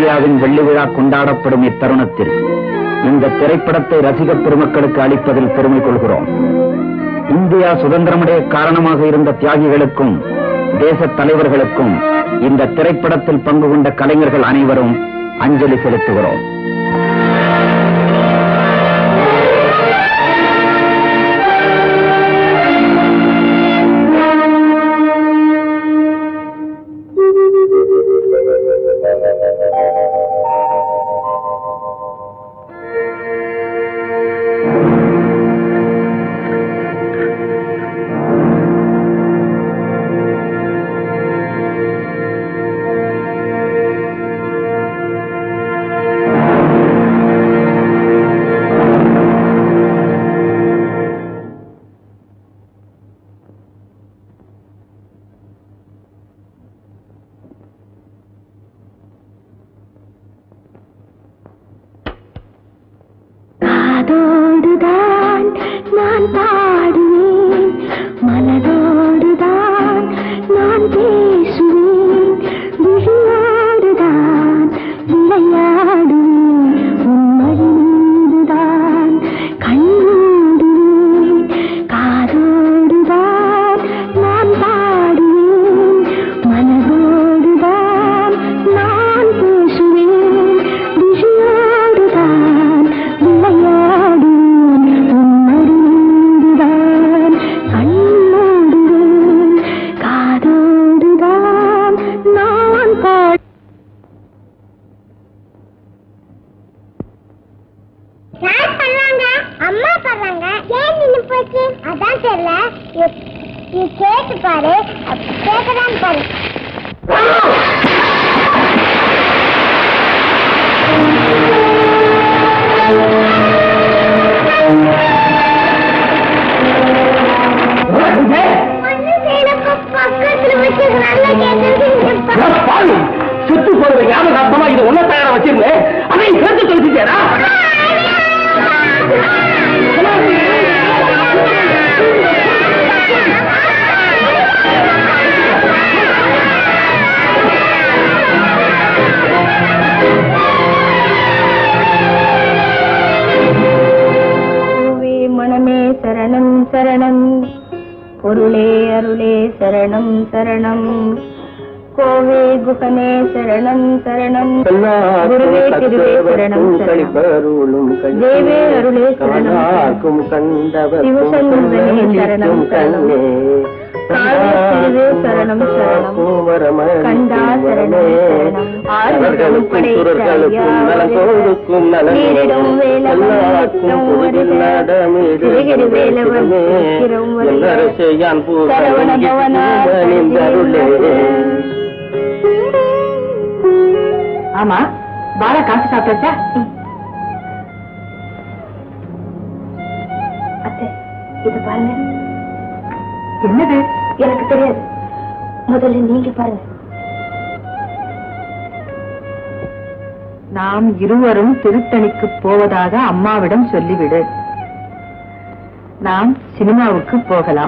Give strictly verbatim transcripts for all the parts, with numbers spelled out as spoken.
இந்தியாவின் வெள்ளி விழா கொண்டாடப்படும் இத்தருணத்தில் இந்த திரைப்படத்தை ரசிக பெருமக்களுக்கு அளிப்பதில் பெருமை கொள்கிறோம். இந்தியா சுதந்திரமடைய காரணமாக இருந்த தியாகிகளுக்கும் தேச தலைவர்களுக்கும் இந்த திரைப்படத்தில் பங்கு கொண்ட கலைஞர்கள் அனைவரும் அஞ்சலி செலுத்துகிறோம். ஆமா, பாலா காசு சாப்பிட்டா? அத்தை, இது பாருங்க. என்னது? எனக்கு தெரியாது. முதல்ல நீங்க பாருங்க. நாம் இருவரும் திருத்தணிக்கு போவதாக அம்மாவிடம் சொல்லிவிடு. நாம் சினிமாவுக்கு போகலாம்.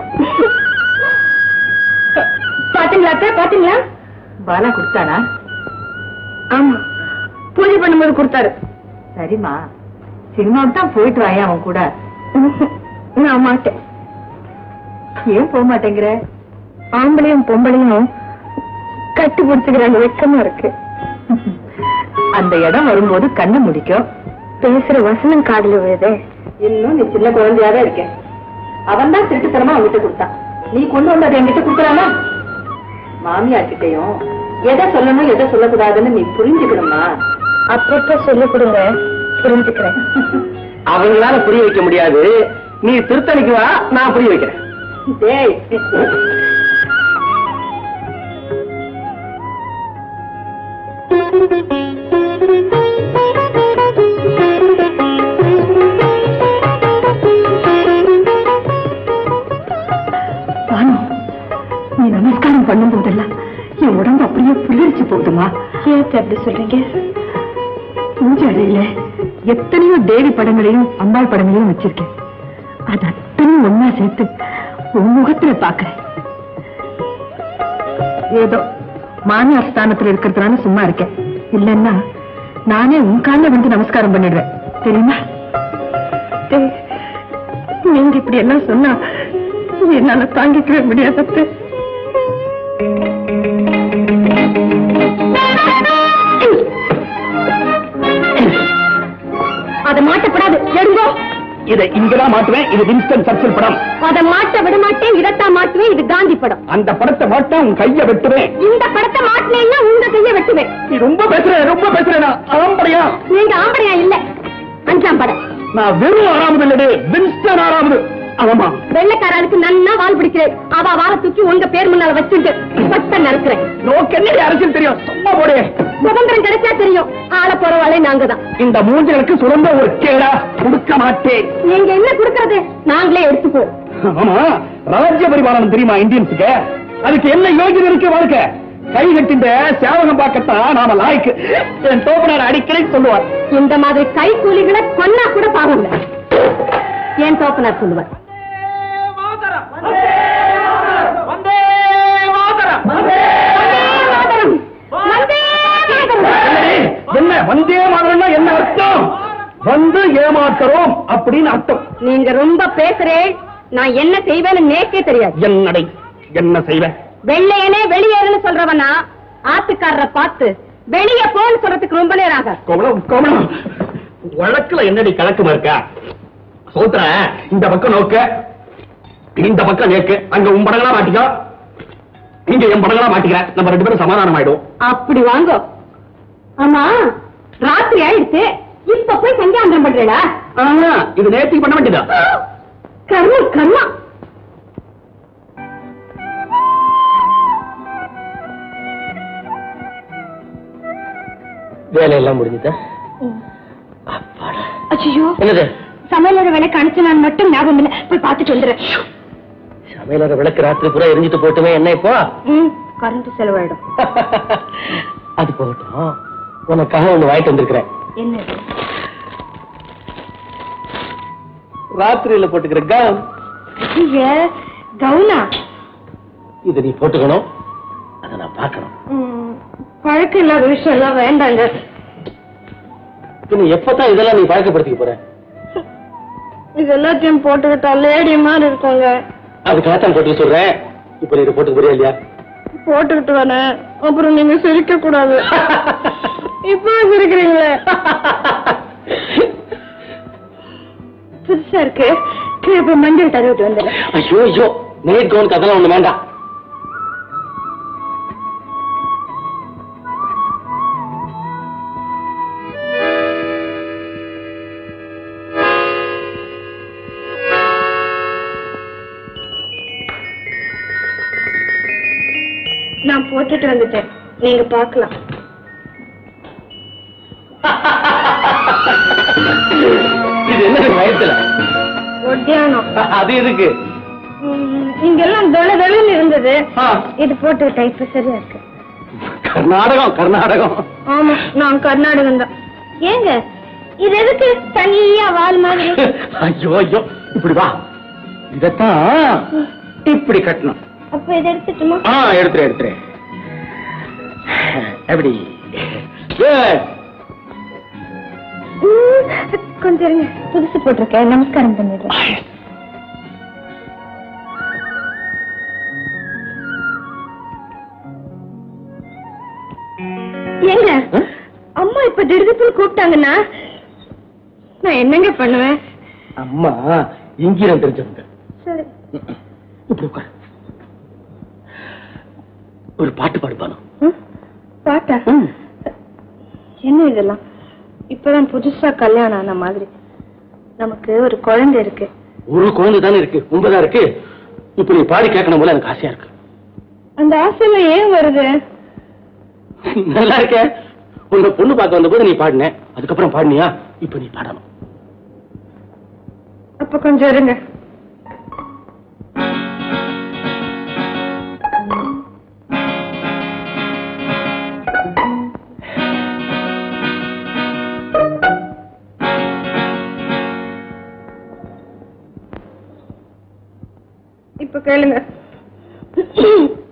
பாத்தீங்களா அத்தை? பாத்தீங்களா? பாலா கொடுத்தானா? ஆமா, பூஜை பண்ணும்போது கொடுத்தாரு. சரிமா, சினிமாவுக்கு தான் போயிட்டு வாயா அவன் கூட. நான் மாட்டேன். ஏன் போக மாட்டேங்கிற? ஆம்பளையும் பொம்பளையும் கட்டி பிடிச்சுக்கிறாங்க, வெக்கமா இருக்கு. அந்த இடம் வரும்போது கண்ணு முடிக்கும். பேசுற வசனம் காதல விழுது. இன்னும் நீ சின்ன குழந்தையாவே இருக்க. அவன் தான் திருட்டுத்தனமா அவங்கிட்ட கொடுத்தான். நீ கொண்டு வந்ததை என்கிட்ட கொடுக்கறானா? மாமியார் கிட்டையும் எதை சொல்லணும் எதை சொல்லக்கூடாதுன்னு நீ புரிஞ்சுக்கணுமா? அப்பப்ப சொல்லி கொடுங்க, புரிஞ்சுக்கிறேன். அவங்களால புரிய வைக்க முடியாது. நீ திருத்தணிக்கு வா, நான் புரிய வைக்கிறேன். நீ நமஸ்காரம் பண்ணும் போதெல்லாம் என் உடம்பு அப்படியே புல்லரிச்சு போகுதுமா. ஏன் அப்படி சொல்றீங்க? பூஜை அறையில எத்தனையோ தேவி படங்களையும் அம்பாள் படங்களையும் வச்சிருக்கேன். அது அத்தனையும் ஒன்னா சேர்த்து உன் முகத்துல பாக்குறேன். ஏதோ மாமியார் ஸ்தானத்துல இருக்கிறதுனால சும்மா இருக்கேன். இல்லன்னா நானே உன் காலில் வந்து நமஸ்காரம் பண்ணிடுவேன் தெரியுமா? நீங்க இப்படி எல்லாம் சொன்னா என்னால தாங்கிக்கவே முடியாது. அதை மாட்டப்படாது, எடுங்கோ. இதை இங்கதான் மாட்டுவேன். இது வின்ஸ்டன் சர்ச்சில் படம். அதை மாட்ட விட மாட்டேன். இதத்தான் மாட்டுவேன். இது காந்தி படம். அந்த படத்தை மாட்ட உன் கைய வெட்டுவேன். இந்த படத்தை மாட்டினேன்னா உங்க கைய வெட்டுவேன். நீ ரொம்ப பேசுற ரொம்ப பேசுறேனா? ஆம்படையா? நீங்க ஆம்படையா இல்ல, அஞ்சாம் படம். நான் வெறும் ஆறாவது இல்லடே, வின்ஸ்டன் ஆறாவது. ஆமா, வெள்ளைக்காரனுக்கு நன்னா வால் பிடிக்கிறேன். அவ வாழை தூக்கி உங்க பேர் முன்னால வச்சுட்டு பட்ட நறுக்கிறேன். நோக்கு என்ன அரசியல் தெரியும்? சும்மா போடு. சுதந்திரம் கிடைச்சா தெரியும். ஆள போறவாளே நாங்க தான். இந்த மூஞ்சிகளுக்கு சுதந்திர ஒரு கேடா கொடுக்க மாட்டேன். நீங்க என்ன கொடுக்கறது? நாங்களே எடுத்துப்போம். ஆமா, ராஜ்ய பரிபாலனம் தெரியுமா இந்தியன்ஸுக்கு? அதுக்கு என்ன யோகியம் இருக்கு வாழ்க்கை? கை கட்டின்ற சேவகம் பார்க்கத்தான் நாம லாய்க்கு. என் தோப்பனார் அடிக்கடி சொல்லுவார், இந்த மாதிரி கை கூலிகளை கொன்னா கூட பாவம் இல்ல. என் தோப்பனார் சொல்லுவார், என்ன வந்தே மாதம் என்ன அர்த்தம்? வந்து ஏமாத்துறோம் அப்படின்னு அர்த்தம். நீங்க ரொம்ப பேசுறேன். நான் என்ன செய்வேன்னு நேக்கே தெரியாது. என்னடை என்ன செய்வேன்? வெள்ளையனே வெளியேறுன்னு சொல்றவனா ஆத்துக்காரரை பார்த்து வெளியே போன்னு சொல்றதுக்கு ரொம்ப நேரம் ஆகாது. கோமளம் கோமளம் வழக்குல என்னடி கணக்குமா இருக்கா? சோத்ர இந்த பக்கம் நோக்க, இந்த பக்கம் நேக்கு. அங்க உன் படங்களா மாட்டிக்கோ, இங்க என் படங்களா மாட்டிக்கிற. நம்ம ரெண்டு பேரும் சமாதானம் ஆயிடும். அப்படி வாங்க. ஆமா, ராத்திரி ஆயிடுச்சு. இப்ப போய் சந்தியாந்திரம் பண்றேடா? ஆமா, இது நேர்த்தி பண்ண வேண்டியதா? கர்மா கர்மா. வேலையெல்லாம் முடிஞ்சுதா? ஐயோ, என்னது? சமையலற விளக்கு அணைச்சு நான் மட்டும் ஞாபகம் இல்லை. போய் பார்த்துட்டு வந்துடுறேன். சமையலற விளக்கு ராத்திரி பூரா எரிஞ்சிட்டு போட்டுமே என்ன இப்போ? கரண்ட் செலவாயிடும். அது போகட்டும், உனக்காக ஒண்ணு வாங்கிட்டு வந்திருக்கிறேன். என்ன? ராத்திரியில போட்டுக்கிற கவுன். கவுனா? இதை நீ போட்டுக்கணும், அதை நான் பார்க்கணும். பழக்கம் இல்லாத விஷயம் எல்லாம் வேண்டாங்க. இன்னும் எப்பதான் இதெல்லாம் நீ பழக்கப்படுத்திக்க போற? இது எல்லாத்தையும் போட்டுக்கிட்டா லேடி மாதிரி இருக்குங்க. அதுக்காகத்தான் போட்டுக்க சொல்றேன். இப்ப நீ இதை போட்டுக்க போறியா இல்லையா? போட்டுக்கிட்டு வரேன். அப்புறம் நீங்க சிரிக்க கூடாது. இப்ப சிரிக்கிறீங்களே. புதுசா இருக்கு. இப்ப மஞ்சள் தடவிட்டு வந்துடுறேன். ஐயோ ஐயோ, நைட் கவுனுக்கு அதெல்லாம் ஒண்ணு வேண்டாம். நான் போட்டுட்டு வந்துட்டேன், நீங்க பாக்கலாம். இது என்ன வயசுல ஒட்டியானம்? அது எதுக்கு? இங்கெல்லாம் தொலை தொலைன்னு இருந்தது. இது போட்டுக்கிட்டேன், இப்ப சரியா இருக்கு. கர்நாடகம் கர்நாடகம். ஆமா, நான் கர்நாடகம் தான். ஏங்க இது எதுக்கு தனியா வால் மாதிரி? ஐயோ ஐயோ, இப்படி வா. இதத்தான் இப்படி கட்டணும். அப்ப இதை எடுத்துட்டுமா? ஆ, எடுத்துரு எடுத்துரு. எப்படி? கொஞ்சம் இருங்க, புதுசு போட்டிருக்கேன். நமஸ்காரம் பண்ணிடுறேன். ஏங்க, அம்மா இப்ப திடுதிப்புன்னு கூப்பிட்டாங்கன்னா நான் என்னங்க பண்ணுவேன்? அம்மா இங்கீரம் தெரிஞ்சவங்க. சரி, இப்படி உட்காரு. ஒரு பாட்டு பாடுப்பானோ? பாட்டா? என்ன இதெல்லாம்? இப்பதான் புதுசா கல்யாணம் ஆன மாதிரி. நமக்கு ஒரு குழந்தை இருக்கு. ஒரு குழந்தை தானே இருக்கு, உண்மைதான் இருக்கு. இப்ப நீ பாடி கேட்கணும் போல எனக்கு ஆசையா இருக்கு. அந்த ஆசையில ஏன் வருது? நல்லா இருக்க. உங்க பொண்ணு பார்க்க வந்த போது நீ பாடின, அதுக்கப்புறம் பாடினியா? இப்ப நீ பாடணும். அப்ப கொஞ்சம் இருங்க. இப்ப கேளுங்க.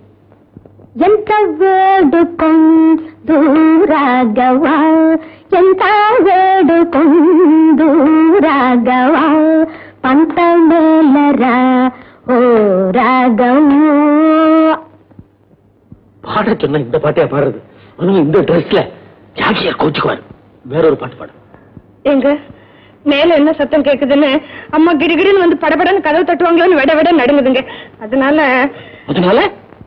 ಎಂತ ಬೇಡುಕೊಂಡ್ ದೂರಾಗವ ಎಂತ పాడుకుందు రాఘవా పంత మేలరా ఓ రాఘవ. பாட சொன்ன இந்த பாட்டையா பாடுறது? இந்த ட்ரெஸ்ல ஜாக்கியார் கோச்சுக்குவாரு. வேற ஒரு பாட்டு பாடு. எங்க மேல என்ன சத்தம் கேக்குதுன்னு அம்மா கிடுகிடுன்னு வந்து படபடன்னு கதவு தட்டுவாங்களோன்னு விட விட நடுங்குதுங்க. அதனால அதனால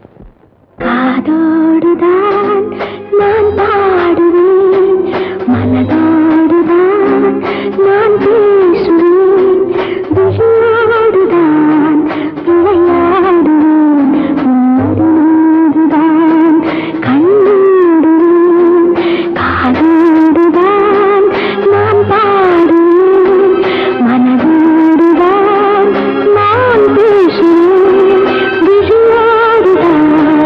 காதோடுதான் நான் பாடுவேன், மனதோடுதான் நான் பேசுவேன், விழியோடுதான் விளையாடுவேன், உன்னோடுதான் கண்ணோடுவேன், காதோடுதான் நான் பாடுவேன், மனதோடுதான் நான் பேசுவேன், விழியோடுதான்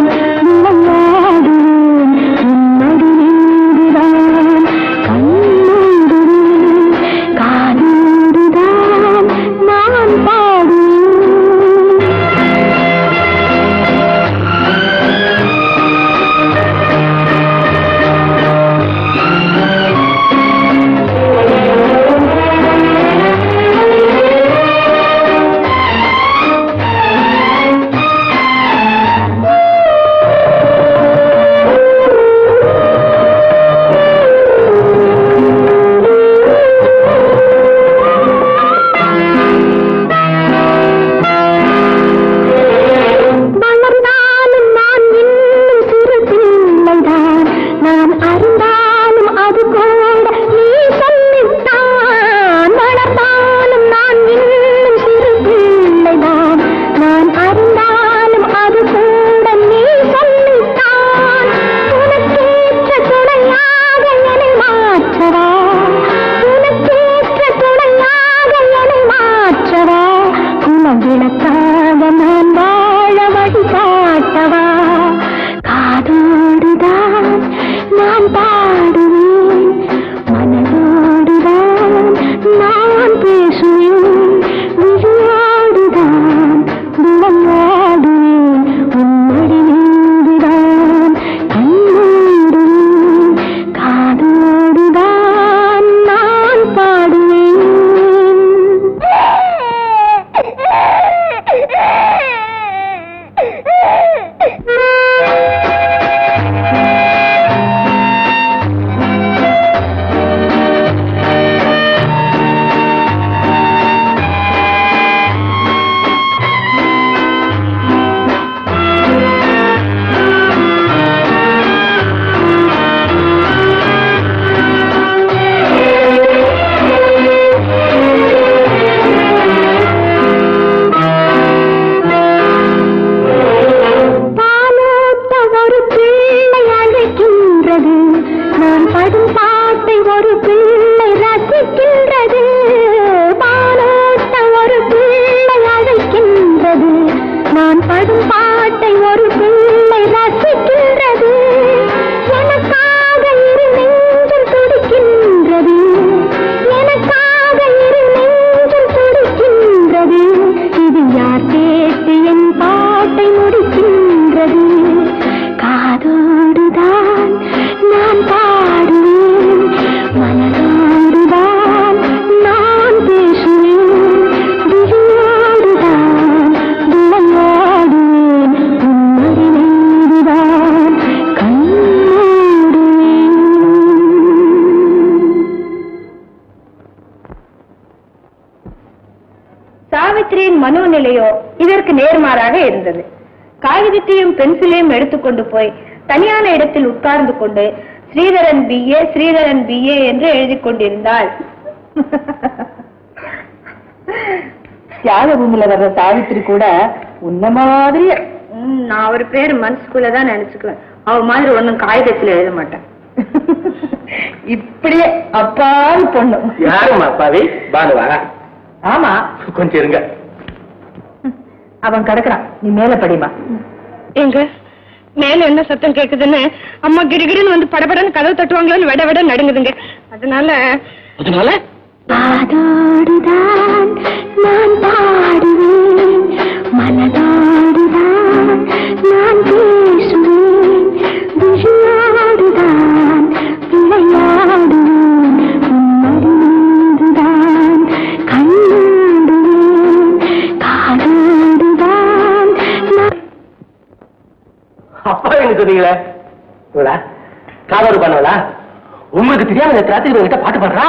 மனோநிலையோ இதற்கு நேர்மாறாக இருந்தது. காகிதத்தையும் பென்சிலையும் எடுத்துக்கொண்டு போய் தனியான இடத்தில் உட்கார்ந்து கொண்டு Sridharan B A Sridharan B A என்று எழுதி கொண்டிருந்தாள். தியாக பூமியில வர்ற சாவித்திரி கூட உன்ன மாதிரி நான் அவர் பேரு மனசுக்குள்ளதான் நினைச்சுக்குவேன். அவ மாதிரி ஒன்னும் காகிதத்துல எழுத மாட்டேன். இப்படியே அப்பாவி பொண்ணு. யாரும் அப்பாவி? பானுவா? ஆமா. கொஞ்சம் இருங்க. அவன் கிடக்குறான், நீ மேல படிமா. எங்க மேல என்ன சத்தம் கேக்குதுன்னு அம்மா கிடுகிடுன்னு வந்து படபடன்னு கதவு தட்டுவாங்களோன்னு விட விட நடுங்குதுங்க. அதனால அதனால காதோடுதான் நான் பாடுவேன், மனதோடுதான் நான் பேசுவேன், விழியோடுதான் விளையாடுவேன், உன்னடி அப்பா எனக்கு சொன்னீங்களே காதோடு பண்ணவளா? உங்களுக்கு தெரியாம இந்த ராத்திரி கிட்ட பாட்டு பாடுறா?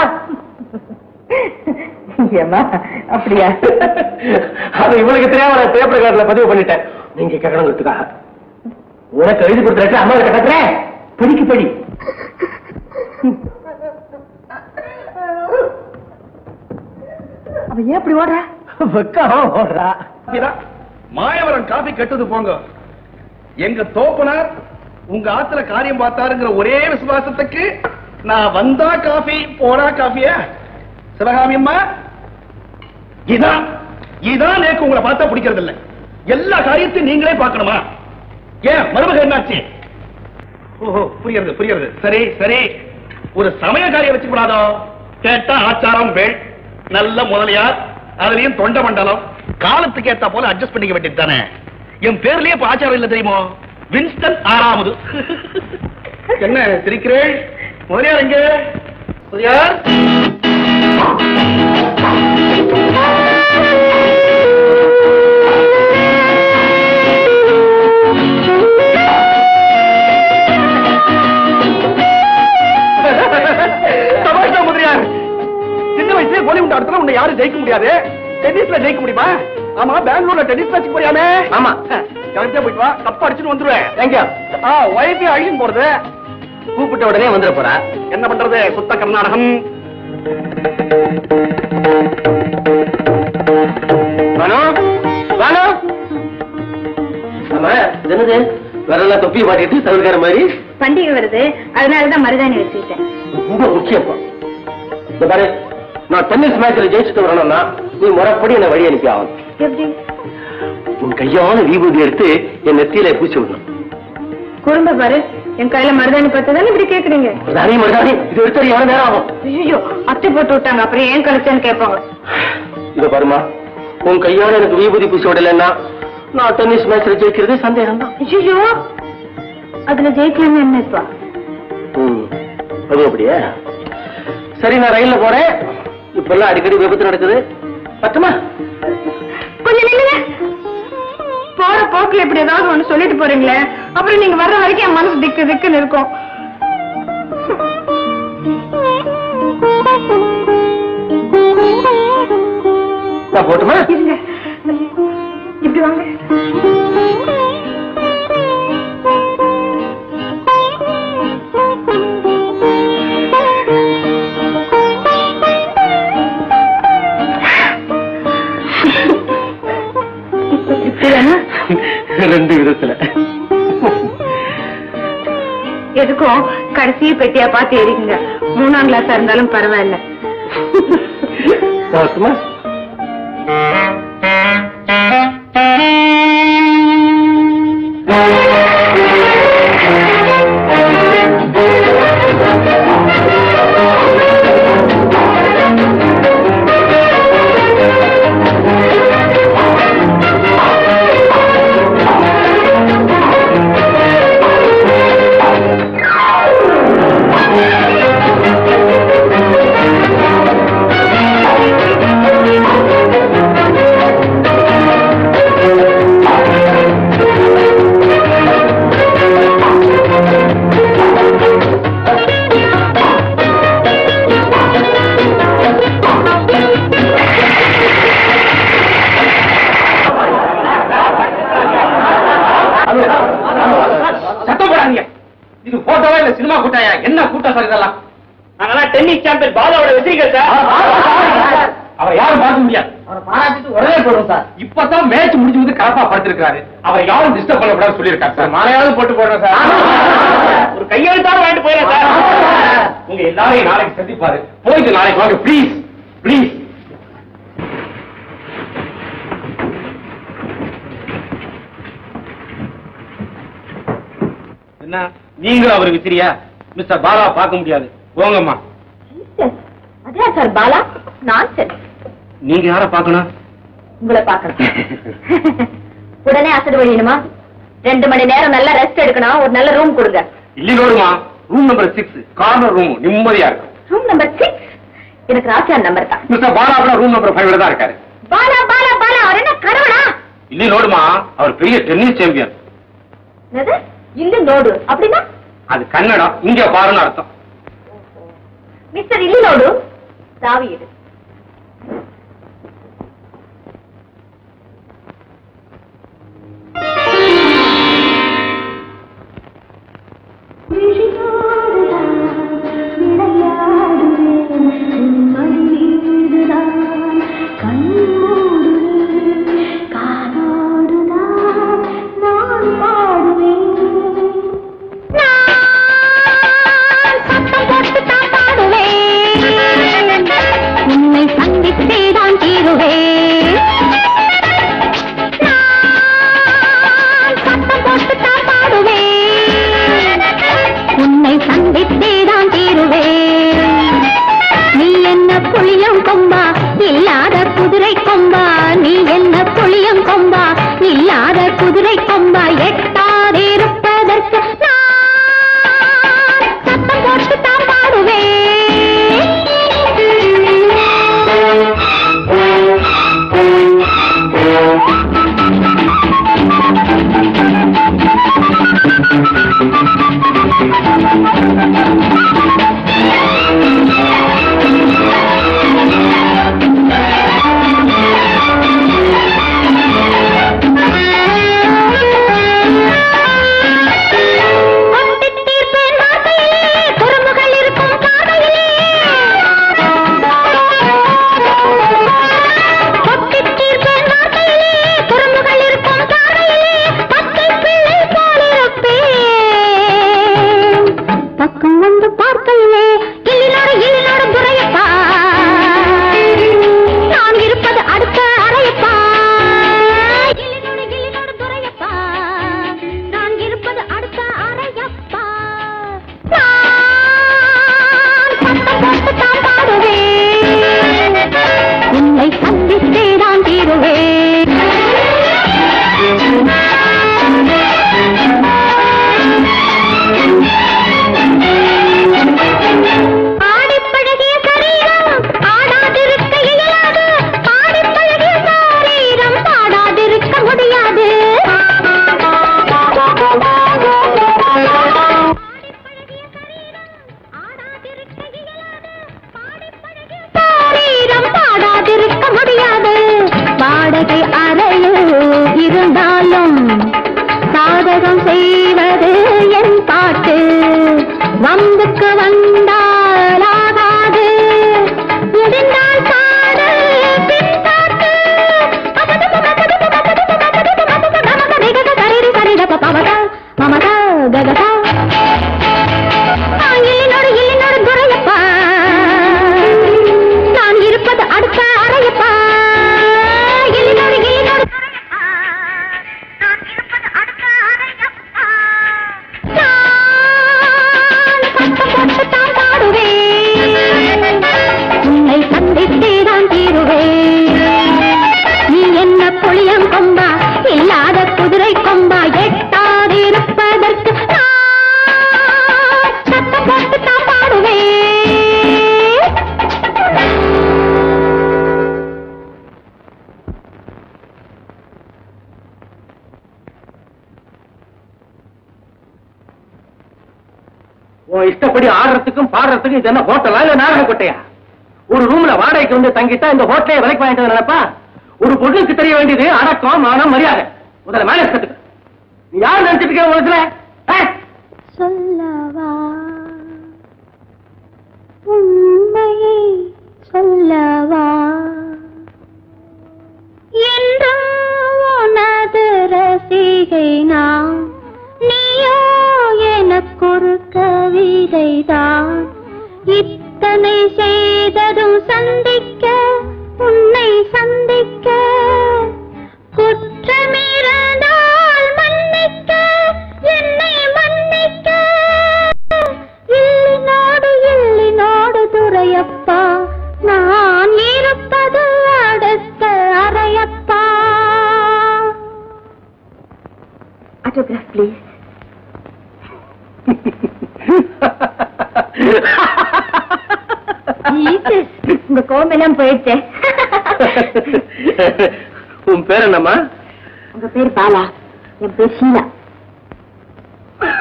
ஏமா அப்படியா? அது இவளுக்கு தெரியாம நான் பேப்பர் கார்டுல பதிவு பண்ணிட்டேன். நீங்க கேட்கணுங்கிறதுக்காக உனக்கு எழுதி கொடுத்துருக்க அம்மா கிட்ட கட்டுறேன். படிக்கு படி. அவ ஏன் அப்படி ஓடுறா? வெக்காம ஓடுறா. மாயவரன் காபி கெட்டது போங்க. எங்க தோப்பனார் உங்க ஆத்துல காரியம் பார்த்தாருங்கிற ஒரே விசுவாசத்துக்கு நான் வந்தா காபி போடா காபியா? சிவகாமி அம்மா, இதான் இதான் நேக்கு உங்களை பார்த்தா பிடிக்கிறது இல்ல. எல்லா காரியத்தையும் நீங்களே பார்க்கணுமா? ஏன் மருமக என்னாச்சு? ஓஹோ, புரியுறது புரியுறது. சரி சரி, ஒரு சமய காரியம் வச்சு கூடாதோ? கேட்டா ஆச்சாரம் வேள், நல்ல முதலியார், அதுலயும் தொண்ட மண்டலம், காலத்துக்கு ஏத்தா போல அட்ஜஸ்ட் பண்ணிக்க வேண்டியது தானே. என் பேர்லயே இப்ப ஆச்சாரம் இல்ல தெரியுமோ? வின்ஸ்டன் ஆறாவது. என்ன சிரிக்கிறேன்? முதலியார் எங்க? முதலியார் முதலியார், சின்ன வயசுல கோலி உண்ட இடத்துல உன்னை யாரும் ஜெயிக்க முடியாது. டென்னிஸ்ல ஜெயிக்க முடியுமா? ஆமா, பெங்களூர்ல டென்னிஸ் மேட்ச் போறியாமே? ஆமா, கரெக்டா போயிட்டு வா. கப்ப அடிச்சுட்டு வந்துருவேன். எங்க ஒய்ஃபை அழியும் போறது. கூப்பிட்ட உடனே வந்துட போறா. என்ன பண்றது, சுத்த கர்நாடகம். பானு, பானு. ஆமா, என்னது வரல தொப்பி மாட்டிட்டு தவிர்க்கிற மாதிரி? பண்டிகை வருது, அதனாலதான் மருதாணி வச்சுக்கிட்டேன். ரொம்ப முக்கியம். இந்த பாரு, நான் டென்னிஸ் மேட்ச்ல ஜெயிச்சுட்டு வரணும்னா நீ முறைப்படி என்ன வழி அனுப்பி ஆகணும். எப்படி? உன் கையான விபூதி எடுத்து என் நெத்தியில பூச்சி விடணும். குறும்ப பாரு, என் கையில மருதாணி பத்ததானே இப்படி கேக்குறீங்க? மருதாணி மருதாணி இது எடுத்து எவ்வளவு நேரம் ஆகும்? ஐயோ, அத்தை போட்டு விட்டாங்க, அப்புறம் ஏன் கழிச்சேன்னு கேட்பாங்க. இத பாருமா, உன் கையால எனக்கு விபூதி பூச்சி விடலன்னா நான் டென்னிஸ் மேட்ச்ல ஜெயிக்கிறது சந்தேகம் தான். ஐயோ, அதுல ஜெயிக்கலன்னு என்னப்பா? அது அப்படியே. சரி, நான் ரயில்ல போறேன். இப்ப எல்லாம் அடிக்கடி விபத்து நடக்குது. பத்துமா? கொஞ்சம் நில்லுங்க. போற போக்குல இப்படி ஏதாவது ஒண்ணு சொல்லிட்டு போறீங்களே, அப்புறம் நீங்க வர்ற வரைக்கும் என் மனசு திக்கு திக்குன்னு இருக்கும். நான் போட்டுமா? இருங்க, இப்படி வாங்க. ரெண்டு விதத்துல. எதுக்கும் கடைசி பெட்டியா பார்த்து எரிக்குங்க. மூணாம் கிளாஸா இருந்தாலும் பரவாயில்ல. இது போட்டோவா இல்ல சினிமா கூட்டாயா? என்ன கூட்டம் சார் இதெல்லாம்? நாங்கெல்லாம் டென்னிஸ் சாம்பியன் பாலாவோட வெற்றிகள் சார். அவரை யாரும் பார்க்க முடியாது. அவரை பாராட்டிட்டு உடனே போடுவோம் சார். இப்பதான் மேட்ச் முடிஞ்சு வந்து கலப்பா படுத்திருக்காரு. அவரை யாரும் டிஸ்டர்ப் பண்ணக்கூடாது சொல்லியிருக்காரு சார். மாலையாவது போட்டு போடுறோம் சார். ஒரு கையெழுத்தாலும் வாங்கிட்டு போயிடலாம் சார். உங்க எல்லாரையும் நாளைக்கு சந்திப்பாரு. போயிட்டு நாளைக்கு வாங்க பிளீஸ் பிளீஸ். என்ன நீங்களும் அவருக்கு விசிறியா? மிஸ்டர் பாலா பார்க்க முடியாது. போங்கம்மா. அதே சார் பாலா, நான் சரி. நீங்க யார பார்க்கணும்? உங்களை பார்க்கணும். உடனே அசடு வழியணுமா? ரெண்டு மணி நேரம் நல்லா ரெஸ்ட் எடுக்கணும். ஒரு நல்ல ரூம் கொடுங்க. இல்லையோடுமா, room number six corner room நிம்மதியா இருக்கும். ரூம் நம்பர் சிக்ஸ் எனக்கு ராசியார் நம்பர் தான். மிஸ்டர் பாலா கூட ரூம் நம்பர் ஃபைவ்ல தான் இருக்காரு. பாலா பாலா பாலா அவர் என்ன கடவுளா? இல்லையோடுமா, அவர் பெரிய டென்னிஸ் சாம்பியன். என்னது இல்ல நோடு அப்படின்னா அது கன்னடம், இங்க பாருன்னு அர்த்தம். மிஸ்டர் இல்லி நோடு, சாவி எடு. இஷ்டப்படி ஆடுறதுக்கும் பாடுறதுக்கும் இது என்ன ஹோட்டலா இல்ல நாடக கொட்டையா? ஒரு ரூம்ல வாடகைக்கு வந்து தங்கிட்டா இந்த ஹோட்டலே விலைக்கு வாங்கிட்டு நினைப்பா? ஒரு பொண்ணுக்கு தெரிய வேண்டியது அடக்கம், மானம், மரியாதை. முதல்ல மேனேஜ் கத்துக்க. நீ யார் நினைச்சிட்டு இருக்க உலகத்துல? சொல்லவா உண்மையை சொல்லவா என்றும் உனது ரசிகை நான், நீயோ எனக்கொரு கவிதைதான். இத்தனை செய்ததும் சந்திக்க உன்னை சந்திக்க, குற்றமிருந்தால் மன்னிக்க என்னை மன்னிக்க. இல்லினோடு இல்லினோடு துரையப்பா, நான் இருப்பது அடுத்த அறையப்பா. Autograph please. உங்க கோமெல்லாம் போயிடுச்சு. உன் பேர் என்னம்மா? உங்க பேர் பாலா, என் பேர் ஷீலா.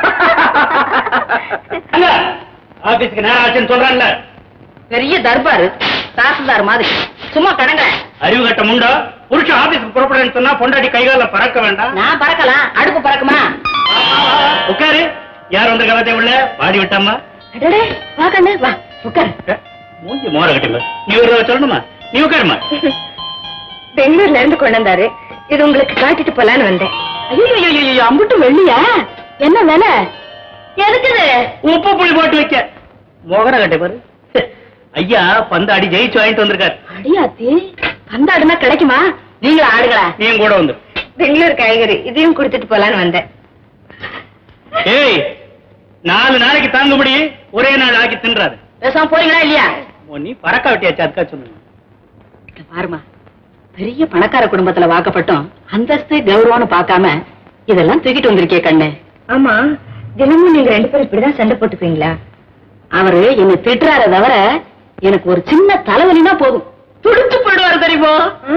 ஆபீஸ்க்கு நேரம் ஆச்சுன்னு சொல்றான்ல. பெரிய தர்பாரு தாசில்தார் மாதிரி சும்மா கடங்க. அறிவு கட்ட முண்டா, புருஷன் ஆபீஸ்க்கு புறப்படுறேன்னு சொன்னா பொண்டாட்டி கைகால பறக்க வேண்டாம். நான் பறக்கலாம், அடுப்பு பறக்குமா? உட்காரு. யார் வந்து கவத்தை உள்ள பாடி விட்டாமா? வா கண்ணு வா உட்காரு. மூஞ்சி மோர கட்டுங்க. நீ ஒரு சொல்லணுமா? நீ உட்காருமா. பெங்களூர்ல இருந்து கொண்டு வந்தாரு, இது உங்களுக்கு காட்டிட்டு போலான்னு வந்தேன். ஐயோ அம்புட்டு வெள்ளியா? என்ன வேலை? எதுக்குது? உப்பு புளி போட்டு வைக்க. மோகர கட்டை பாரு. ஐயா பந்தாடி ஜெயிச்சு வாங்கிட்டு வந்திருக்காரு. அடியாத்தி, பந்தாடுனா கிடைக்குமா? நீங்களும் ஆடுகளா? நீயும் கூட வந்து. பெங்களூர் காய்கறி இதையும் குடுத்துட்டு போலான்னு வந்தேன். ஏய், நாலு நாளைக்கு தாங்கும்படி ஒரே நாள் ஆக்கி தின்றாரு. பேசாம போறீங்களா இல்லையா? நீ பறக்க வெட்டியாச்சு, அதுக்கா சொல்லுங்க. பாருமா, பெரிய பணக்கார குடும்பத்துல வாக்கப்பட்டோம், அந்தஸ்து கௌரவம்னு பாக்காம இதெல்லாம் தூக்கிட்டு வந்திருக்கே கண்ணு. ஆமா, தினமும் நீங்க ரெண்டு பேரும் இப்படிதான் சண்டை போட்டுப்பீங்களா? அவரு என்ன திட்டுறார தவிர எனக்கு ஒரு சின்ன தலைவலினா போதும், துடிச்சு போயிடுவாரு தெரியுமோ?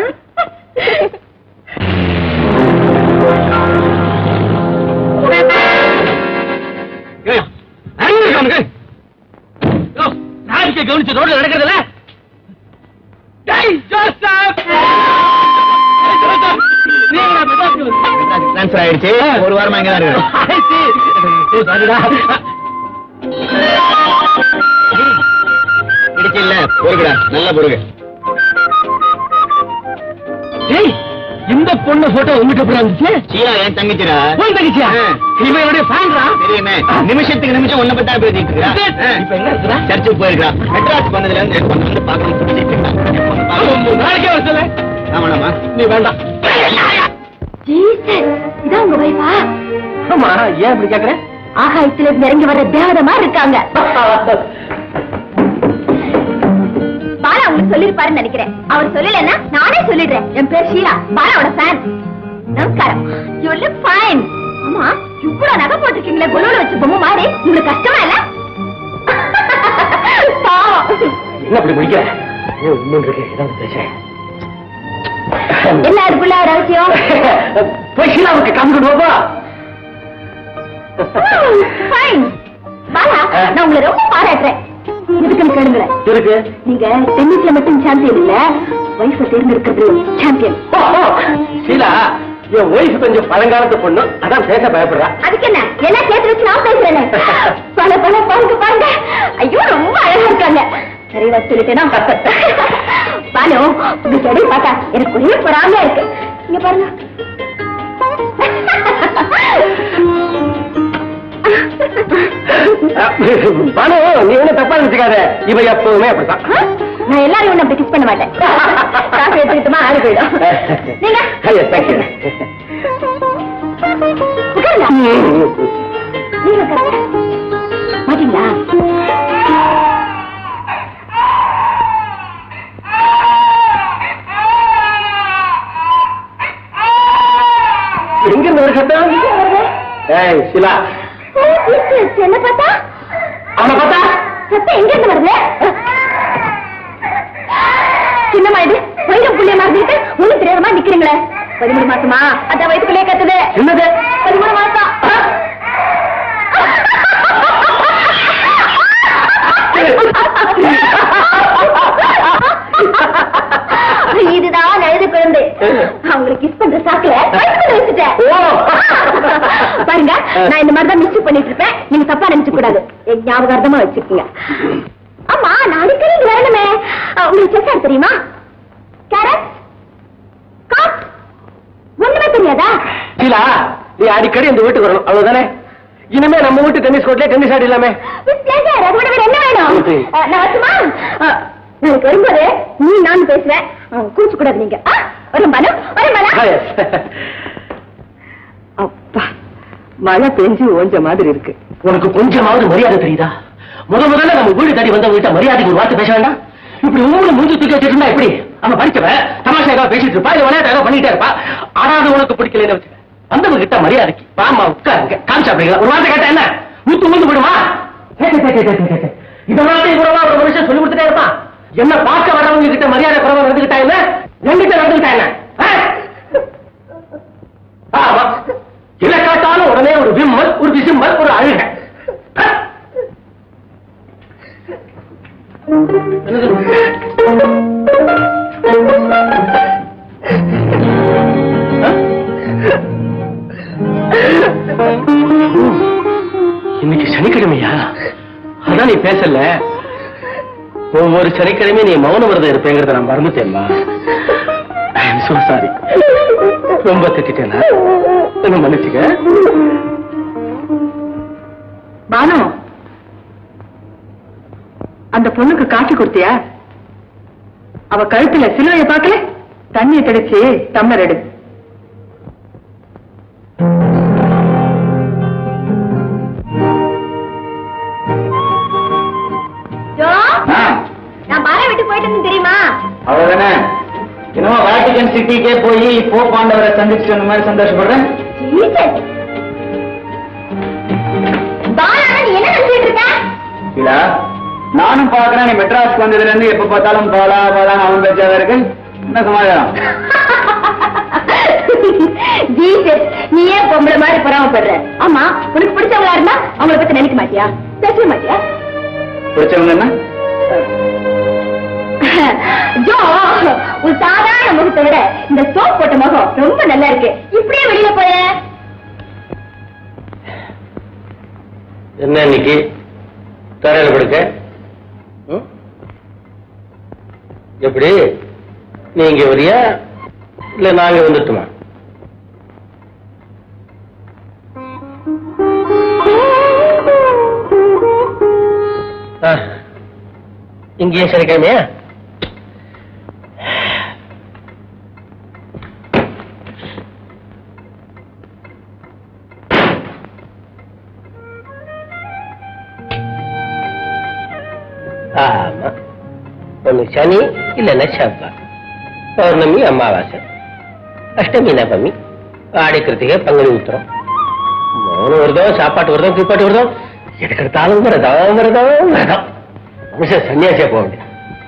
கவனிச்சு ரோட்ல நடக்கிறதுல டிரான்ஸ்பர் ஆயிடுச்சு. ஒரு வாரமா இங்க தான் இருக்கு. இல்ல பொறுக்குடா, நல்ல பொறுக்கு. இந்த பொண்ணு போட்டோ உங்ககிட்ட எப்படி வந்துச்சு? சீலா என் தங்கச்சிடா. போய் தங்கச்சியா? இவனுடைய ஃபேன்ரா? தெரியுமே, நிமிஷத்துக்கு நிமிஷம் ஒன்ன பத்தா பேசிட்டு இருக்கா. இப்ப எங்க இருக்கா? சர்ச்சுக்கு போயிருக்கா. மெட்ராஸ் வந்ததுல இருந்து வந்து பாக்கணும் சொல்லிட்டு இருக்கா. நாளைக்கே வர சொல்லு. ஆமாடாமா. நீ வேண்டாம். இதான் உங்க வைஃபா? ஆமா, ஏன் இப்படி கேக்குற? ஆகாயத்துல இருந்து இறங்கி வர்ற தேவதை மாதிரி இருக்காங்க. பாலா உங்களுக்கு சொல்லிருப்பாருன்னு நினைக்கிறேன். அவர் சொல்லலன்னா நானே சொல்லிடுறேன். என் பேர் ஷீலா, பாலாவோட ஃபேன். நமஸ்காரம். You look fine. ஆமா, இவ்வளவு நகை போட்டிருக்கீங்களே, குலோல வச்சு பொம்மை மாதிரி. உங்களுக்கு கஷ்டமா இல்ல? என்ன அப்படி முடிக்க? ஏதாவது பேசுறேன். என்ன அதுக்குள்ள ரகசியம்? போய் ஷீலாவுக்கு காமிக்கணுமா? ஃபைன். பாலா, நான் உங்களை ரொம்ப பாராட்டுறேன். இதுக்குன்னு கேளுங்களேன். இருக்கு. நீங்க டென்னிஸ்ல மட்டும் சாம்பியன் இல்ல, வைஃப தேர்ந்தெடுக்கிறது சாம்பியன். ஷீலா, என் ஒய்ஃப் கொஞ்சம் பழங்காலத்து பொண்ணு, அதான் பேச பயப்படுறா. அதுக்கு என்ன, என்ன சேர்த்து வச்சு நான் பேசுறேன். பல பல பாருங்க பாருங்க. ஐயோ, ரொம்ப அழகா இருக்காங்க. நிறைய சொல்லிட்டேனா? பானு, உங்க செடி பார்த்தா எனக்கு ஒரே பொறாமையா இருக்கு. இங்க பாருங்க. பானு, நீ என்ன தப்பா நினைச்சுக்காத. இவ எப்பவுமே அப்படித்தான். நான் எல்லாரும் ஒண்ணு அப்படி கிஸ் பண்ண மாட்டேன். காசு எடுத்துக்கிட்டுமா ஆறு போயிடும். நீங்க உட்காருங்க. நீங்க உட்காருங்க. மாட்டீங்களா? எங்க இருந்து ஒரு சத்தம்? ஏய் ஷீலா, என்ன பார்த்தா? அவனை பார்த்தா சத்தம் எங்க இருந்து வருது? சின்னமா இது வைரம் புள்ளிய மாறிட்டு ஒண்ணு தெரியாதமா நிக்கிறீங்களே. பதிமூணு மாசமா? அதான் வயிற்றுக்குள்ளே கத்துது. என்னது? பதிமூணு மாசம். இதுதான் எழுது குழந்தை. அவங்களுக்கு கிஸ் பண்ற சாக்குல வச்சுட்டேன். பாருங்க, நான் இந்த மாதிரிதான் மிஸ் பண்ணிட்டு இருப்பேன். நீங்க தப்பா நினைச்சு கூடாது. ஞாபகார்த்தமா வச்சிருக்கீங்க. ஆமா, நான் அடிக்கடி இங்க வரணுமே. உங்களுக்கு செஸ் தெரியுமா? கேரட், காட், ஒண்ணுமே தெரியாதா? ஷீலா, நீ அடிக்கடி இந்த வீட்டுக்கு வரணும், அவ்வளவுதானே? இனிமே நம்ம வீட்டு டென்னிஸ் கோர்ட்ல டென்னிஸ் ஆடி இல்லாமே. என்ன வேணும்? நான் வருமா? நாளைக்கு வரும்போது நீ நான் பேசுவேன். கூச்சு கூடாது நீங்க. ஒரு மனு ஒரு மலை. அப்பா, மழை பெஞ்சு ஓஞ்ச மாதிரி இருக்கு. உனக்கு கொஞ்சமாவது மரியாதை தெரியுதா? முத முதல்ல நம்ம வீடு தடி வந்தவங்க மரியாதைக்கு ஒரு வார்த்தை பேச வேண்டாம். இப்படி ஒவ்வொரு மூஞ்சி தூக்கி வச்சுட்டு இருந்தா எப்படி? அவன் படிச்சவன் தமாஷாக பேசிட்டு இருப்பா, இல்ல விளையாட்டாக பண்ணிட்டே இருப்பா. ஆனாலும் உனக்கு பிடிக்கலன்னு வச்சுக்க, வந்தவங்க கிட்ட மரியாதைக்கு வாமா உட்காருங்க, காமிச்சா அப்படிங்களா? ஒரு வார்த்தை கேட்டா என்ன ஊத்து ஊந்து விடுமா? இதெல்லாம் கூடவா ஒரு மனுஷன் சொல்லி கொடுத்துட்டே இருப்பான்? என்ன பார்க்க வரவங்க கிட்ட மரியாதை குறைவா நடந்துகிட்டா என்ன, என்கிட்ட நடந்துகிட்டா என்ன? ஆமா, இதை காட்டாலும் உடனே ஒரு விம்மல், ஒரு விசிம்பல், ஒரு அழுக. இன்னைக்கு சனிக்கிழமையா? அதான் நீ பேசல. ஒவ்வொரு சனிக்கிழமையும் நீ மௌன விரதம் இருப்பேங்கிறத நான் மறந்துட்டேன்மா. So sorry. ரொம்ப திட்டேனா? என்ன மன்னிச்சுக்க. பானு, அந்த பொண்ணுக்கு காஃபி கொடுத்தியா? அவ கழுத்துல சிலுவைய பார்க்கல? தண்ணியை தெளிச்சு டம்ளர் எடு. நான் பாலை விட்டு போயிட்டு தெரியுமா? அவ்வளவுதானே? இன்னும் வேட்டிகன் சிட்டிக்கே போய் போப் ஆண்டவரை சந்திச்சுட்டு அந்த மாதிரி சந்தோஷப்படுறேன். ஷீலா, நானும் பாக்குறேன் நீ மெட்ராஸ்க்கு வந்ததுல இருந்து எப்ப பார்த்தாலும் பாலா பாலா அவன் பேச்சாதான் இருக்கு. என்ன சமாதானம்? நீ ஏன் பொம்பளை மாதிரி பொறாமப்படுற? ஆமா, உனக்கு பிடிச்சவங்களா இருந்தா அவங்களை பத்தி நினைக்க மாட்டியா? பேச மாட்டியா? பிடிச்சவங்க என்ன? ஜோ, ஒரு சாதாரண முகத்தை விட இந்த சோப் போட்ட முகம் ரொம்ப நல்லா இருக்கு. இப்படியே வெளியில போய என்ன இன்னைக்கு தரையில படுக்க? எப்படி நீங்க வரியா இல்ல நாங்க வந்துட்டுமா? இங்கேயும் சனிக்கிழமையா? ஆமா, ஒண்ணு சனி இல்லைன்னா செவ்வாய், பௌர்ணமி அமாவாசை, அஷ்டமி நவமி, ஆடி கிருத்திகை, பங்குனி உத்திரம், மூணு வருதம் சாப்பாட்டு வருதம் கீப்பாட்டு வருதம், எடுக்கிறதாலும் விரதம் விரதம் விரதம். மனுஷன் சன்னியாசியா போக வேண்டியது.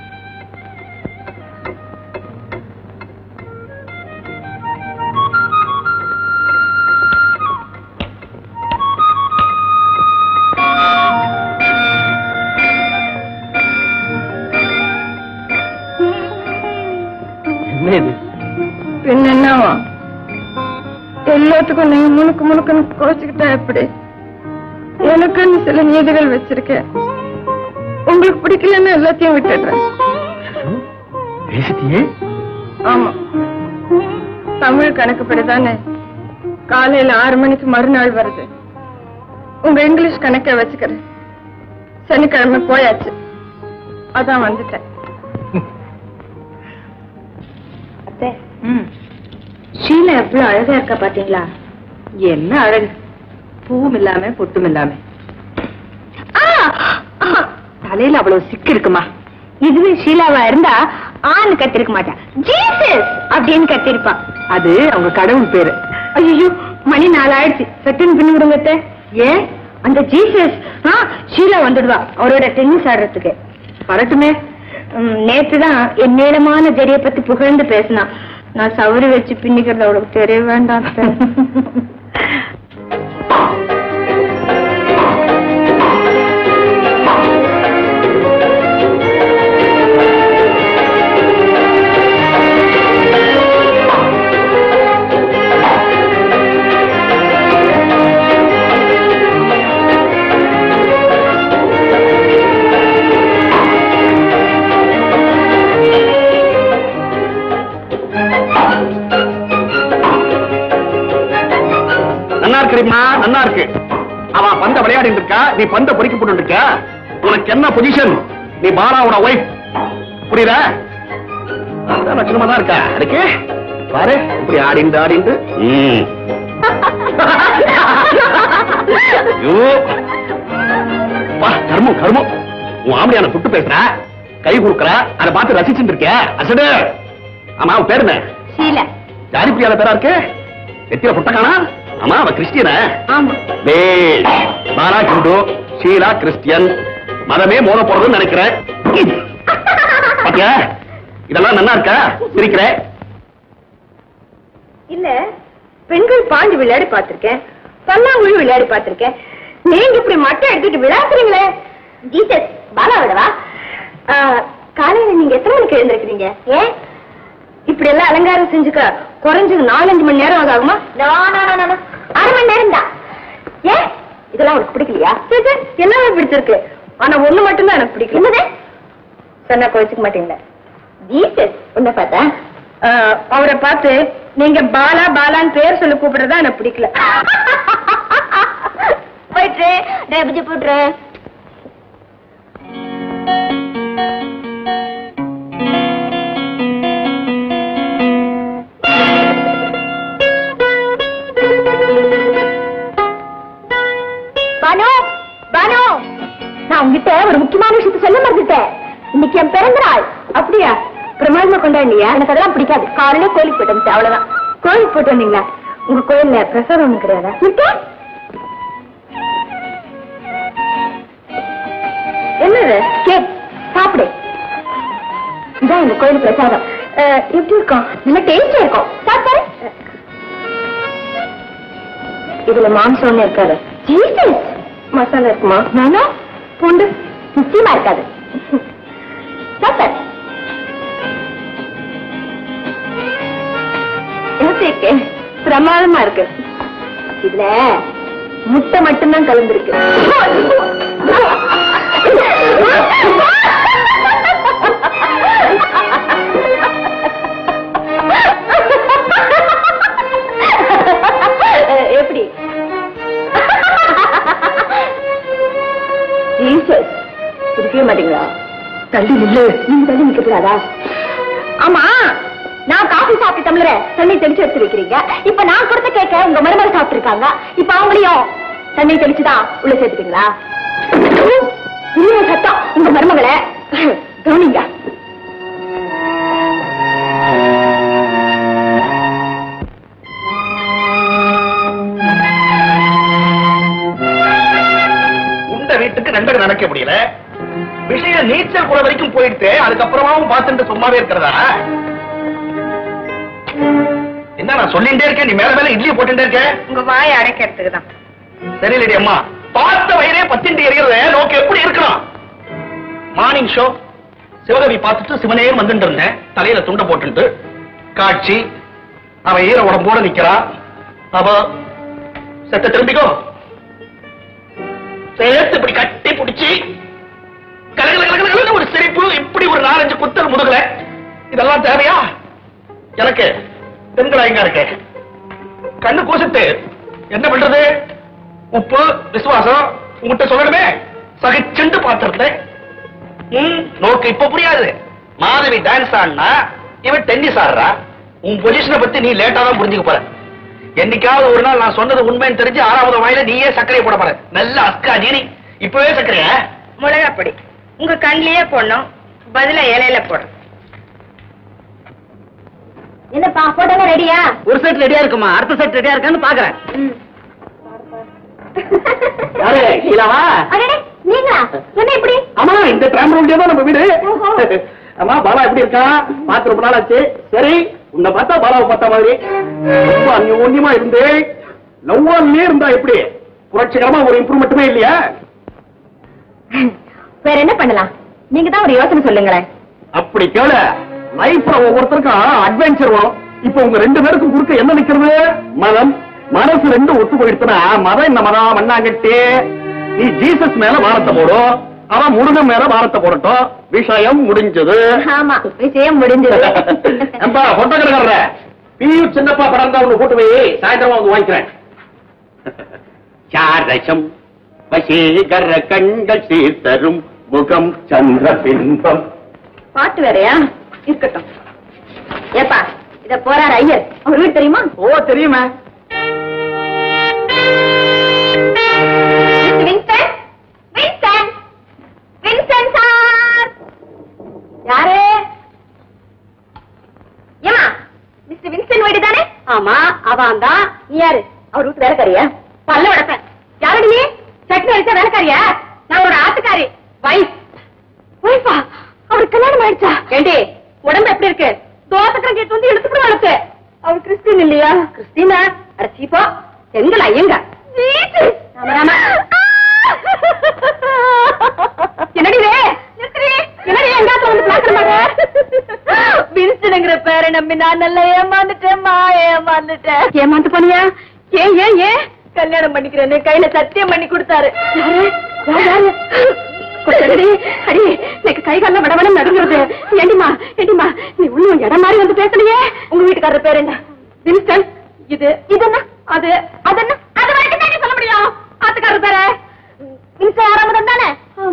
என்னவா எல்லாத்துக்கும் நீங்க முணுக்கு முணுக்குன்னு கோச்சுக்கிட்டா எப்படி? எனக்குன்னு சில நீதிகள் வச்சிருக்கேன். உங்களுக்கு பிடிக்கலன்னு எல்லாத்தையும் விட்டுடுறேன். ஆமா, தமிழ் கணக்குப்படிதானே காலையில ஆறு மணிக்கு மறுநாள் வருது. உங்க இங்கிலீஷ் கணக்க வச்சுக்கிறேன். சனிக்கிழமை போயாச்சு, அதான் வந்துட்டேன். ஷீலா எவ்வளவு அழகா இருக்கா பாத்தீங்களா? என்ன அழகு! பூவும் இல்லாம பொட்டும் இல்லாம. தலையில அவ்வளவு சிக்கு இருக்குமா? இதுவே ஷீலாவா இருந்தா ஆண் கத்திருக்க மாட்டான், ஜீசஸ் அப்படின்னு கத்திருப்பான். அது அவங்க கடவுள் பேரு. ஐயோ, மணி நாலு ஆயிடுச்சு, சட்டுன்னு பின்னு விடுங்க. ஏன் அந்த ஜீசஸ் ஷீலா வந்துடுவா அவரோட டென்னிஸ் ஆடுறதுக்கு. வரட்டுமே. நேற்றுதான் என் நீளமான ஜெரிய பத்தி புகழ்ந்து பேசினான். நான் சவரி வச்சு பின்னிக்கிறது அவளுக்கு தெரிய வேண்டாம். நல்லா இருக்கு. அவன் பந்த விளையாடி இருக்கா, நீ பந்த பொறிக்க போட்டு இருக்க. உனக்கு என்ன பொசிஷன்? நீ பாலாவோட ஒய்ஃப், புரியுதா? லட்சணமா தான் இருக்கா. அதுக்கு பாரு இப்படி ஆடிந்து ஆடிந்து. கர்மம் கர்மம். உன் ஆம்படியான சுட்டு பேசுற, கை கொடுக்குற, அதை பார்த்து ரசிச்சுட்டு இருக்க. அசடு. ஆமா, அவன் பேரு என்ன? ஷீலா. ஜாரி பிரியாத பேரா இருக்கு. எத்திர புட்டக்கானா? ஆமா, அவ கிறிஸ்டியன. பாலா ஹிந்து, ஷீலா கிறிஸ்டியன். மதமே மோத போறதுன்னு நினைக்கிறேன். பாத்தியா, இதெல்லாம் நல்லா இருக்கா? சிரிக்கிற இல்ல. பெண்கள் பாஞ்சு விளையாடி பார்த்திருக்கேன், பல்லாங்குழி விளையாடி பார்த்திருக்கேன். நீங்க இப்படி மட்டை எடுத்துட்டு விளையாடுறீங்களே. ஜீசஸ் பாலா விடவா? காலையில நீங்க எத்தனை மணிக்கு எழுந்திருக்கிறீங்க? ஏன் இப்படி எல்லாம் அலங்காரம் செஞ்சுக்க குறைஞ்சது நாலஞ்சு மணி நேரம் ஆகுமா? அரை மணி நேரம் தான். ஏன் இதெல்லாம் உனக்கு பிடிக்கலையா? எல்லாமே பிடிச்சிருக்கு. ஆனா ஒண்ணு மட்டும்தான் எனக்கு பிடிக்கும். என்னது? சொன்னா கோச்சுக்க மாட்டீங்களா? ஜீசஸ் உன்னை பார்த்தா அவரை பார்த்து நீங்க பாலா பாலான்னு பேர் சொல்லி கூப்பிடுறதா எனக்கு பிடிக்கல. போயிட்டு டேபிஜி போட்டுரு. பானு பானு, நான் உங்ககிட்ட ஒரு முக்கியமான விஷயத்தை சொல்ல மறந்துட்டேன். இன்னைக்கு என் பிறந்த நாள். அப்படியா? பிரமாதமா கொண்டாடியா? எனக்கு அதெல்லாம் பிடிக்காது. காலையில கோயிலுக்கு போயிட்டு வந்து அவ்வளவுதான். கோயிலுக்கு போயிட்டு வந்தீங்களா? உங்க கோயில்ல பிரசாதம் ஒண்ணு கிடையாதா? என்னது? கேக் சாப்பிடு. இதான் எங்க கோயில் பிரசாதம். எப்படி இருக்கும்? நல்ல டேஸ்டா இருக்கும். சாப்பிட்டாரு. இதுல மாம்சம் ஒண்ணு இருக்காது. மசாலா இருக்குமா? நானா பூண்டு நிச்சயமா இருக்காது. சாப்பிட்டாரு. பிரமாதமா இருக்கு. இதுல முட்டை மட்டும்தான் கலந்துருக்கு. எப்படி? இருக்கவே மாட்டீங்களா? தள்ளி நில்லு. நீங்க தள்ளி நிக்க கூடாதா? ஆமா, நான் காஃபி சாப்பிட்டு தமிழர தண்ணி தெளிச்சு எடுத்து வைக்கிறீங்க. இப்ப நான் கொடுத்த கேட்க உங்க மருமகள் சாப்பிட்டு இருக்காங்க. இப்ப அவங்களையும் தண்ணி தெளிச்சுதான் உள்ள சேர்த்துட்டீங்களா? சத்தம் உங்க மருமகளை கவனிங்க. இந்த வீட்டுக்கு நண்பர்கள் நடக்க முடியல. விஷயம் நீச்சல் கூட வரைக்கும் போயிட்டு அதுக்கப்புறமாவும் பார்த்துட்டு சும்மாவே இருக்கிறதா? என்ன நான் சொல்லிட்டே இருக்கேன், நீ மேல மேல இட்லி போட்டுட்டே இருக்க. உங்க வாயை அடைக்கிறதுக்கு தான். சரியில்லடி அம்மா, பார்த்த வயிறே பத்தின்ட்டு எறிகிறத நோக்கு எப்படி இருக்கணும்? மார்னிங் ஷோ சிவகவி பார்த்துட்டு சிவனே வந்துட்டு இருந்தேன். தலையில துண்டை போட்டுட்டு காட்சி அவ ஈர உடம்போட நிக்கிறா. அவ செத்த திரும்பிக்கோ சேர்த்து இப்படி கட்டி பிடிச்சி கலகல ஒரு சிரிப்பு, இப்படி ஒரு நாலஞ்சு குத்தல் முதுகல. இதெல்லாம் தேவையா எனக்கு? பெண்களா எங்க இருக்கு? கண்ணு கூசிட்டு என்ன பண்றது? உப்பு விசுவாசம் உங்ககிட்ட சொல்லணுமே. சகிச்சுண்டு பார்த்திருந்தேன். நோக்கு இப்ப புரியாது. மாதவி டான்ஸ் ஆடினா இவன் டென்னிஸ் ஆடுறா. உன் பொசிஷனை பத்தி நீ லேட்டா தான் புரிஞ்சுக்க போற. என்னைக்காவது ஒரு நாள் நான் சொன்னது உண்மைன்னு தெரிஞ்சு ஆறாவது வாயில நீயே சர்க்கரையை போட போற. நல்ல அஸ்கா நீ இப்பவே சர்க்கரையா? மிளகாப்பொடி உங்க கண்ணிலேயே போடணும், பதில இலையில போடணும். என்னப்பா போட்டோ ரெடியா? ஒரு செட் ரெடியா இருக்குமா? அடுத்த செட் ரெடியா இருக்கான்னு பாக்குறேன். ஷீலாவா? நீங்களா? என்ன இப்படி? ஆமா, இந்த டிராம்பூல்ல தான் நம்ம வீடு. ஆமா, பாலா எப்படி இருக்கா? பார்த்து ரொம்ப நாள் ஆச்சு. சரி, உன்னை பார்த்தா பாலாவை பார்த்த மாதிரி ரொம்ப அந்யோன்யமா இருந்து லவ்வாலே இருந்தா எப்படி? புரட்சிகரமா ஒரு இம்ப்ரூவ்மெண்ட்டுமே இல்லையா? வேற என்ன பண்ணலாம்? நீங்க தான் ஒரு யோசனை சொல்லுங்களேன். அப்படி கேளு. லைஃப்ல ஒவ்வொருத்தருக்கும் அட்வென்ச்சர் வரும். இப்ப உங்க ரெண்டு பேருக்கும் குறுக்க என்ன நிக்கிறது? மதம். மனசு ரெண்டு ஒத்து போயிடுச்சுன்னா மதம் என்ன மதம் மண்ணாங்கட்டி? நீ ஜீசஸ் மேல பாரத்தை போடும், அவன் முருகன் மேல பாரத்தை போடட்டும். விஷயம் முடிஞ்சது. ஆமா, விஷயம் முடிஞ்சது. போட்டோகிராஃபர் பியூ சின்னப்பா படம் தான் ஒண்ணு போட்டு போய் சாயந்தரமா வந்து வாங்கிக்கிறேன். சாரசம் வசீகர கண்கள் சீர்த்தரும் முகம் சந்திர பிம்பம். பாட்டு வேறையா? இருக்கட்டும். ஏப்பா, இத போறார் ஐயர். அவர் வீடு தெரியுமா? ஓ, தெரியுமா? Vincent, Vincent, Vincent sir. யாரு? ஏமா, மிஸ்டர் வின்சென்ட் வீடு தானே? ஆமா, அவன் தான். நீ யாரு? அவர் வீட்டு வேலைக்காரியா? பல்ல வளர்ப்பேன். யாரு நீ? சட்னி அடிச்சா வேலைக்காரியா? நான் ஒரு ஆத்துக்காரி. வைஃப். வைஃபா? அவருக்கு கல்யாணம் ஆயிடுச்சா? ஏண்டி, உடம்பு எப்படி இருக்கு? தோசக்கரம் கேட்டு வந்து எடுத்துட்டு வளர்த்து. அவர் கிறிஸ்டின் இல்லையா? கிறிஸ்டினா? அட சீப்பா, செங்கல் ஐயங்க. என்னடி என்னடி எங்காச்சும் வந்து பாக்குறாங்க? வின்சனுங்கிற பேரை நம்பி நான் நல்லா ஏமாந்துட்டேன். ஏமாந்துட்டேன். ஏமாந்து போனியா? ஏன் ஏன் ஏன் கல்யாணம் பண்ணிக்கிறேன்னு கையில சத்தியம் பண்ணி கொடுத்தாரு. அடி எனக்கு கை கால வடவடம் நடுங்கிறது. ஏண்டிமா ஏண்டிமா நீ ஒண்ணும் இடம் மாதிரி வந்து பேசலையே. உங்க வீட்டுக்காரர் பேர் என்ன? வின்ஸ்டன். இது இதென்ன? அது அதென்ன? அது வரைக்கும் தான் சொல்ல முடியும். ஆத்துக்காரர் பேரு வின்ஸ்டன் ஆறாமதான் தானே?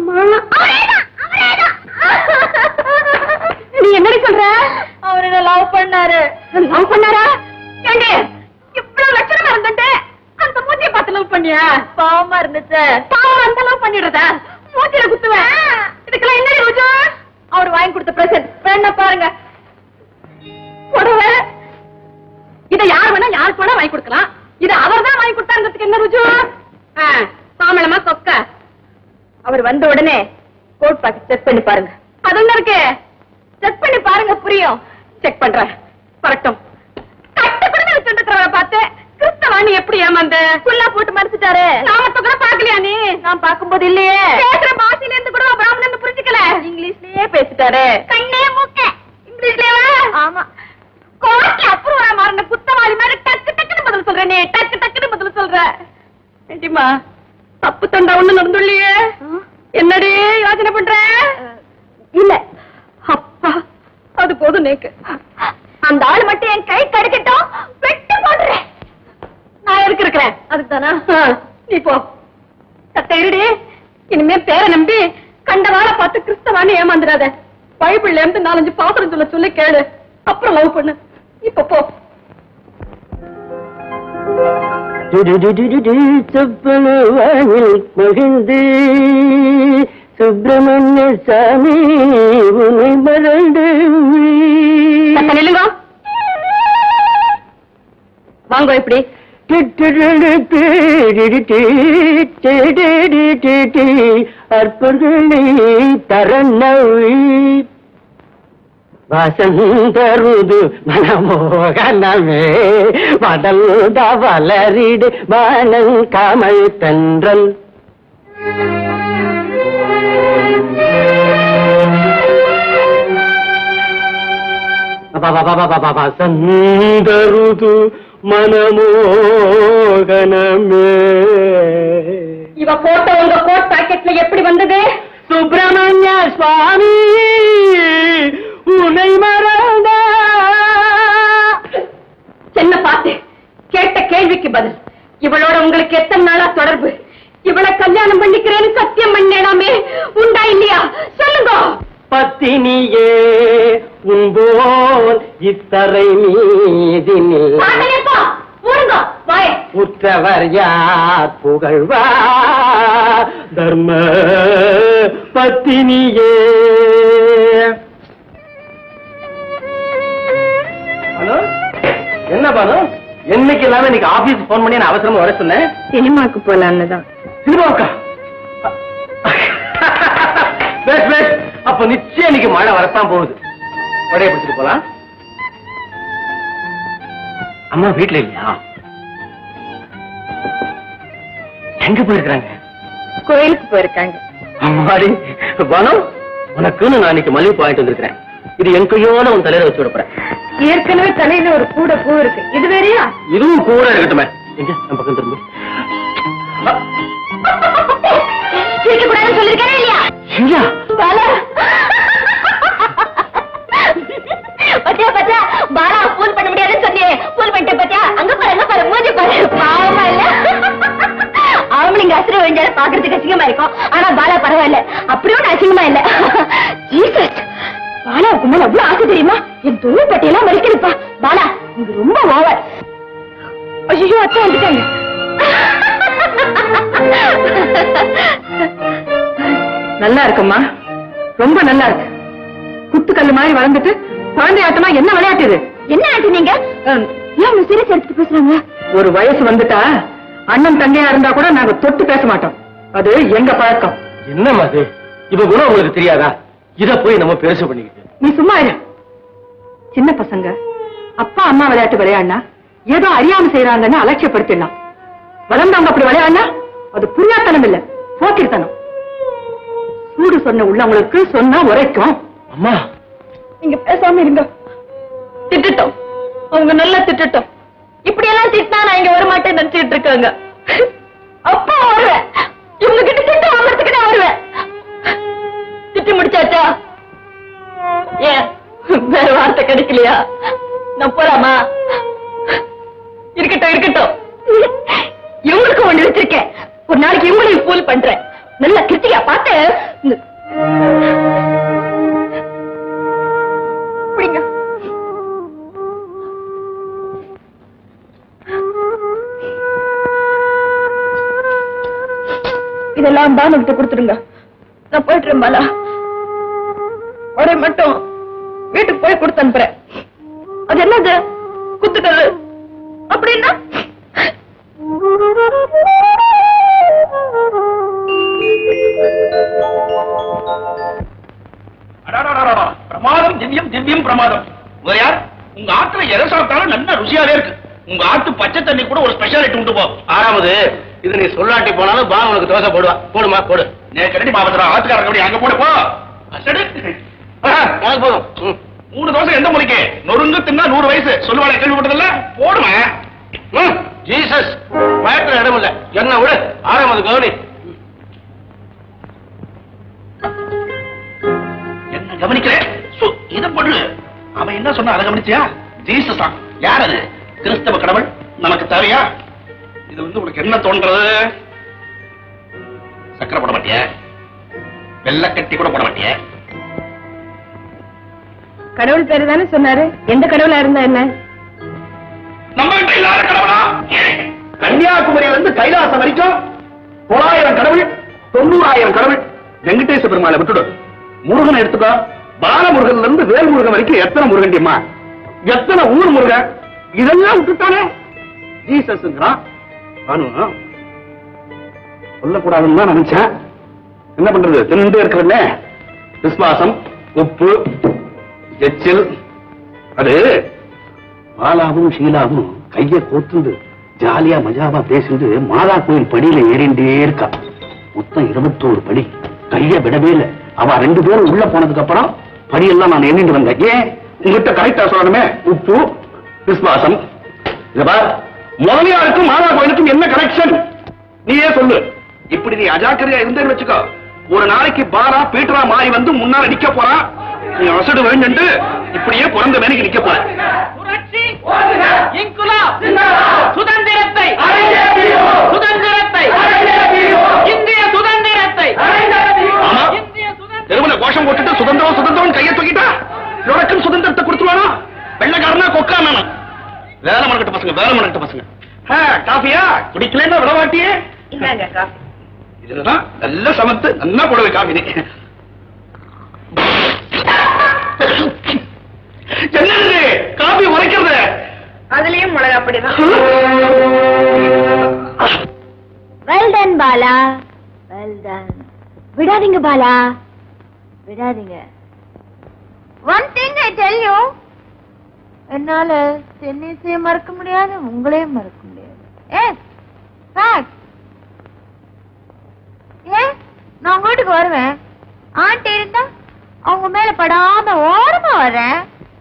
நீ என்னடி சொல்ற? அவர் என்ன லவ் பண்ணாரு. லவ் பண்ணாரா? ஏண்டி இவ்வளவு லட்சணமா இருந்துட்டு அந்த மூஞ்சியை பார்த்து லவ் பண்ணியா? பாவமா இருந்துச்சு. பாவம் அந்த லவ் பண்ணிடுறதா? மூஞ்சில குத்துவேன். இதுக்கெல்லாம் என்ன ரோஜா? அவர் வாங்கி கொடுத்த பிரசன்ட் வேணா பாருங்க. புடவை இதை யார் வேணா யாருக்கு வேணா வாங்கி கொடுக்கலாம். இது அவர் தான் வாங்கி கொடுத்தாருங்கிறதுக்கு என்ன ருஜு? சாமளமா சொக்க. அவர் வந்த உடனே கோட் பாக்கெட் செக் பண்ணி பாருங்க. அது இருக்கு. செக் பண்ணி பாருங்க புரியும். செக் பண்றேன். பரட்டும். கட்டு கூட வச்சுருக்கிறவரை பார்த்து கிறிஸ்தவாணி எப்படி ஏமாந்த புல்லா போட்டு மறைச்சிட்டாரு. நாமத்தை கூட பாக்கலையா நீ? நான் பார்க்கும்போது இல்லையே. பேசுற பாஷையில இருந்து கூட பிராமணன் புரிஞ்சுக்கல. இங்கிலீஷ்லயே பேசிட்டாரு. கண்ணே மூக்க இங்கிலீஷ்லயே. ஆமா. கோர்ட்ல அப்புறம் மாறின குத்தவாளி மாதிரி டக்கு டக்குன்னு பதில் சொல்ற. நீ டக்கு டக்குன்னு பதில் சொல்ற. ஏண்டிமா தப்பு தண்டா ஒண்ணு நடந்துள்ளியே. என்னடி யோசனை பண்ற? இல்ல அப்பா அது போதும். நேக்கு அந்த ஆள் மட்டும் என் கை கடுக்கட்டும் வெட்டு போடுறேன். நான் எதுக்கு இருக்கிறேன்? அதுக்கு தானா? நீ போ கத்த இருடி. இனிமே பேரை நம்பி கண்டவாள பார்த்து கிறிஸ்தவானு ஏமாந்துடாத. பைபிள்ல இருந்து நாலஞ்சு பாத்திரம் சொல்ல சொல்லி கேளு. அப்புறம் லவ் பண்ணு. இப்ப போ. சொப்பனவானில் மகிழ்ந்து சுப்பிரமணிய சாமி உன்னை மறந்து. வாங்க இப்படி. அற்புதங்களை தரநவி வசந்தருது மனமோகனமே வடல்த வளரிடு வானம் கமல் தென்றல். வசந்தருது மனமோகனமே. இவ போட்டோ உங்க கோட் பாக்கெட்ல எப்படி வந்தது? சுப்பிரமணிய சுவாமி உன்னை மறந்த. என்ன பார்த்து கேட்ட கேள்விக்கு பதில். இவளோட உங்களுக்கு எத்தனை நாளா தொடர்பு? இவளை கல்யாணம் பண்ணிக்கிறேன்னு சத்தியம் பண்ணேனாமே உண்டா இல்லையா? சொல்லுங்க. பத்தினியே உன்போல் இத்தரை மீதினில் உற்றவர் யார் புகழ்வா தர்ம பத்தினியே. ஹலோ, என்ன பானு? என்னைக்கு இல்லாம இன்னைக்கு ஆபீஸ் போன் பண்ணி நான் அவசரமா வர சொன்னேன். சினிமாக்கு போலான்னு தான். சினிமாவுக்கா? பேஸ் பேஸ். அப்ப நிச்சயம் இன்னைக்கு மழை வரத்தான் போகுது. வடைய பிடிச்சிட்டு போலாம். அம்மா வீட்டுல இல்லையா? எங்க போயிருக்காங்க? கோயிலுக்கு போயிருக்காங்க. அம்மாடி பானு, உனக்குன்னு நான் இன்னைக்கு மல்லிகை வாங்கிட்டு வந்திருக்கிறேன். இது என் கையோட உன் தலையில வச்சு விடப்பறேன். ஏற்கனவே தலையில ஒரு கூட பூ இருக்கு. இது வேறையா? இதுவும் கூட இருக்கட்டுமே. எங்க நம்ம பக்கம் திரும்ப சொல்லிருக்கேன் இல்லையா? பாலா பத்தியா பத்தியா பாலா பூல் பண்ண முடியாதுன்னு சொன்னியே. பூல் பண்ணிட்டு பத்தியா? அங்க பாரு அங்க பாரு மூஞ்சி பாரு. பாவமா இல்ல? ஆம்பளைங்க அசுர வேண்டிய பாக்குறதுக்கு அசிங்கமா இருக்கும். ஆனா பாலா பரவாயில்ல. அப்படியும் அசிங்கமா இல்ல. ஜீசஸ், பாலாவுக்கு மேல அவ்வளவு ஆசை தெரியுமா? என் தொழில் பட்டியெல்லாம் மறிக்கிறப்பா. பாலா இங்க ரொம்ப ஓவர். ஐயோ அத்தை வந்துட்டாங்க. நல்லா இருக்குமா? ரொம்ப நல்லா இருக்கு. குத்துக்கல்லு மாதிரி வளர்ந்துட்டு குழந்தை ஆட்டமா என்ன விளையாட்டு இது? என்ன ஆட்டு நீங்க? ஏன் சீரியஸ் எடுத்து பேசுறாங்க? ஒரு வயசு வந்துட்டா அண்ணன் தங்கையா இருந்தா கூட நாங்க தொட்டு பேச மாட்டோம். அது எங்க பழக்கம். என்னம்மா அது? இவ குணம் உங்களுக்கு தெரியாதா? இத போய் நம்ம பேச பண்ணிக்கிட்டு. நீ சும்மா இரு. சின்ன பசங்க அப்பா அம்மா விளையாட்டு விளையாடினா ஏதோ அறியாம செய்யறாங்கன்னு அலட்சியப்படுத்திடலாம். வளர்ந்தவங்க அப்படி விளையாடினா அது புரியாத்தனம் இல்ல, போக்கிருத்தனம். சூடு சொன்ன உள்ளவங்களுக்கு சொன்னா உரைக்கும். அம்மா நீங்க பேசாம இருங்க. திட்டட்டும், அவங்க நல்லா திட்டட்டும். இப்படி எல்லாம் திட்டினா நான் இங்க வர மாட்டேன்னு நினைச்சிட்டு இருக்காங்க. அப்பா வருவேன். இவங்க கிட்ட திட்டு வாங்கறதுக்கு நான் வருவேன். திட்டி முடிச்சாச்சா? ஏன் வேற வார்த்தை கிடைக்கலையா? நான் போலாமா? இருக்கட்டும் இருக்கட்டும். இவங்களுக்கு ஒண்ணு வச்சிருக்கேன். ஒரு நாளைக்கு இவங்களையும் ஃபூல் பண்றேன். நல்லா கிருத்திகா பார்த்து பிடிங்க. இதெல்லாம் பானு கிட்ட கொடுத்துருங்க. நான் போயிட்டுறேன் பாலா. ஒரே மட்டும் வீட்டுக்கு போய் கொடுத்து அனுப்புறேன். அது என்னது குத்துக்கல்லு அப்படின்னா? பிரமாதம், திவ்யம் திவ்யம் பிரமாதம். யார் உங்க ஆத்துல எதை சாப்பிட்டாலும் நல்ல ருசியாவே இருக்கு. உங்க ஆத்து பச்சை தண்ணி கூட ஒரு ஸ்பெஷாலிட்டி உண்டு போ. ஆறாவது இது நீ சொல்லாட்டி போனாலும் பா உனக்கு தோசை போடுவா. போடுமா போடு. நேற்று மாவட்ட ஆத்துக்காரங்க அங்க போடு போ. போதும். மூணு தோசை எந்த மொழிக்கு நொறுங்கு தின்னா நூறு வயசு சொல்லுவாங்க. கேள்விப்பட்டதில்ல? போடுமா. ஜீசஸ் வயத்துல இடம் இல்ல. என்ன விடு. ஆறாவது கவனி. என்ன கவனிக்கிறேன்? இதை பொண்ணு அவன் என்ன சொன்ன அதை கவனிச்சியா? ஜீசஸா? யார் அது? கிறிஸ்தவ கடவுள் நமக்கு தேவையா? இது வந்து உனக்கு என்ன தோன்றது? சக்கரை போட மாட்டிய? வெள்ளக்கட்டி கூட போட மாட்டிய? கடவுள் பேரு தானே சொன்னாரு. எந்த கடவுளா இருந்தா என்ன? நம்ம கிட்ட இல்லாத கடவுளா? கன்னியாகுமரியில இருந்து கைலாசம் வரைக்கும் தொள்ளாயிரம் கடவுள், தொண்ணூறாயிரம் கடவுள். வெங்கடேச பெருமாளை விட்டுடு. முருகனை எடுத்துக்கோ. பாலமுருகன்ல இருந்து வேல்முருகன் வரைக்கும் எத்தனை முருகன்டியம்மா, எத்தனை ஊர் முருகன். இதெல்லாம் விட்டுட்டானே ஜீசஸ்ங்கிறான். சொல்லக்கூடாதுன்னு தான் நினைச்சேன். என்ன பண்றது? தின்னு இருக்கிறதுல விசுவாசம், உப்பு, எச்சில். அது பாலாவும் ஷீலாவும் கைய கோத்துண்டு ஜாலியா மஜாவா பேசிட்டு மாதா கோயில் படியில ஏறிண்டே இருக்கா. மொத்தம் இருபத்தோரு படி. கைய விடவே இல்லை. அவ ரெண்டு பேரும் உள்ள போனதுக்கு அப்புறம் படியெல்லாம் நான் எண்ணிட்டு வந்தேன். ஏன் உங்ககிட்ட கரெக்டா சொல்லணுமே. உப்பு, விசுவாசம். முதலியாருக்கும் மாதா கோயிலுக்கும் என்ன கனெக்ஷன் நீயே சொல்லு. இப்படி நீ அஜாக்கிரதையா இருந்தேன்னு வச்சுக்கோ, ஒரு நாளைக்கு பாலா பீட்டரா மாறி வந்து முன்னால நிக்க போறா. நீ அசடு வேண்டு இப்படியே பிறந்த மேனைக்கு நிக்க போற. சுதந்திரத்தை சுதந்திரத்தை இந்திய சுதந்திரத்தை தெருவில் கோஷம் போட்டுட்டு சுதந்திரம் சுதந்திரம் கையை தூக்கிட்டா உனக்கும் சுதந்திரத்தை கொடுத்துருவானா? வெள்ளக்காரனா கொக்கானா? வேலை மணக்கிட்ட பசங்க, வேலை மணக்கிட்ட பசங்க. காஃபியா குடிக்கலன்னா விடமாட்டியே. இதுதான் நல்ல சமத்து, நல்லா போடுவே காஃபி. என்னது காஃபி உரைக்கிறது? அதுலயும் மிளகா அப்படிதான். Well done Bala, well done. விடாதீங்க பாலா, விடாதீங்க. One thing I tell you, என்னால டென்னிஸே மறக்க முடியாது, உங்களையும் மறக்க முடியாது. ஏ ஃபேக்ட். ஏ நான் வீட்டுக்கு வருவேன். ஆண்டி இருந்தா அவங்க மேல படாம ஓரமா வரேன்.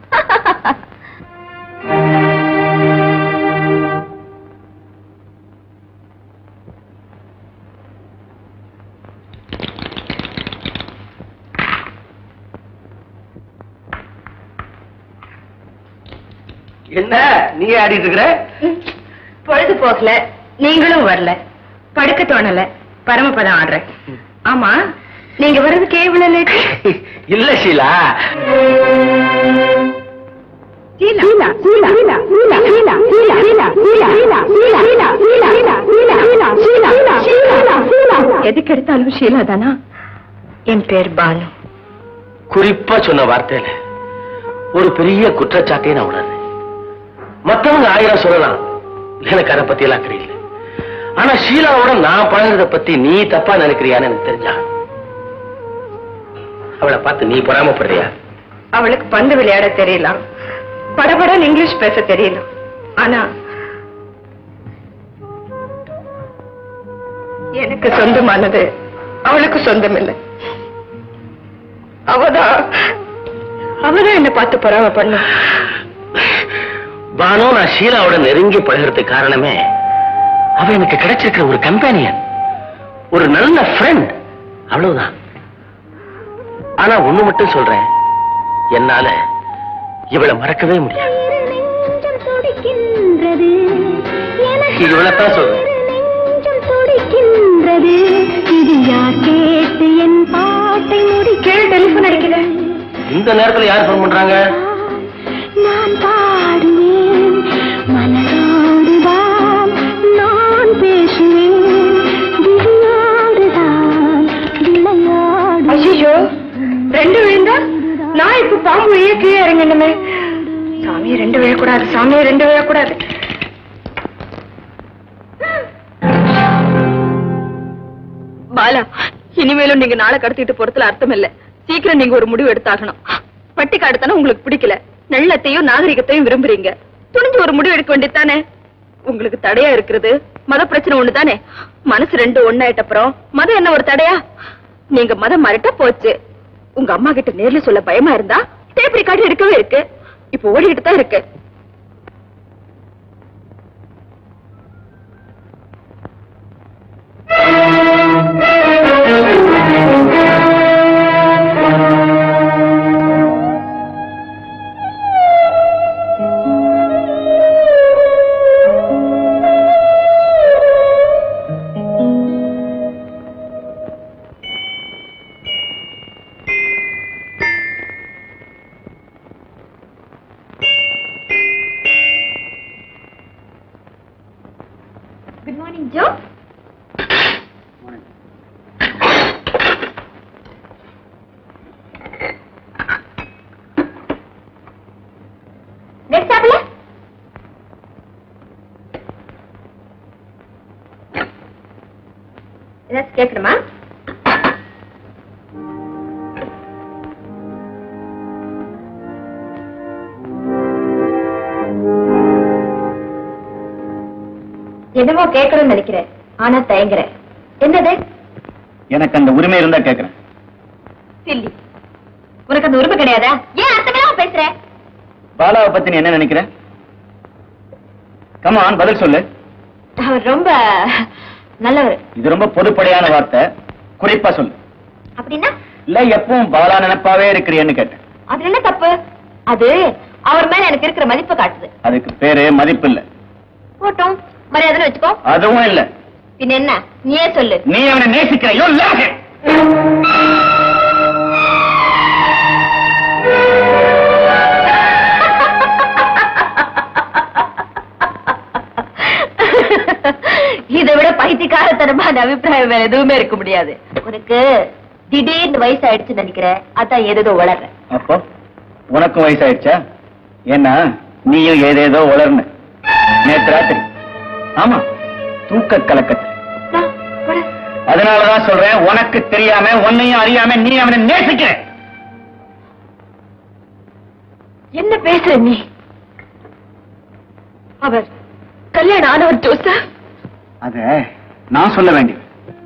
என்ன நீ ஆடிட்டு இருக்கிற? பொழுது போகல, நீங்களும் வரல, படுக்க தோணல, பரமபதம் ஆடுறேன். ஆமா, நீங்க வர்றதுக்கு எவ்வளவு லேட்? இல்ல ஷீலா, எதுக்கு எடுத்தாலும் ஷீலா தானா? என் பேர் பானு. குறிப்பா சொன்ன வார்த்தையில ஒரு பெரிய குற்றச்சாட்டே நான் உணர்றேன். மத்தவங்க ஆயிரம் சொல்லலாம், எனக்கு அதை பத்தி எல்லாம் தெரியல. ஆனா ஷீலாவோட நான் பழகிறத பத்தி நீ தப்பா நினைக்கிறியான்னு எனக்கு தெரிஞ்சா. அவளை பார்த்து நீ பொறாமப்படுறியா? அவளுக்கு பந்து விளையாட தெரியலாம், படபடன்னு இங்கிலீஷ் பேச தெரியலாம். ஆனா எனக்கு சொந்தமானது அவளுக்கு சொந்தம் இல்லை. அவதான் அவதான் என்ன பார்த்து பொறாம பண்ண. பானு, நான் ஷீலாவோட நெருங்கி பழகிறதுக்கு காரணமே அவ எனக்கு கிடைச்சிருக்கிற ஒரு கம்பெனியன், ஒரு நல்ல ஃப்ரெண்ட், அவ்வளவுதான். ஆனா ஒண்ணு மட்டும் சொல்றேன், என்னால இவளை மறக்கவே முடியாது. இவளைத்தான் சொல்றேன். இந்த நேரத்துல யார் போன் பண்றாங்க? நான் பாடுவேன், மலரோடுதான் நான் பேசுவேன், விளையாடுதான் விளையாடு. ஐயோ, ரெண்டு விழுந்தா நான் இப்ப பாம்பு விழிய கீழே இறங்கணுமே. சாமியை ரெண்டு விழக்கூடாது, சாமியை ரெண்டு விழக்கூடாது. பாலா, இனிமேலும் நீங்க நாளை கடத்திட்டு போறதுல அர்த்தம் இல்ல. சீக்கிரம் நீங்க ஒரு முடிவு எடுத்தாகணும். பட்டி காடுத்தானே உங்களுக்கு பிடிக்கல, நல்லத்தையும் நாகரிகத்தையும் விரும்புறீங்க. துணிஞ்சு ஒரு முடிவு எடுக்க வேண்டியதானே. உங்களுக்கு தடையா இருக்கிறது மத பிரச்சனை ஒண்ணுதானே. மனசு ரெண்டு ஒண்ணாயிட்ட அப்புறம் மதம் என்ன ஒரு தடையா? நீங்க மதம் மாறிட்டா போச்சு. உங்க அம்மா கிட்ட நேர்ல சொல்ல பயமா இருந்தா டேப்ரி கார்டு இருக்கவே இருக்கு. இப்ப ஓடிட்டு தான் இருக்கு. Good morning, Joe. Morning. Next table. Let's get them, huh? என்னமோ கேட்கணும்னு நினைக்கிறேன், ஆனா தயங்குறேன். என்னது? எனக்கு அந்த உரிமை இருந்தா கேட்கிறேன். சில்லி, உனக்கு அந்த உரிமை கிடையாதா? ஏன் அர்த்தமெல்லாம் பேசுற? பாலாவை பத்தி நீ என்ன நினைக்கிற? கமான், பதில் சொல்லு. அவர் ரொம்ப நல்லவர். இது ரொம்ப பொதுப்படையான வார்த்தை, குறிப்பா சொல்லு. அப்படின்னா? இல்ல எப்பவும் பாலா நினைப்பாவே இருக்கிறேன்னு கேட்டேன். அது என்ன தப்பு? அது அவர் மேல எனக்கு இருக்கிற மதிப்பு காட்டுது. அதுக்கு பேரு மதிப்பு இல்ல. போட்டோம், மரியாதை வச்சுக்கோ. அதுவும் இல்ல. பின்ன என்ன? நீயே சொல்லு. நீ அவனை நேசிக்கிறையோ? இதை விட பைத்தியக்காரத்தனமான அபிப்பிராயம் வேற எதுவுமே இருக்க முடியாது. உனக்கு திடீர்னு வயசு ஆயிடுச்சு நினைக்கிறேன், அதான் ஏதேதோ வளர்ற. அப்போ உனக்கும் வயசாயிடுச்சா? ஏன்னா நீயும் ஏதேதோ வளர்ன. நேற்று ராத்திரி, ஆமா, தூக்க கலக்கத்தில். அதனாலதான் சொல்றேன், உனக்கு தெரியாம உன்னையும் அறியாம நீ அவனை நேசிக்கிற. என்ன பேசுற நீ? அவர் கல்யாணம் ஆனவர் ஜோசப். அத நான் சொல்ல வேண்டியது.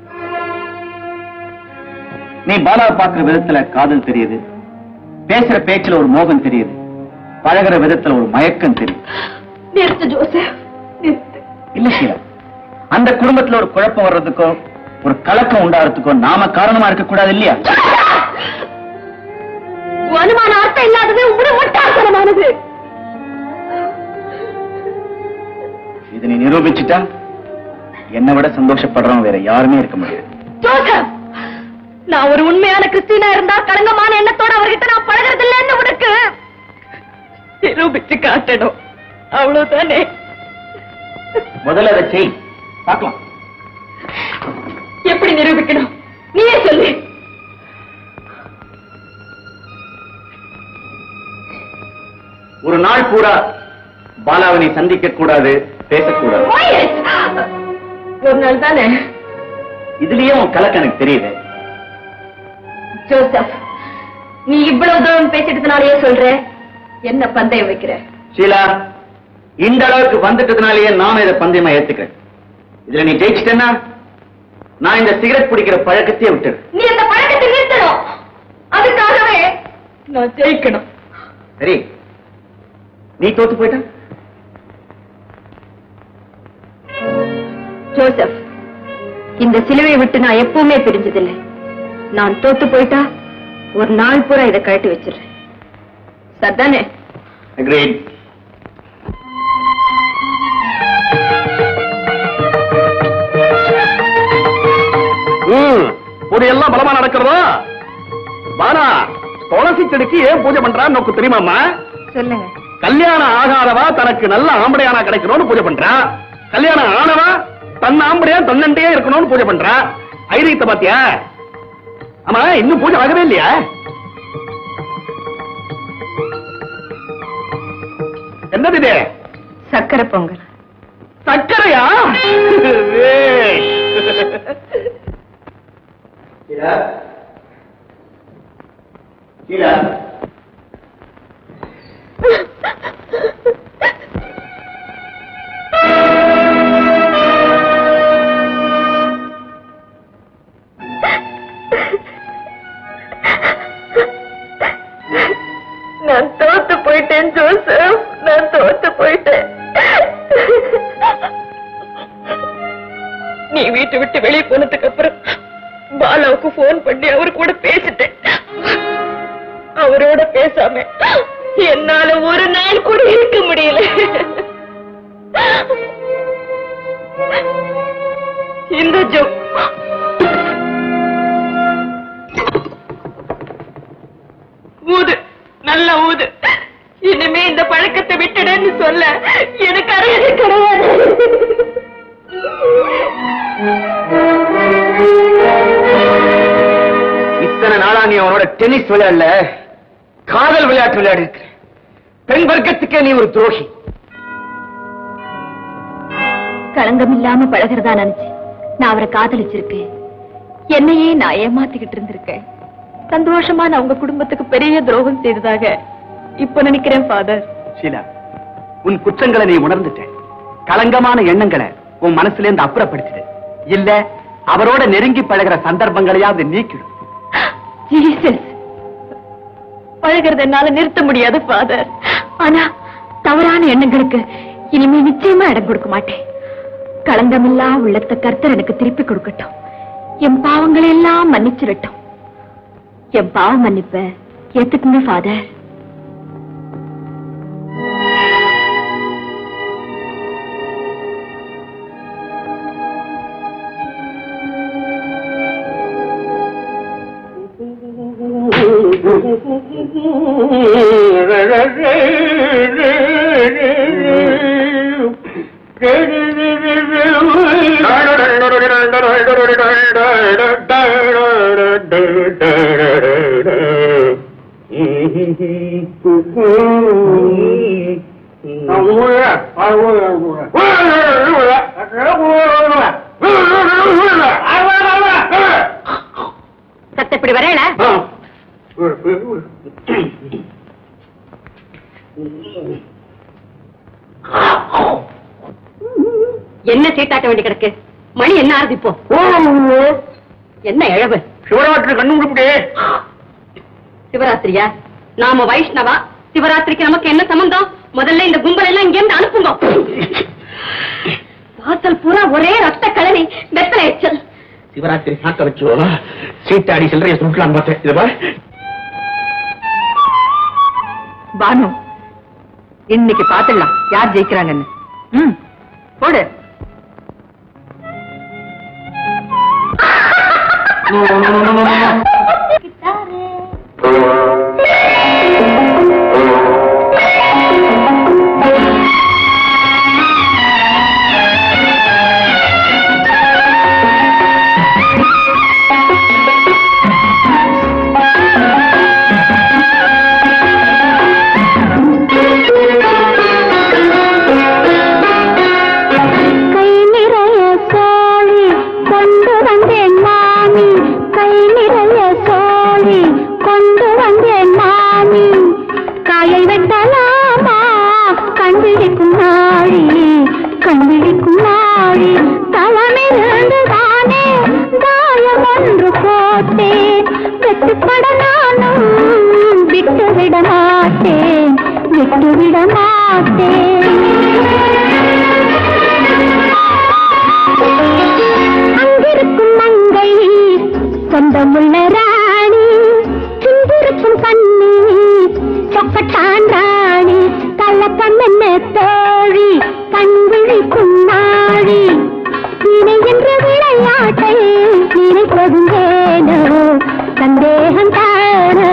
நீ பாலாவை பார்க்கிற விதத்துல காதல் தெரியுது, பேசுற பேச்சுல ஒரு மோகம் தெரியுது, பழகிற விதத்துல ஒரு மயக்கம் தெரியுது. நிறுத்து ஜோசப், நிறுத்து. இல்ல ஷீலா, அந்த குடும்பத்துல ஒரு குழப்பம் வர்றதுக்கோ ஒரு கலக்கம் உண்டாகிறதுக்கோ நாம காரணமா இருக்க கூடாது இல்லையா? அனுமான அர்த்தம் இல்லாதது உங்களுடைய முட்டாள்தனமானது. இது நீ நிரூபிச்சுட்டா என்னை விட சந்தோஷப்படுறோம் வேற யாருமே இருக்க முடியாது. ஜோசப், நான் ஒரு உண்மையான கிறிஸ்டினா இருந்தா களங்கமான எண்ணத்தோட அவர்கிட்ட நான் பழகிறது இல்லைன்னு உனக்கு நிரூபிச்சு காட்டணும், அவ்வளவுதானே? முதல்ல அதை செய், பார்க்கலாம். எப்படி நிரூபிக்கணும் நீயே சொல்லு. ஒரு நாள் பூரா பாலாவினை சந்திக்க கூடாது, பேசக்கூடாது. ஒரு நாள் தானே? இதுலயே உன் கலக்க எனக்கு தெரியுது. ஜோசப், நீ இவ்வளவு தூரம் பேசிட்டதுனாலயே சொல்ற என்ன பந்தயம் வைக்கிற? ஷீலா, இந்த அளவுக்கு வந்துட்டதுனாலேயே நானும் இதை பந்தயமா ஏத்துக்கிறேன். இதுல நீ ஜெயிச்சிட்டேன்னா நான் இந்த சிகரெட் பிடிக்கிற பழக்கத்தையே விட்டுரு. நீ அந்த பழக்கத்தை நிறுத்தணும், அதுக்காகவே நான் ஜெயிக்கணும். சரி, நீ தோத்து போயிட்ட. ஜோசப், இந்த சிலுவையை விட்டு நான் எப்பவுமே பிரிஞ்சதில்லை. நான் தோத்து போயிட்டா ஒரு நாள் பூரா இதை கழட்டி வச்சிடுறேன். சரிதானே? பூஜை எல்லாம் பலமா நடக்கிறதா? பானா, துளசி செடிக்கு ஏன் பூஜை பண்றான்னு நோக்கு தெரியுமாமா? சொல்லுங்க. கல்யாணம் ஆகாதவா தனக்கு நல்ல ஆம்படையானா கிடைக்கணும்னு பூஜை பண்றா. கல்யாணம் ஆனவா தன் ஆம்படையா தன்னண்டையே இருக்கணும்னு பூஜை பண்றா. ஐதீகத்தை பாத்தியா? ஆமா, இன்னும் பூஜை ஆகவே இல்லையா? என்னது இது? சக்கரை பொங்கல். சக்கரையா? நான் தோத்து போயிட்டேன் ஜோசப், நான் தோத்து போயிட்டேன். நீ வீட்டை விட்டு வெளியே போனதுக்கு அப்புறம் பாலாவுக்கு போன் பண்ணி அவரு கூட பேசிட்டேன். அவரோட பேசாம என்னால ஒரு நாள் கூட இருக்க முடியல. இந்த ஜோ ஊது, நல்ல ஊது. இனிமே இந்த பழக்கத்தை விட்டுடன்னு சொல்ல எனக்கு அறியது கிடையாது. இத்தனை நாளா நீ அவனோட டென்னிஸ் விளையாடல, காதல் விளையாட்டு விளையாடி இருக்க. பெண் வர்க்கத்துக்கே நீ ஒரு துரோகி. களங்கம் இல்லாம பழகிறதா நினைச்சு நான் அவரை காதலிச்சிருக்கேன். என்னையே நான் ஏமாத்திக்கிட்டு இருந்திருக்கேன். சந்தோஷமா நான் உங்க குடும்பத்துக்கு பெரிய துரோகம் செய்ததாக இப்ப நினைக்கிறேன் ஃபாதர். ஷீலா, உன் குற்றங்களை நீ உணர்ந்துட்ட. களங்கமான எண்ணங்களை உன் மனசுல இருந்து அப்புறப்படுத்திடு. இல்ல அவரோட நெருங்கி பழகிற சந்தர்ப்பங்களையாவது நீக்கிடும். பழகிறது என்னால நிறுத்த முடியாது ஃபாதர். ஆனா தவறான எண்ணங்களுக்கு இனிமே நிச்சயமா இடம் கொடுக்க மாட்டேன். களங்கமில்லா உள்ளத்தை கர்த்தர் எனக்கு திருப்பி கொடுக்கட்டும். என் பாவங்களை எல்லாம் மன்னிச்சிடட்டும். என் பாவம் மன்னிப்ப ஏத்துக்குங்க ஃபாதர். சத்தப்படி வரையல. என்ன சீட்டாட்ட வேண்டி கிடக்கு? மணி என்ன ஆகுது இப்போ? என்ன இழவு? சிவராத்திரி கண்ணு முடிப்பே. சிவராத்திரியா? நாம வைஷ்ணவா, சிவராத்திரிக்கு நமக்கு என்ன சம்பந்தம்? முதல்ல இந்த கும்பல் எல்லாம் இங்க இருந்து அனுப்புங்க. வாசல் பூரா ஒரே ரத்த கலனி, வெத்தலை எச்சல். சிவராத்திரி சாக்க வச்சு சீட்டாடி சில்லறைய சுட்டலாம் பார்த்தேன். இது பாரு பானு, இன்னைக்கு பாத்துடலாம் யார் ஜெயிக்கிறாங்கன்னு. ம், போடு. விடமாட்டேன். சொந்தமுள்ள ராணி சிந்திருக்கும் கண்ணி சொக்கட்டான் ராணி கள்ளக்கம் என்ன தோழி கண்விழிக்கும் நாழி நினை என்ற விளையாட்டை நினைப்பதும் ஏனோ சந்தேகம் தானோ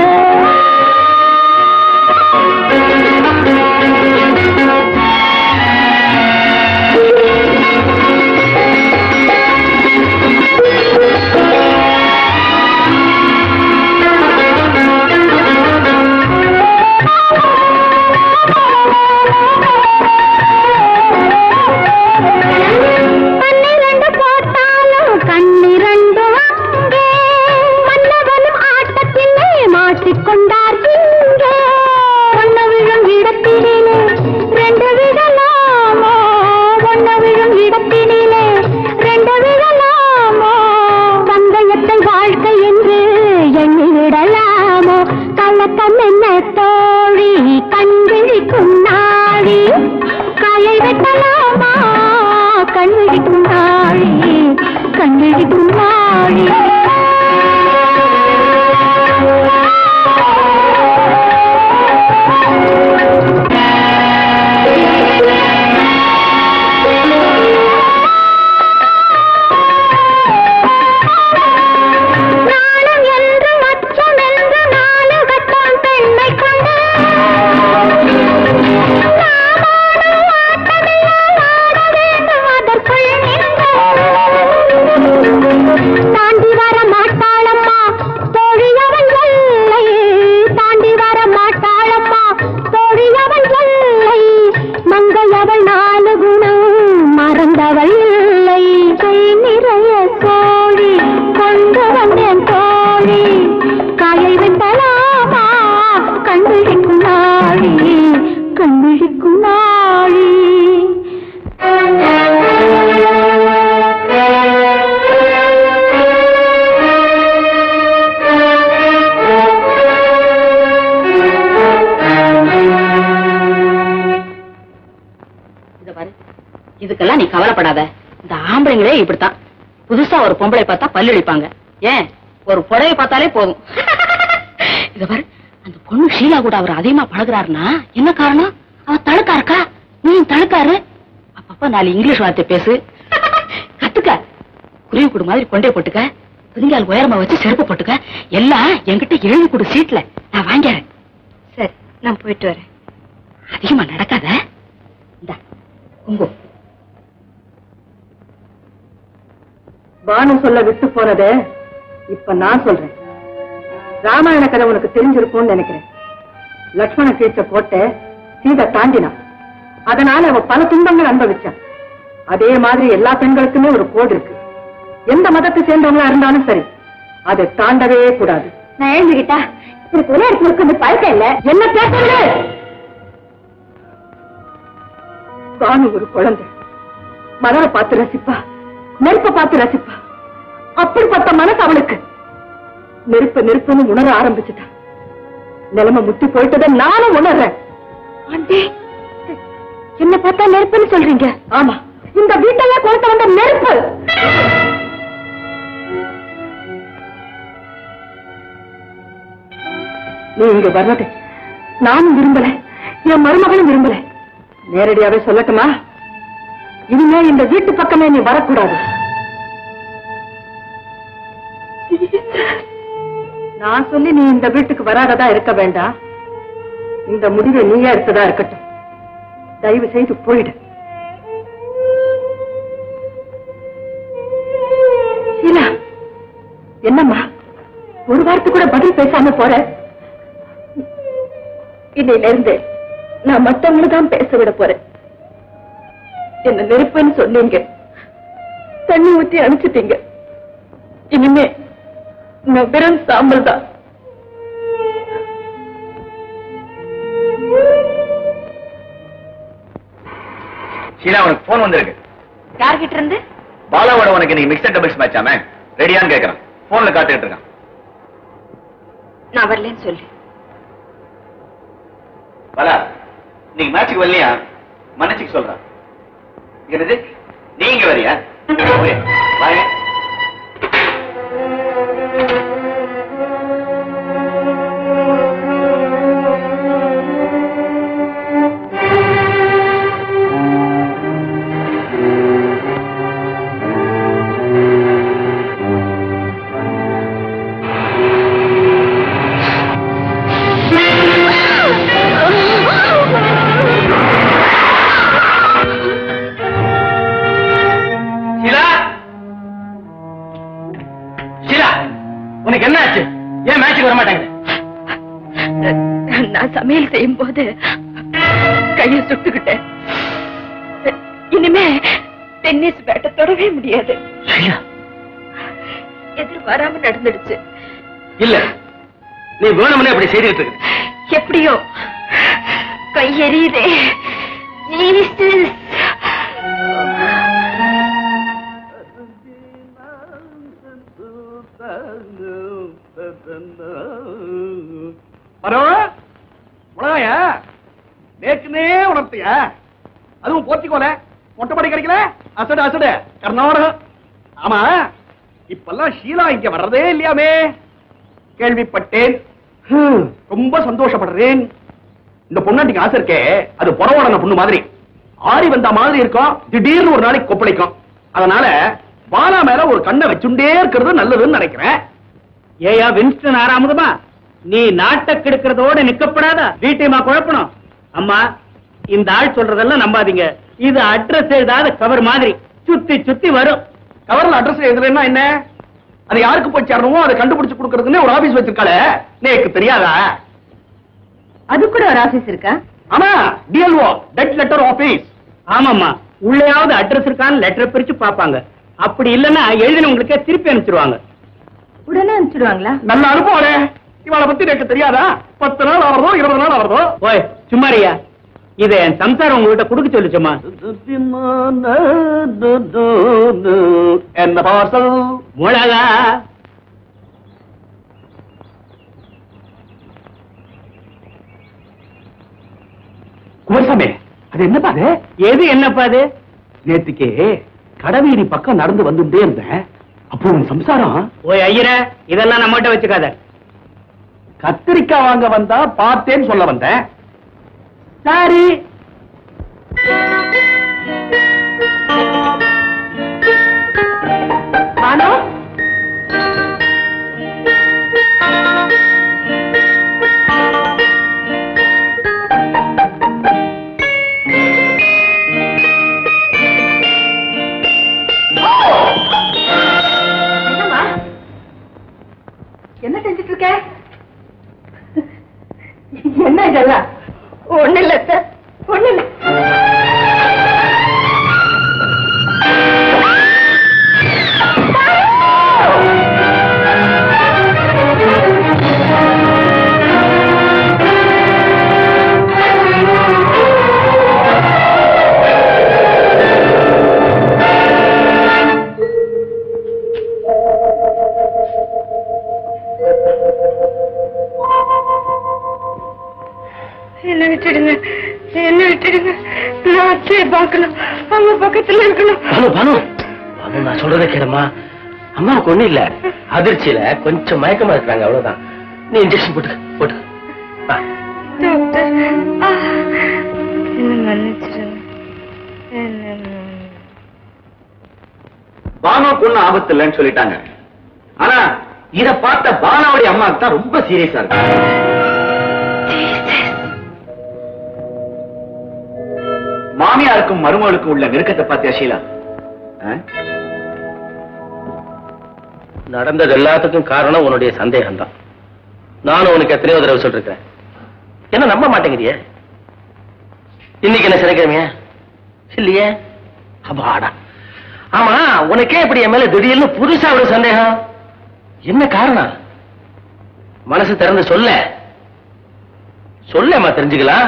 இதுக்கெல்லாம் நீ கவலைப்படாத. இந்த ஆம்பளைங்களே இப்படித்தான். புதுசா ஒரு பொம்பளை பார்த்தா பல்லளிப்பாங்க. ஏன் ஒரு புடவை பார்த்தாலே போதும். இத பாரு, அந்த பொண்ணு ஷீலா கூட அவர் அதிகமா பழகுறாருன்னா என்ன காரணம்? அவ தழுக்கா இருக்கா, நீ தழுக்காரு. அப்பப்ப நாலு இங்கிலீஷ் வார்த்தை பேசு, கத்துக்க. குருவி கூடு மாதிரி கொண்டே போட்டுக்க, புதுங்கால் உயரமா வச்சு செருப்பு போட்டுக்க. எல்லாம் என்கிட்ட எழுதி கொடு சீட்ல, நான் வாங்கிறேன். சரி, நான் போயிட்டு வரேன். அதிகமா நடக்காத. இந்தா உங்க பானு சொல்ல விட்டு போனதே இப்ப நான் சொல்றேன். ராமாயண கதை உனக்கு தெரிஞ்சிருக்கும்னு நினைக்கிறேன். லட்சுமண தீர்த்த போட்டு சீதை தாண்டினான். அதனால அவ பல துன்பங்கள் அனுபவிச்சான். அதே மாதிரி எல்லா பெண்களுக்குமே ஒரு கோடு இருக்கு. எந்த மதத்தை சேர்ந்தவங்களா இருந்தாலும் சரி, அதை தாண்டவே கூடாது. நான் எழுந்துகிட்டா எனக்கு ஒரே இடத்துல பழக்கம் இல்ல. என்ன பேசுறது? பானு ஒரு குழந்தை. மலரை பார்த்து ரசிப்பா, நெருப்ப பார்த்து ரசிப்பா. அப்படிப்பட்ட மனசு அவளுக்கு. நெருப்ப நெருப்புன்னு உணர ஆரம்பிச்சுட்டா. நிலைமை முத்தி போயிட்டதை நானும் உணர்றேன். ஆண்டி, என்ன பார்த்தா நெருப்புன்னு சொல்றீங்க? ஆமா, இந்த வீட்டையே கொடுத்த வந்த நெருப்பு. நீ இங்க வர்றது நானும் விரும்பல, என் மருமகளும் விரும்பல. நேரடியாவே சொல்லட்டுமா? இனிமே இந்த வீட்டு பக்கமே நீ வரக்கூடாது. நான் சொல்லி நீ இந்த வீட்டுக்கு வராததா இருக்க வேண்டாம். இந்த முடிவை நீயே எடுத்ததா இருக்கட்டும். தயவு செய்து போயிடு. ஷீலா, என்னம்மா ஒரு வார்த்தை கூட பதில் பேசாம போற? இன்னையில இருந்து நான் மத்தவங்களை தான் பேச விட போறேன். என்ன நெருப்புன்னு சொன்னீங்க, தண்ணி ஊத்தி அனுப்பிச்சிட்டீங்க. இனிமே நான் வெறும் சாம்பல் தான். ஷீலா, உனக்கு போன் வந்திருக்கு. யார்கிட்ட இருந்து? பாலாவோட உனக்கு நீ மிக்சட் டபுள்ஸ் மேட்ச் ஆமே ரெடியான்னு கேட்கறான். போன்ல காத்துக்கிட்டு இருக்கான். நான் வரலன்னு சொல்லு. பாலா, நீங்க மேட்சுக்கு வரலையா? மன்னிச்சுக்கு சொல்றான். என்னது, நீங்க வரியா? வாங்க. உனக்கு என்ன ஆச்சு? ஏன் மேட்சுக்கு வர மாட்டாங்க? நான் சமையல் செய்யும் போது கையை சுட்டுக்கிட்டேன். இனிமே டென்னிஸ் பேட்டை தொடவே முடியாது. எதிர்பாராம நடந்துடுச்சு. இல்ல, நீ வேணும்னே அப்படி செய்துட்டு இருக்க. எப்படியோ கை எரியுதே. பரவாயா நேக்குனே உணர்த்தியா? அதுவும் போத்திக்கோல மொட்டைப்படி கிடைக்கல. அசடு அசடு கர்நாடகம். ஆமா, இப்பெல்லாம் ஷீலா இங்க வர்றதே இல்லையாமே. கேள்விப்பட்டேன். ரொம்ப சந்தோஷப்படுறேன். இந்த பொண்ணாட்டிக்கு ஆசை இருக்கே, அது புறவாடன பொண்ணு மாதிரி ஆறி வந்த மாதிரி இருக்கும். திடீர்னு ஒரு நாளைக்கு கொப்பளிக்கும். அதனால பாலா மேல ஒரு கண்ணை வச்சுட்டே இருக்கிறது நல்லதுன்னு நினைக்கிறேன். ஏயா வின்ஸ்டன் ஆறாமதுமா, நீ நாட்டை கெடுக்கிறதோட நிக்கப்படாதா? வீட்டையுமா குழப்பணும்? அம்மா, இந்த ஆள் சொல்றதெல்லாம் நம்பாதீங்க. இது அட்ரஸ் எழுதாத கவர் மாதிரி சுத்தி சுத்தி வரும். கவர்ல அட்ரஸ் எழுதுறேன்னா என்ன? அது யாருக்கு போய் சேரணுமோ அதை கண்டுபிடிச்சு கொடுக்கறதுன்னு ஒரு ஆபீஸ் வச்சிருக்காளே, எனக்கு தெரியாதா? அது கூட ஒரு ஆபீஸ் இருக்கா? ஆமா, டிஎல்ஓ, டெட் லெட்டர் ஆபீஸ். ஆமாம்மா, உள்ளேயாவது அட்ரஸ் இருக்கான்னு லெட்டர் பிரிச்சு பாப்பாங்க. அப்படி இல்லன்னா எழுதினவங்களுக்கே திருப்பி அனுப்பிச்சிருவாங்க. உடனே அனுப்பிச்சிடுவாங்களா? நல்ல அனுபவம். இவளை பத்தி எனக்கு தெரியாதா? பத்து நாள் ஆவறதோ இருபது நாள் ஆவறதோ. ஓய் சும்மாரியா, இதை என் சம்சாரம் உங்ககிட்ட கொடுக்க சொல்லுச்சுமா. என்ன பார்சல்? மிளகா. குமரசாமி, அது என்னப்பா அது? எது என்னப்பா அது? நேத்துக்கு கடவீதி பக்கம் நடந்து வந்துட்டே இருந்தேன். அப்போ உன் சம்சாரம். ஓய் ஐயர, இதெல்லாம் நம்மகிட்ட வச்சுக்காத. கத்திரிக்காய் வாங்க வந்தா பார்த்தேன்னு சொல்ல வந்தேன். சரி. பானு, என்ன செஞ்சிட்டு இருக்க? என்ன இதெல்லாம்? ஒண்ணு இல்ல சார், ஒண்ணு இல்ல. என்ன விட்டுடுங்க, என்ன விட்டுடுங்க. நான் அத்தையை பார்க்கணும், அவங்க பக்கத்துல இருக்கணும். பானு பானு பானு, நான் சொல்றதை கேளுமா. அம்மாவுக்கு ஒண்ணு இல்ல, அதிர்ச்சியில கொஞ்சம் மயக்கமா இருக்கிறாங்க, அவ்வளவுதான். நீ இன்ஜெக்ஷன் போட்டு போட்டு. டாக்டர், என்ன மன்னிச்சிடுங்க. பானுக்கு ஒண்ணும் ஆபத்து இல்லைன்னு சொல்லிட்டாங்க. ஆனா இத பார்த்த பாலாவுடைய அம்மாவுக்கு தான் ரொம்ப சீரியஸா இருக்கு. மாமியாருக்கும் மருமகளுக்கும் உள்ள நெருக்கத்தை பார்த்தியா ஷீலா? நடந்தது எல்லாத்துக்கும் காரணம் உன்னுடைய சந்தேகம் தான். நானும் உனக்கு எத்தனையோ தடவை சொல்லிருக்கேன். என்ன நம்ப மாட்டேங்கிறியே? இன்னைக்கு என்ன சனிக்கிழமையா? இல்லையே. அப்பாடா. ஆமா, உனக்கே இப்படி என் மேல திடீர்னு புதுசா ஒரு சந்தேகம்? என்ன காரணம்? மனசு திறந்து சொல்ல சொல்லமா தெரிஞ்சுக்கலாம்.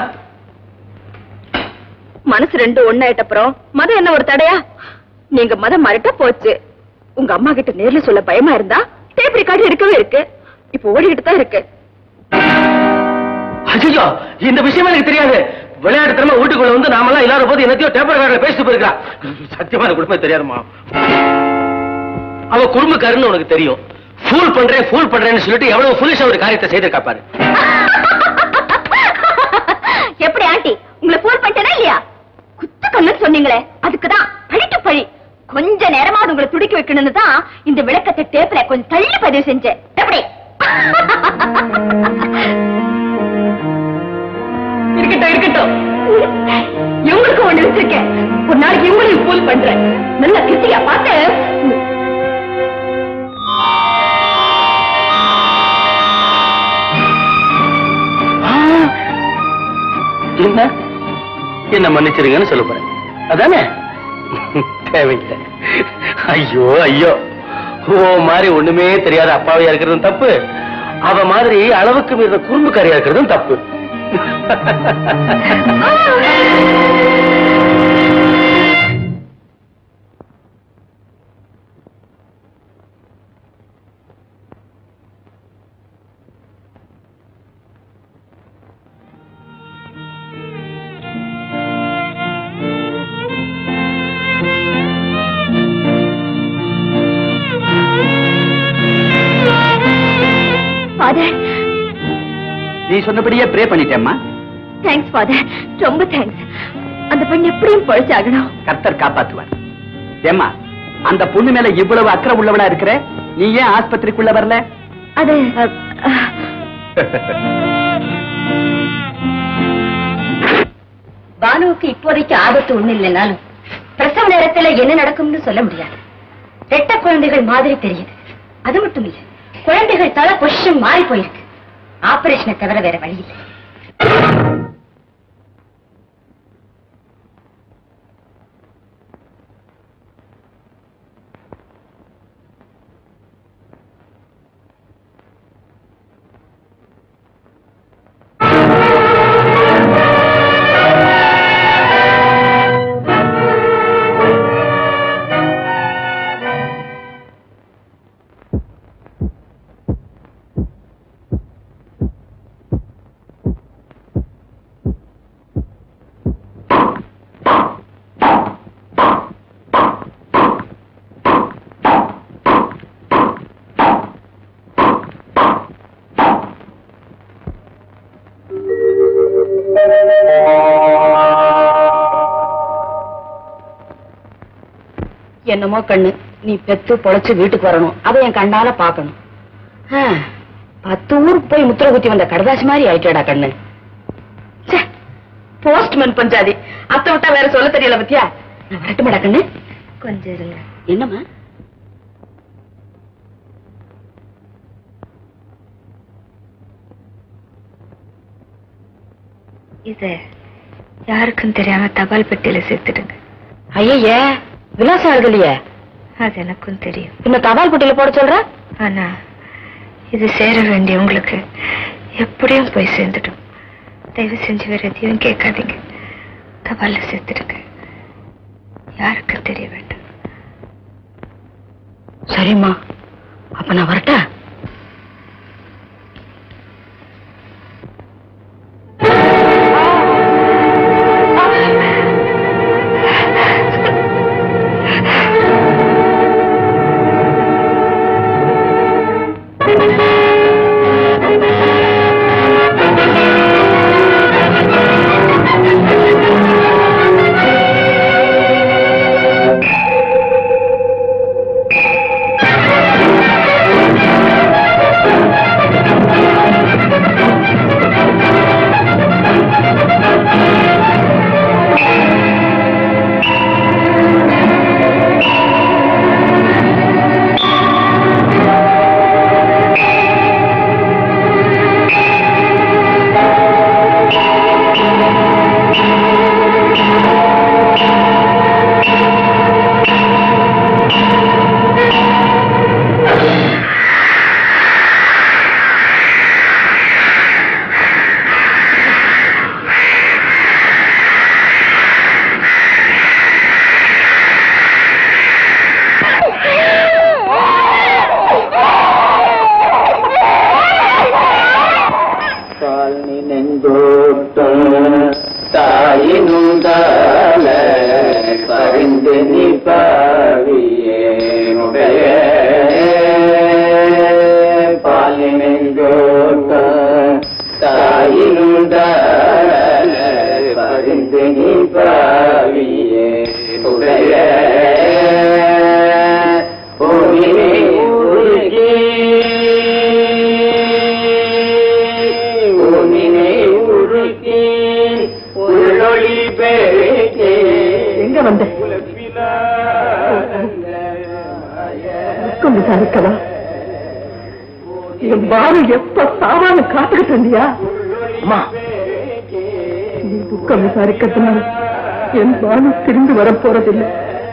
மனசு ரெண்டு ஒண்ணாயிட்டப்புறம் மதம் என்ன ஒரு தடையா? நீங்க மதம் மாறிட்டா போச்சு. உங்க அம்மா கிட்ட நேர்ல சொல்ல பயமா இருந்தா டேப் ரெக்கார்டு இருக்கவே இருக்கு. இப்ப ஓடிக்கிட்டு தான் இருக்கு. ஐயோ, இந்த விஷயம் எனக்கு தெரியாது. விளையாட்டு திறமை வீட்டுக்குள்ள வந்து நாமெல்லாம் இல்லாத போது என்னத்தையோ டேப் ரெக்கார்ட்ல பேசிட்டு போயிருக்கா. சத்தியமா குடும்பம் தெரியாதுமா. அவ குடும்பக்காரன்னு உனக்கு தெரியும். ஃபூல் பண்றேன் ஃபூல் பண்றேன்னு சொல்லிட்டு எவ்வளவு ஃபுலிஷா ஒரு காரியத்தை செய்திருக்கா பாரு. எப்படி ஆண்டி, உங்களை ஃபூல் பண்ணிட்டேனா இல்லையா? குத்து கண்ணு சொன்னீங்களே, அதுக்குதான் பழிக்கு பழி. கொஞ்ச நேரமாவது உங்களை துடிக்க வைக்கணும்னு தான் இந்த விளக்கத்தை டேப்ல கொஞ்சம் தள்ளி பதிவு செஞ்சேன். எப்படி இருக்கட்டும் இருக்கட்டும், இவங்களுக்கு ஒண்ணு வச்சிருக்கேன். ஒரு நாளைக்கு இவங்களையும் ஃபூல் பண்றேன். நல்ல கிட்டியா பார்த்து. என்ன மன்னிச்சிருங்கன்னு சொல்ல போறேன். அதானே? தேவையில்லை. ஐயோ ஐயோ, ஓ மாதிரி ஒண்ணுமே தெரியாத அப்பாவையா இருக்கிறதும் தப்பு, அவ மாதிரி அளவுக்கு மீறின குறும்புக்காரியா இருக்கிறதும் தப்பு. நீ சொன்னபடியே ப்ரே பண்ணிட்டேம்மா. தேங்க்ஸ் ஃபாதர், ரொம்ப தேங்க்ஸ். அந்த பெண் எப்படியும் பழிச்சாகணும். கர்த்தர் காப்பாத்துவார். ஏம்மா, அந்த பொண்ணு மேல இவ்வளவு அக்கறை உள்ளவளா இருக்கிற, நீ ஏன் ஆஸ்பத்திரிக்குள்ள வரல? அது பானுவுக்கு இப்போதைக்கு ஆபத்து ஒண்ணு இல்லைனாலும் பிரசவ நேரத்துல என்ன நடக்கும்னு சொல்ல முடியாது. ரெட்ட குழந்தைகள் மாதிரி தெரியுது. அது மட்டும் இல்ல, குழந்தைகள் தலை பொசிஷன் மாறி போயிருக்கு. ஆபரேஷனை தவிர வேற வழி இல்லை. என்னமோ கண்ணு, நீ பெத்து பொழைச்சு வீட்டுக்கு வரணும், அதை என் கண்ணால பாக்கணும். பத்து ஊருக்கு போய் முத்திர குத்தி வந்த கடதாசி மாதிரி ஆயிட்டேடா கண்ணு. போஸ்ட்மேன் பஞ்சாதி, அத்தை விட்டா வேற சொல்ல தெரியல பத்தியா. நான் வரட்டுமாடா கண்ணு? கொஞ்சம் இருங்க. என்னம்மா? இத யாருக்கும் தெரியாம தபால் பெட்டியில சேர்த்துடுங்க. ஐயே, விலாசம் இருக்குல்லையே. அது எனக்கும் தெரியும். இன்னும் தபால் பெட்டியில போட சொல்ற? ஆனா இது சேர வேண்டிய உங்களுக்கு எப்படியும் போய் சேர்ந்துடும். தயவு செஞ்சு வேற எதையும் கேட்காதீங்க. தபால்ல சேர்த்துடுங்க. யாருக்கும் தெரிய வேண்டாம். சரிம்மா, அப்ப நான் வரட்டா? துக்கம் விசாரிக்கிறதுனால என் பானு திரும்பி வரப்போறதில்லை.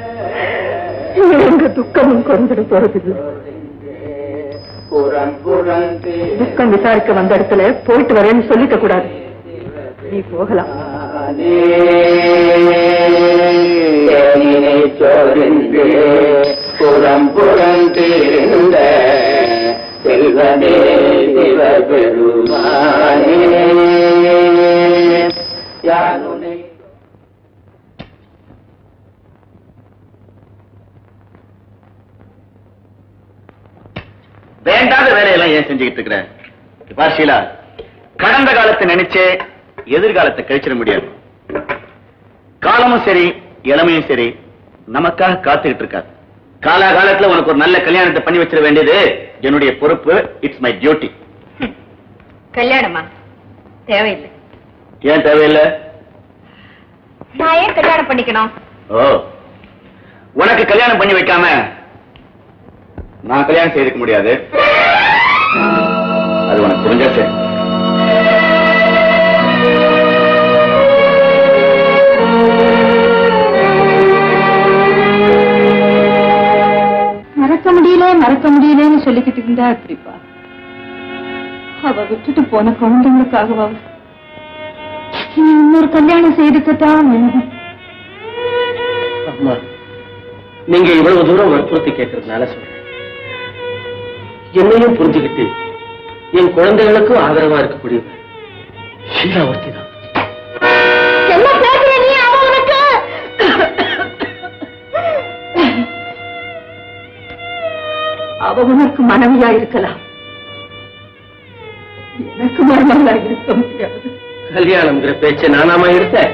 எங்க துக்கமும் குறைஞ்சிட போறதில்லை. துக்கம் விசாரிக்க வந்த இடத்துல போயிட்டு வரேன்னு சொல்லிக்க கூடாது. நீ போகலாம். புறம் புறந்திருந்த செல்வனே சிவபெருமானே யானுனை வேண்டாத வேலையெல்லாம் ஏன் செஞ்சுக்கிட்டு இருக்கிறேன்? ஷீலா, கடந்த காலத்தை நினைச்சே எதிர்காலத்தை கழிச்சிட முடியாது. காலமும் சரி இளமையும் சரி நமக்காக காத்துக்கிட்டு இருக்காது. காலாகாலத்துல உனக்கு ஒரு நல்ல கல்யாணத்தை பண்ணி வச்சிட வேண்டியது என்னுடைய பொறுப்பு. It's my duty. கல்யாணமா? தேவையில்லை. ஏன் தேவையில்லை? நான் ஏன் கல்யாணம் பண்ணிக்கணும்? ஓ, உனக்கு கல்யாணம் பண்ணி வைக்காம நான் கல்யாணம் செய்துக்க முடியாது. அது உனக்கு புரிஞ்சா சரி. மறக்க முடியல மறக்க முடியலன்னு சொல்லிக்கிட்டு இருந்தா எப்படிப்பா? அவ விட்டுட்டு போன குழந்தைங்களுக்காகவா இன்னொரு கல்யாணம் செய்துக்கத்தான் வேணும். அம்மா, நீங்க இவ்வளவு தூரம் வற்புறுத்தி கேட்கறதுனால சொல்றேன். என்னையும் புரிஞ்சுக்கிட்டு என் குழந்தைகளுக்கும் ஆதரவா இருக்கக்கூடிய ஷீலா ஒருத்தி தான். என்ன பேசுற நீ? அவனுக்கு அவனுக்கு மனைவியா இருக்கலாம், எனக்கு மருமகளா இருக்க முடியாது. கல்யாணம்ங்கிற பேச்சை நானாமா எடுத்தேன்?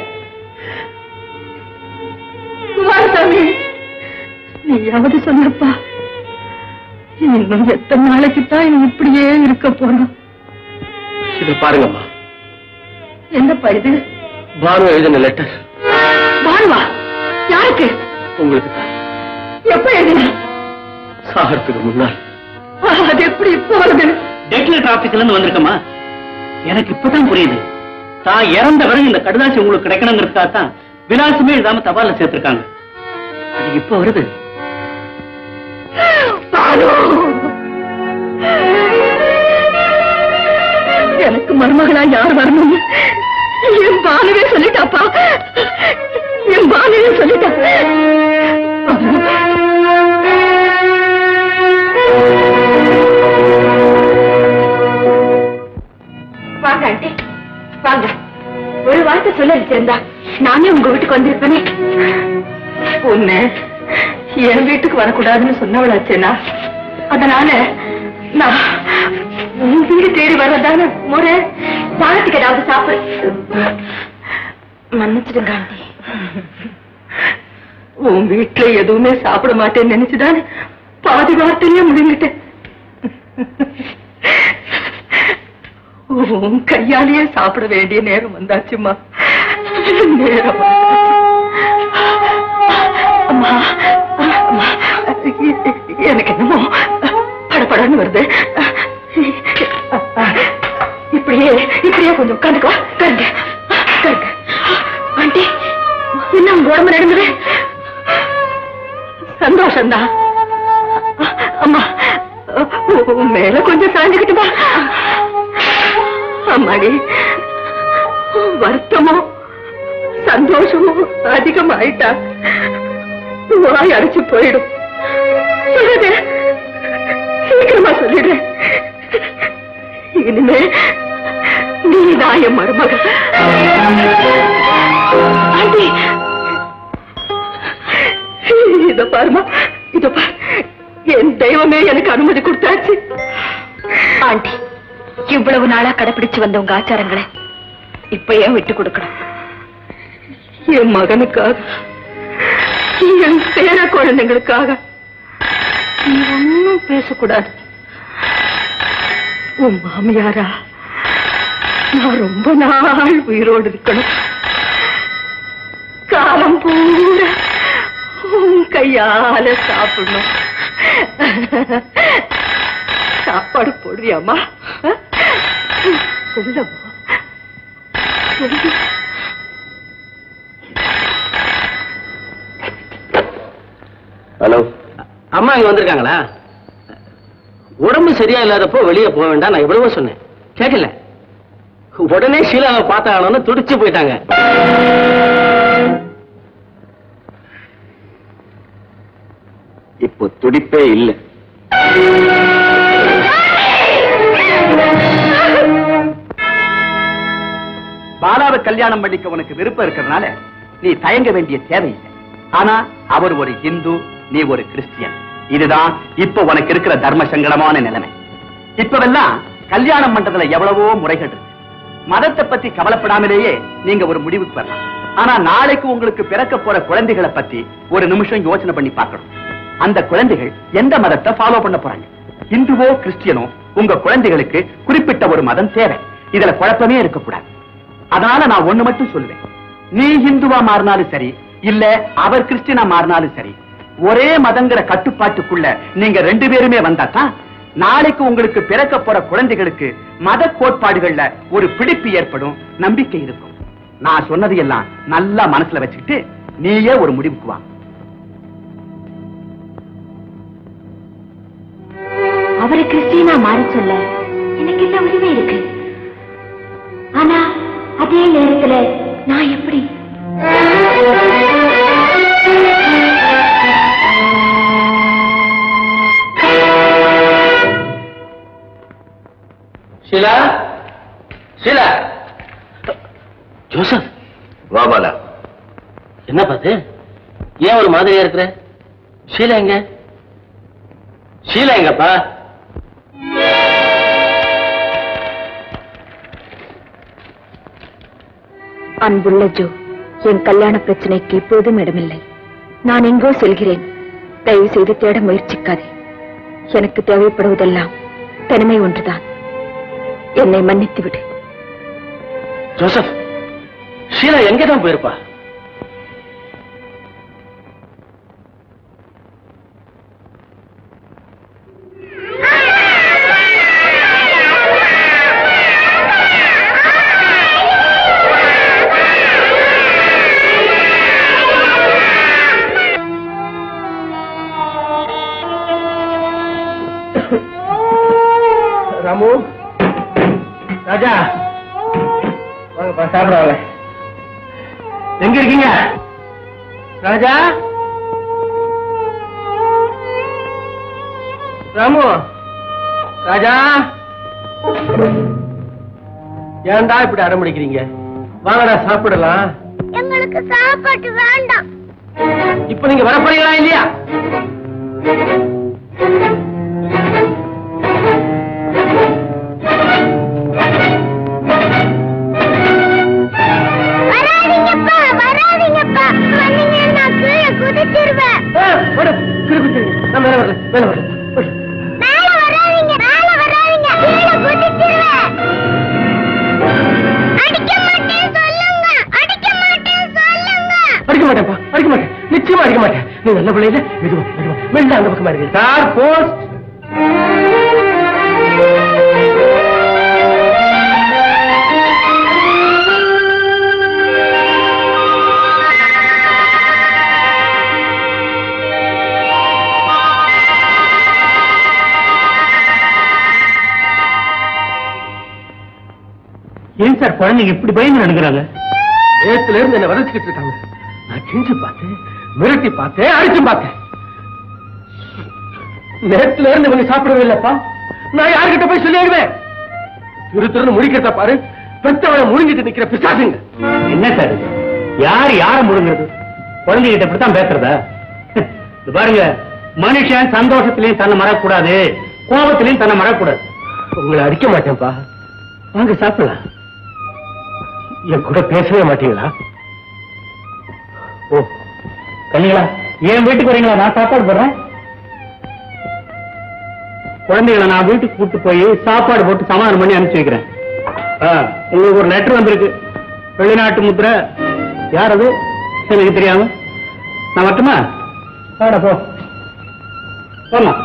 குமாரசாமி, நீயாவது சொல்லப்பா. இன்னும் எத்தனை நாளைக்குத்தான் நீ இப்படியே இருக்க போனோம்? இத பாருங்கம்மா. என்னப்பா இது? பானு எழுதின லெட்டர். பானுவா? யாருக்கு? உங்களுக்கு தான். எப்ப எழுதின? சாகறதுக்கு முன்னால். அது எப்படி இப்ப வருது? டெக்லெட் ஆபீஸ்ல இருந்து வந்திருக்கமா? எனக்கு இப்பதான் புரியுது. தான் இறந்த பிறகு இந்த கடுதாசி உங்களுக்கு கிடைக்கணுங்கிறதுக்காக தான் விலாசமே எழுதாம தபால சேர்த்திருக்காங்க. அது இப்ப வருது. எனக்கு மருமகளா யார் வரணும்? என் பானுவே சொல்லிட்டாப்பா. என் பானுவே சொல்லிட்டா. வாங்க ஆண்டி, வாங்க. ஒரு வார்த்தை சொல்ல வச்சிருந்தா நானே உங்க வீட்டுக்கு வந்திருப்பேனே. பொண்ணு என் வீட்டுக்கு வரக்கூடாதுன்னு சொன்னவளாச்சேனா, அதனால நான் உன் வீடு தேடி வர்றதான முறை. தானத்துக்கு ஏதாவது சாப்பிடு. மன்னிச்சிடுங்க ஆண்டி. உன் வீட்டுல எதுவுமே சாப்பிட மாட்டேன்னு நினைச்சுதானே பாதி வார்த்தையிலே முடிஞ்சிட்டேன். உன் கையாலேயே சாப்பிட வேண்டிய நேரம் வந்தாச்சுமா. நேரம் அம்மா, எனக்கு என்னமோ படப்படன்னு வருது. இப்படியே இப்படியே கொஞ்சம் உட்காந்துக்கோ. கருங்க கருங்க. ஆண்டி, என்ன உங்க உடம்பு நடந்தது? சந்தோஷம்தான். அம்மா, மேல கொஞ்சம் சாஞ்சுக்கிட்டுமா. அம்மாடி, வருத்தமோ சந்தோஷமோ அதிகமாயிட்டா வாய் அடைச்சு போயிடும். சொல்லுது, சீக்கிரமா சொல்லிடு. இனிமே நீதான் என் மருமக. ஆண்டி, இத பாருமா, இத பாரு. என் தெய்வமே எனக்கு அனுமதி கொடுத்தாச்சு. ஆண்டி, இவ்வளவு நாளா கடைபிடிச்சு வந்த உங்க ஆச்சாரங்களை இப்ப ஏன் விட்டு கொடுக்கணும்? என் மகனுக்காக, என் பேர குழந்தைங்களுக்காக நீ ஒன்னும் பேசக்கூடாது. உன் மாமியாரா நான் ரொம்ப நாள் உயிரோடு இருக்கணும். காலம் பூரா உன் கையால சாப்பிடணும். சாப்பாடு போடுறியாமா? சொல்லம்மா, சொல்லு. ஹலோ, அம்மா இங்க வந்திருக்காங்களா? உடம்பு சரியா இல்லாதப்போ வெளியே போக வேண்டாம் நான் எவ்வளவோ சொன்னேன், கேட்கல. உடனே ஷீலாவை பார்த்தாங்கன்னு துடிச்சு போயிட்டாங்க. இப்போ துடிப்பே இல்லை. பாலாவை கல்யாணம் பண்ணிக்க உனக்கு விருப்பம் இருக்கிறதுனால நீ தயங்க வேண்டிய தேவையில்லை. ஆனா அவர் ஒரு இந்து, நீ ஒரு கிறிஸ்டியன். இதுதான் இப்ப உனக்கு இருக்கிற தர்ம சங்கடமான நிலைமை. இப்பவெல்லாம் கல்யாணம் பண்றதுல எவ்வளவோ முறைகள் இருக்கு. மதத்தை பத்தி கவலைப்படாமலேயே நீங்க ஒரு முடிவுக்கு வரலாம். ஆனா நாளைக்கு உங்களுக்கு பிறக்க போற குழந்தைகளை பத்தி ஒரு நிமிஷம் யோசனை பண்ணி பார்க்கணும். அந்த குழந்தைகள் எந்த மதத்தை ஃபாலோ பண்ண போறாங்க? இந்துவோ கிறிஸ்டியனோ, உங்க குழந்தைகளுக்கு குறிப்பிட்ட ஒரு மதம் தேவை. இதுல குழப்பமே இருக்கக்கூடாது. அதனால நான் ஒண்ணு மட்டும் சொல்லுவேன், நீ இந்துவா மாறினாலும் சரி, இல்ல அவர் கிறிஸ்டியனா மாறினாலும் சரி, ஒரே மதங்கிற கட்டுப்பாட்டுக்குள்ள நீங்க ரெண்டு பேருமே வந்தாதான் நாளைக்கு உங்களுக்கு பிறக்க போற குழந்தைகளுக்கு மத கோட்பாடுகள்ல ஒரு பிடிப்பு ஏற்படும், நம்பிக்கை இருக்கும். நான் சொன்னது எல்லாம் நல்லா மனசுல வச்சுக்கிட்டு நீயே ஒரு முடிவுக்கு வா. அவரை கிறிஸ்டியனா மாறி சொல்ல எனக்கு என்ன உரிமை இருக்கு? ஆனா அதே நேரத்துல நான் எப்படி? ஷீலா, ஷீலா. ஜோசப், வா பாலா. என்ன பாத்து ஏன் ஒரு மாதிரியா இருக்கிற? ஷீலா எங்க? ஷீலா எங்கப்பா? அன்புள்ள ஜோ, என் கல்யாண பிரச்சனைக்கு இப்போதும் இடமில்லை. நான் எங்கோ செல்கிறேன். தயவு செய்து தேட முயற்சிக்காதே. எனக்கு தேவைப்படுவதெல்லாம் தனிமை ஒன்றுதான். என்னை மன்னித்து விடு. ஜோசப், ஷீலா எங்கதான் போயிருப்பா? ராமு, ராஜா, வாங்கப்பா சாப்பிடுவாங்க. எங்க இருக்கீங்க ராஜா? ராமு, ராஜா, ஏன்டா இப்படி அடம்பிடிக்கிறீங்க? வாங்கடா சாப்பிடலாம். எங்களுக்கு சாப்பாட்டு வேண்டாம். இப்ப நீங்க வர போறீங்களா இல்லையா? அடிக்க மாட்டேன்ப்பா, அடிக்க மாட்டேன், நிச்சயமா அடிக்க மாட்டேன். நீ நல்ல பிள்ளைல மெதுவா மெதுவா மெல்ல அந்த பக்கமா இருக்கு. Sir post. ஏன் சார் குழந்தைங்க இப்படி பயந்து நடக்கிறாங்க? நேத்துல இருந்து என்ன வதச்சிக்கிட்டு இருக்காங்க. நான் செஞ்சு பார்த்தேன், மிரட்டி பார்த்தேன், அடிச்சு பார்த்தேன். நேத்துல இருந்து இவங்க சாப்பிடவே இல்லப்பா. நான் யாருக்கிட்ட போய் சொல்லிடுவேன்? திரு திருன்னு முடிக்கிறத பாரு. பெத்தவளை முழுங்கிட்டு நிக்கிற பிசாசுங்க. என்ன சார் யார் யார முழுங்குறது? குழந்தைகிட்ட இப்படித்தான் பேசுறதா? பாருங்க, மனுஷன் சந்தோஷத்திலையும் தன்னை மறக்கூடாது, கோபத்திலையும் தன்னை மறக்கூடாது. உங்களை அடிக்க மாட்டேன்ப்பா, வாங்க சாப்பிடலாம். என் கூட பேசவே மாட்டீங்களா? ஓ கல்யாணா, என் வீட்டுக்கு வரீங்களா? நான் சாப்பாடு போடுறேன். குழந்தைகளை நான் வீட்டுக்கு கூட்டு போய் சாப்பாடு போட்டு சமாதானம் பண்ணி அனுப்பிச்சு வைக்கிறேன். உங்களுக்கு ஒரு லெட்டர் வந்திருக்கு, வெளிநாட்டு முத்திரை. யார் அது? எனக்கு தெரியாம. நான் மட்டுமா? போ போலாம்.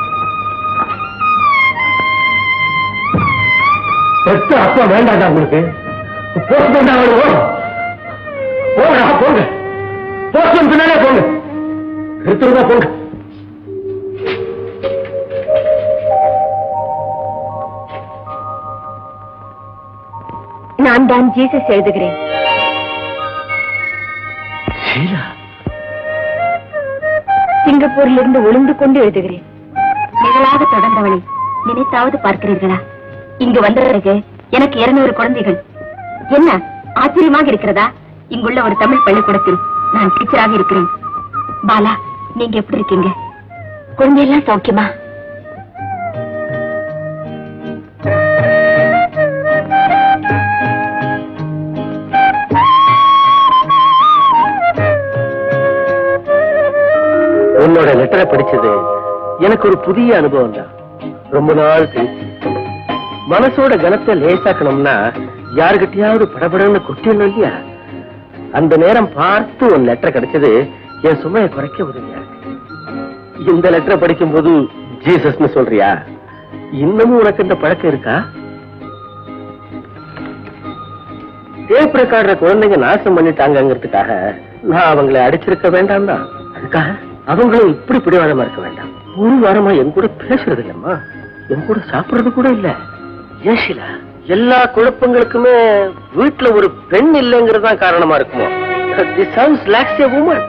பெத்த அப்பா வேண்டாண்டா உங்களுக்கு? போஸ்ட் போங்க, போங்க, போங்க, போஸ்ட் பின்னாலே போங்க, எடுத்துருந்தா போங்க. நான் தான் ஜீசஸ் எழுதுகிறேன். சிங்கப்பூரிலிருந்து ஒளிந்து கொண்டு எழுதுகிறேன். நிகழாக தொடர்ந்தவளை நினைத்தாவது பார்க்கிறீர்களா? இங்கு வந்த பிறகு எனக்கு இருநூறு குழந்தைகள். என்ன ஆச்சரியமாக இருக்கிறதா? இங்குள்ள ஒரு தமிழ் பள்ளிக்கூடத்தில் நான் டீச்சராக இருக்கிறேன். பாலா, நீங்க எப்படி இருக்கீங்க? குழந்தையெல்லாம் சௌக்கியமா? உன்னோட லெட்டரை படிச்சது எனக்கு ஒரு புதிய அனுபவம் தான். ரொம்ப நாள் கழிச்சு மனசோட கனத்தை லேசாக்கணும்னா யாருகிட்டயாவது படபடன்னு கொட்டிடணும் இல்லையா? அந்த நேரம் பார்த்து உன் லெட்டர் கிடைச்சது என் சுமையை குறைக்க உதவியா இருக்கு. இந்த லெட்டரை படிக்கும் போது ஜீசஸ்னு சொல்றியா? இன்னமும் உனக்கு இந்த பழக்கம் இருக்கா? டேப் ரெக்கார்டர குழந்தைங்க நாசம் பண்ணிட்டாங்கிறதுக்காக நான் அவங்களை அடிச்சிருக்க வேண்டாம் தான். அதுக்காக அவங்களும் இப்படி பிடிவாதமா இருக்க வேண்டாம். ஒரு வாரமா என் கூட பேசுறது இல்லம்மா, என் கூட சாப்பிடுறது கூட இல்ல. ஏன் ஷீலா, எல்லா குழப்பங்களுக்குமே வீட்டுல ஒரு பெண் இல்லைங்கிறதுதான் காரணமா இருக்குமோ? This sounds like a woman.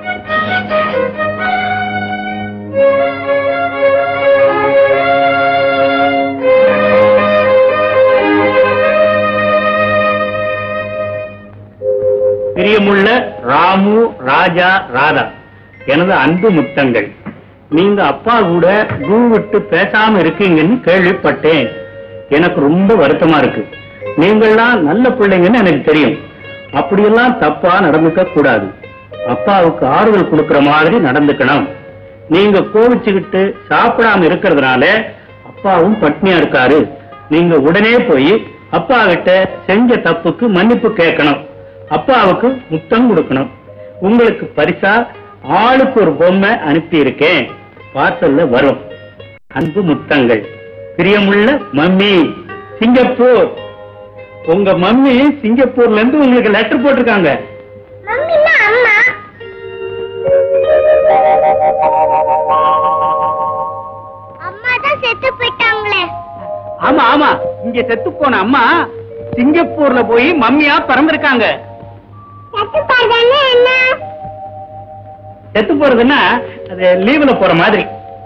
பிரியமுள்ள ராமு, ராஜா, ராதா, எனது அன்பு முத்தங்கள். நீங்க அப்பா கூட பூ விட்டு பேசாம இருக்கீங்கன்னு கேள்விப்பட்டேன். எனக்கு ரொம்ப வருத்தமா இருக்கு. நீங்கள்லாம் நல்ல பிள்ளைங்கன்னு எனக்கு தெரியும். அப்படியெல்லாம் தப்பா நடந்துக்க கூடாது. அப்பாவுக்கு ஆறுதல் கொடுக்கிற மாதிரி நடந்துக்கணும். நீங்க கோவிச்சுக்கிட்டு சாப்பிடாம இருக்கிறதுனால அப்பாவும் பட்னியா இருக்காரு. நீங்க உடனே போய் அப்பா கிட்ட செஞ்ச தப்புக்கு மன்னிப்பு கேட்கணும். அப்பாவுக்கு முத்தம் கொடுக்கணும். உங்களுக்கு பரிசா ஆளுக்கு ஒரு பொம்மை அனுப்பி இருக்கேன், பார்சல்ல வரும். அன்பு முத்தங்கள். பிரியமுள்ள மம்மி, சிங்கப்பூர். உங்க மம்மி சிங்கப்பூர்ல இருந்து உங்களுக்கு லெட்டர் போட்டிருக்காங்க. ஆமா ஆமா, இங்க செத்து போன அம்மா சிங்கப்பூர்ல போய் மம்மியா பிறந்திருக்காங்க. செத்து போறதுன்னா அது லீவ்ல போற மாதிரி.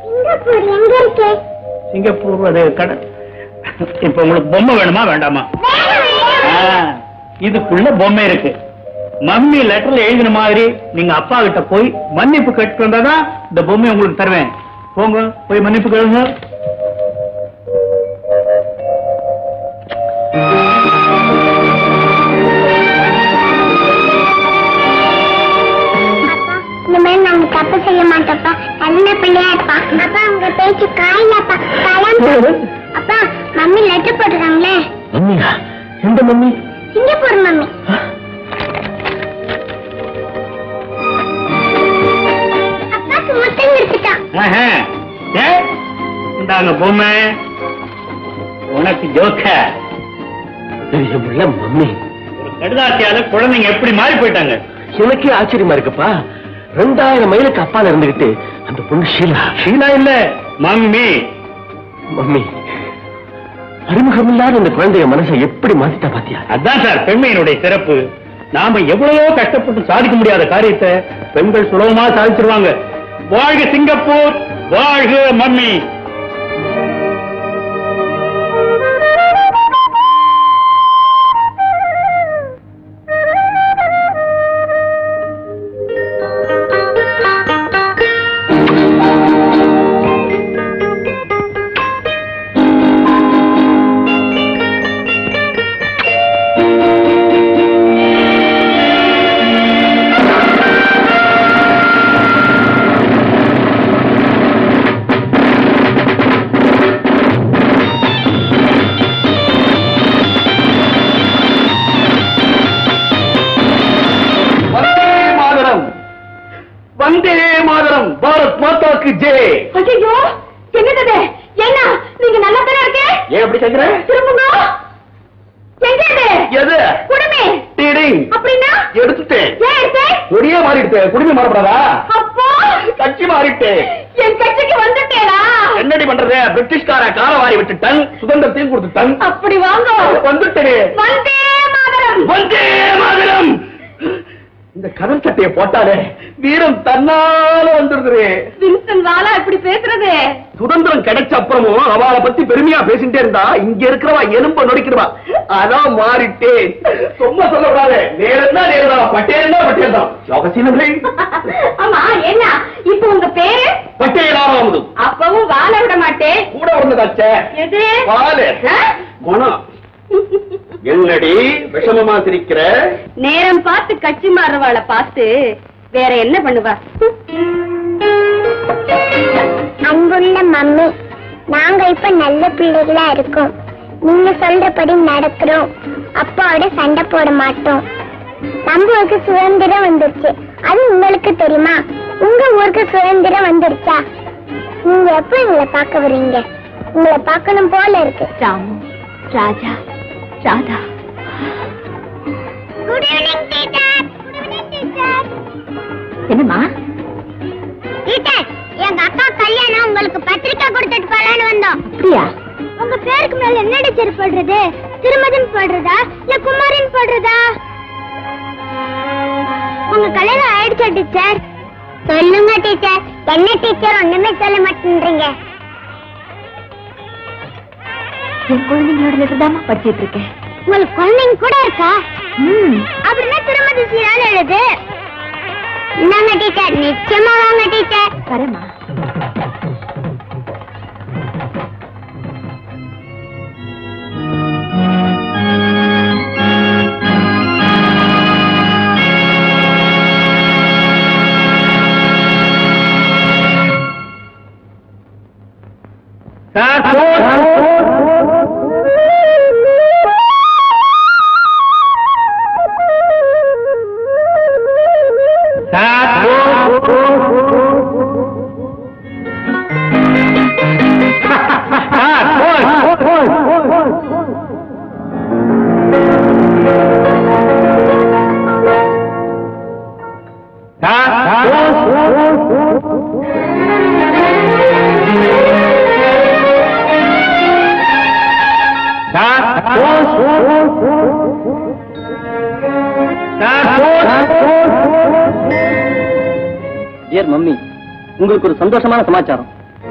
சிங்கப்பூர் அது கடை. இப்ப உங்களுக்கு பொம்மை வேணுமா வேண்டாமா? இதுக்குள்ள பொம்மை இருக்கு. மம்மி லெட்டர்ல எழுதின மாதிரி நீங்க அப்பா கிட்ட போய் மன்னிப்பு கேட்டு வந்தாதான் இந்த பொம்மை உங்களுக்கு தருவேன். போங்க, போய் மன்னிப்பு கேளுங்க. தப்பு செய்ய மாட்டப்பா, நல்ல பிள்ளையா இருப்பா. அப்பா உங்க பேச்சு காயிலப்பா. அப்பா மம்மி லெட்டர் போட்டுருக்காங்களே. மம்மியா? எந்த மம்மி? Singapore mummy. அப்பாக்கு முத்தம் எடுத்துட்டான். இந்தாங்க பொம்மை, உனக்கு ஜோக்க. மம்மி, ஒரு கடுதாசியால குழந்தைங்க எப்படி மாறி போயிட்டாங்க. எனக்கே ஆச்சரியமா இருக்குப்பா. ரெண்டாயிரம் மைலுக்கு அப்பால இருந்துகிட்டு அந்த பொண்ணு ஷீலா. ஷீலா இல்ல, மம்மி. மம்மி, அறிமுகம் இல்லாத இந்த குழந்தைய மனசை எப்படி மாத்திட்டா பாத்தியா? அதான் சார் பெண்மையினுடைய சிறப்பு. நாம எவ்வளவோ கஷ்டப்பட்டு சாதிக்க முடியாத காரியத்தை பெண்கள் சுலபமா சாதிச்சிருவாங்க. வாழ்க சிங்கப்பூர், வாழ்க மம்மி. குடும்பம் மாறப்படாதா? கட்சி மாறிட்டு என் கட்சிக்கு வந்துட்டேனா? என்னடி பண்றது? பிரிட்டிஷ்கார கால வாரி விட்டுட்டான், சுதந்திரத்தையும் கொடுத்துட்டான். அப்படி வாங்க வந்துட்டேன். வந்தே மாதரம். மாதரம் வந்தே மாதரம். இந்த கடல் சட்டையை போட்டாலே வீரம் தன்னால வந்துருக்குறே. வின்சன் வாலா இப்படி பேசுறது? சுதந்திரம் கிடைச்ச அப்புறமும் அவளை பத்தி பெருமையா பேசிட்டே இருந்தா இங்க இருக்கிறவா எலும்ப நொடிக்கிறவா. அதான் மாறிட்டேன். ரொம்ப சொல்லக்கூடாது. நேரம்தான் நேரம், பட்டேல் தான் பட்டேல் தான். அவசியமில்லை. ஆமா என்ன இப்ப உங்க பேரு? பட்டேலாவது. அப்பவும் வாழ விட மாட்டேன். கூட ஒண்ணுதாச்சே. எது? வாழு. குணம். என்னடி விஷமமா சிரிக்கிற? நேரம் பார்த்து கட்சி மாறுவாளை பார்த்து வேற என்ன பண்ணுவா? அன்புள்ள மம்மி, நாங்க இப்ப நல்ல பிள்ளைகளா இருக்கோம். நீங்க சொல்றபடி நடக்கிறோம். அப்பாவோட சண்டை போட மாட்டோம். நம்ம ஊருக்கு சுதந்திரம் வந்துருச்சு. அது உங்களுக்கு தெரியுமா? உங்க ஊருக்கு சுதந்திரம் வந்துருச்சா? நீங்க எப்ப எங்களை பார்க்க வரீங்க? உங்களை பார்க்கணும் போல இருக்கு. Ramu, Raja, Radha. Good evening teacher. Good evening teacher. என்னம்மா? டீச்சர், எங்க அக்கா கல்யாணம் உங்களுக்கு பத்திரிக்கை கொடுத்துட்டு போலான்னு வந்தோம். அப்படியா? உங்க பேருக்கு மேல என்ன டீச்சர் போடுறது? திருமதின் போடுறதா இல்ல குமாரின் போடுறதா? உங்க கல்யாணம் ஆயிடுச்சா டீச்சர்? சொல்லுங்க டீச்சர். என்ன டீச்சர் ஒண்ணுமே சொல்ல மாட்டேன்றீங்க? என் குழந்தைங்களோட லெட்டர்தாமா படிச்சிட்டு இருக்கேன். உங்களுக்கு குழந்தைங்க கூட இருக்கா? அப்படின்னா திருமதி சீரால் எழுது. இந்தாங்க டீச்சர். நிச்சயமா வாங்க டீச்சர். வரேம்மா. மம்மி, உங்களுக்கு ஒரு சந்தோஷமான சமாச்சாரம்.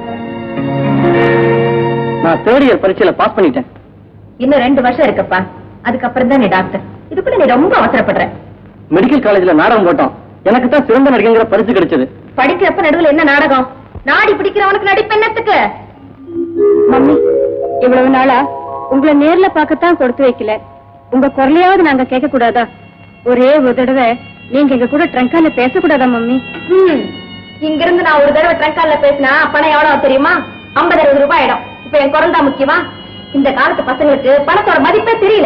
நான் தேர்ட் இயர் பரீட்சையில பாஸ் பண்ணிட்டேன். இன்னும் ரெண்டு வருஷம் இருக்கப்பா. அதுக்கப்புறம் தான் நீ டாக்டர். இதுக்குள்ள நீ ரொம்ப அவசரப்படுற. மெடிக்கல் காலேஜ்ல நாடகம் போட்டோம். எனக்கு தான் சிறந்த நடிகைங்கிற பரிசு கிடைச்சது. படிக்கிறப்ப நடுவில் என்ன நாடகம்? நாடி பிடிக்கிறவனுக்கு நடிப்பு என்னத்துக்கு? மம்மி, இவ்வளவு நாளா உங்களை நேர்ல பார்க்கத்தான் கொடுத்து வைக்கல. உங்க குரலையாவது நாங்க கேட்க கூடாதா? ஒரே ஒரு தடவை நீங்க எங்க கூட ட்ரங்கால பேசக்கூடாதா மம்மி? இங்க இருந்து நான் ஒரு தடவை ட்ரங்கால பேசினா பணம் எவ்வளவு தெரியுமா? ஐம்பது அறுபது ரூபாய் ஆயிடும். இப்ப என் குரல் தான் முக்கியமா? இந்த காலத்து பசங்களுக்கு பணத்தோட மதிப்பே தெரியல.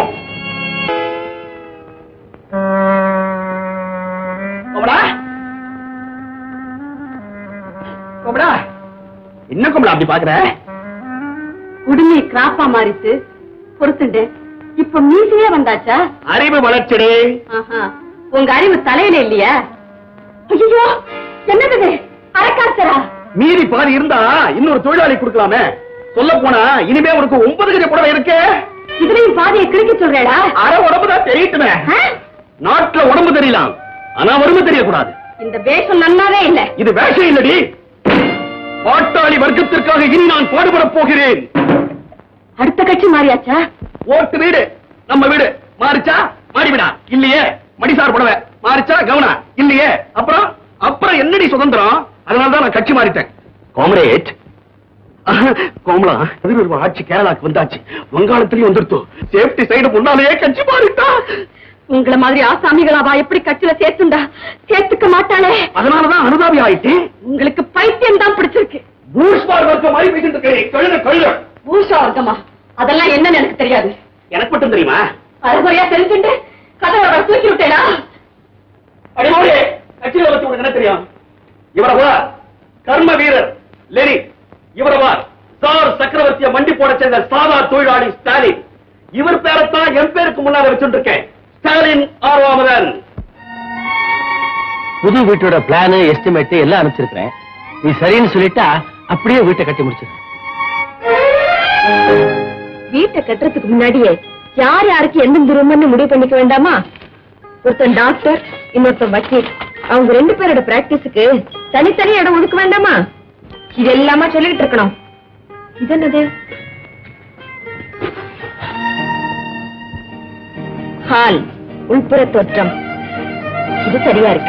என்ன கும்பலா அப்படி பாக்குற? உடுமை கிராப்பா மாறிச்சு பொறுத்துண்டு. இப்ப மீசையே வந்தாச்சா? அறிவு வளர்ச்சிடே. உங்க அறிவு தலையில இல்லையா? ஐயோ, என்னது அரக்காசரா? மீறி பாதி இருந்தா இன்னொரு தொழிலாளி கொடுக்கலாமே. சொல்ல போனா இனிமே உனக்கு ஒன்பது கஜ புடவை இருக்கு. இதுலயும் பாதியை கிழிக்க சொல்றேடா? அரை உடம்பு தான் தெரியட்டுமே. நாட்டுல உடம்பு தெரியலாம், ஆனா வறுமை தெரியக்கூடாது. இந்த வேஷம் நல்லாவே இல்ல. இது வேஷம் இல்லடி. பாட்டாளி வர்க்கத்திற்காக இனி நான் பாடுபடப் போகிறேன். அடுத்த கட்சி மாறியாச்சா? ஓட்டு வீடு நம்ம வீடு மாறிச்சா மாடி விடா இல்லையே. மடிசார் புடவை மாறிச்சா கவுனா இல்லையே. அப்புறம் அப்புறம் என்னடி சுதந்திரம்? அதனாலதான் நான் கட்சி மாறிட்டேன். காம்ரேட் கோமலா, எதிர்ப்பு ஆட்சி கேரளாக்கு வந்தாச்சு, வங்காளத்திலையும் வந்துருத்தோ. சேஃப்டி சைடு முன்னாலேயே கட்சி மாறிட்டா. உங்களை மாதிரி ஆசாமிகளாவா எப்படி கட்சியில சேர்த்துண்டா? சேர்த்துக்க மாட்டாளே. அதனாலதான் அனுதாபி ஆயிட்டு. உங்களுக்கு பைத்தியம் தான் பிடிச்சிருக்கு. பூஷ்பார் வர்க்கம் மாதிரி பேசிட்டு இருக்கேன். கழுத கழுத பூஷா வர்க்கமா? அதெல்லாம் என்னன்னு எனக்கு தெரியாது. எனக்கு மட்டும் தெரியுமா? அரைகுறையா தெரிஞ்சுட்டு கதவை தூக்கி விட்டேடா. அடிமோரே, கட்சியில வச்சு உனக்கு என்ன தெரியும்? இவரவா கர்ம வீரர் லெனி, இவரவா சார் சக்கரவர்த்திய மண்டி போட சேர்ந்த சாதா தொழிலாளி ஸ்டாலின். இவர் பேரத்தான் என் பேருக்கு முன்னால வச்சுட்டு இருக்கேன். ஸ்டாலின் ஆர்வாமதன். புது வீட்டோட பிளான் எஸ்டிமேட் எல்லாம் அனுப்பிச்சிருக்கிறேன். நீ சரின்னு சொல்லிட்டா அப்படியே வீட்டை கட்டி முடிச்சிரு. வீட்டை கட்டுறதுக்கு முன்னாடியே யார் யாருக்கு எந்தெந்த ரூம்னு முடிவு பண்ணிக்க வேண்டாமா? ஒருத்தன் டாக்டர், இன்னொருத்தன் வக்கீல். அவங்க ரெண்டு பேரோட பிராக்டிஸுக்கு தனித்தனி இடம் ஒதுக்க வேண்டாமா? இது எல்லாமா சொல்லிட்டு இருக்கணும். இது என்னது? ஹால், உள்புற தோற்றம். இது சரியா இருக்கு.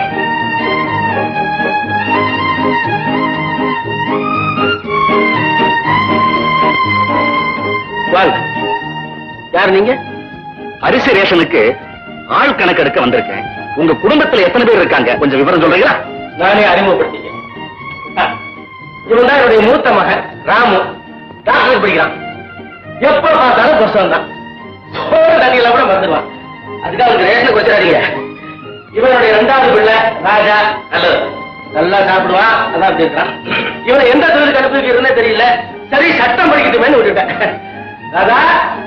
யார் நீங்க? அரிசி ரேஷனுக்கு ஆள் கணக்கு எடுக்க வந்திருக்கேன். உங்க குடும்பத்துல எத்தனை பேர் இருக்காங்க, கொஞ்சம் விவரம் சொல்றீங்களா? நானே அறிமுகப்படுத்திக்கிறேன். இவன் தான் என்னுடைய மூத்த மகன் ராமு. டாக்டர் படிக்கிறான். எப்ப பார்த்தாலும் கஷ்டம் தான். சோறு தண்ணியில கூட மறந்துடுவான். அதுக்காக அவனுக்கு ரேஷனுக்கு வச்சிடாதீங்க. இவனுடைய இரண்டாவது பிள்ளை ராஜா. நல்லது, நல்லா சாப்பிடுவான், நல்லா இருக்கிறான். இவனை எந்த தொழிலுக்கு அனுப்பிக்கிறதுனே தெரியல. சரி, சட்டம் படிக்கட்டுமேன்னு விட்டுட்டேன். ராதா,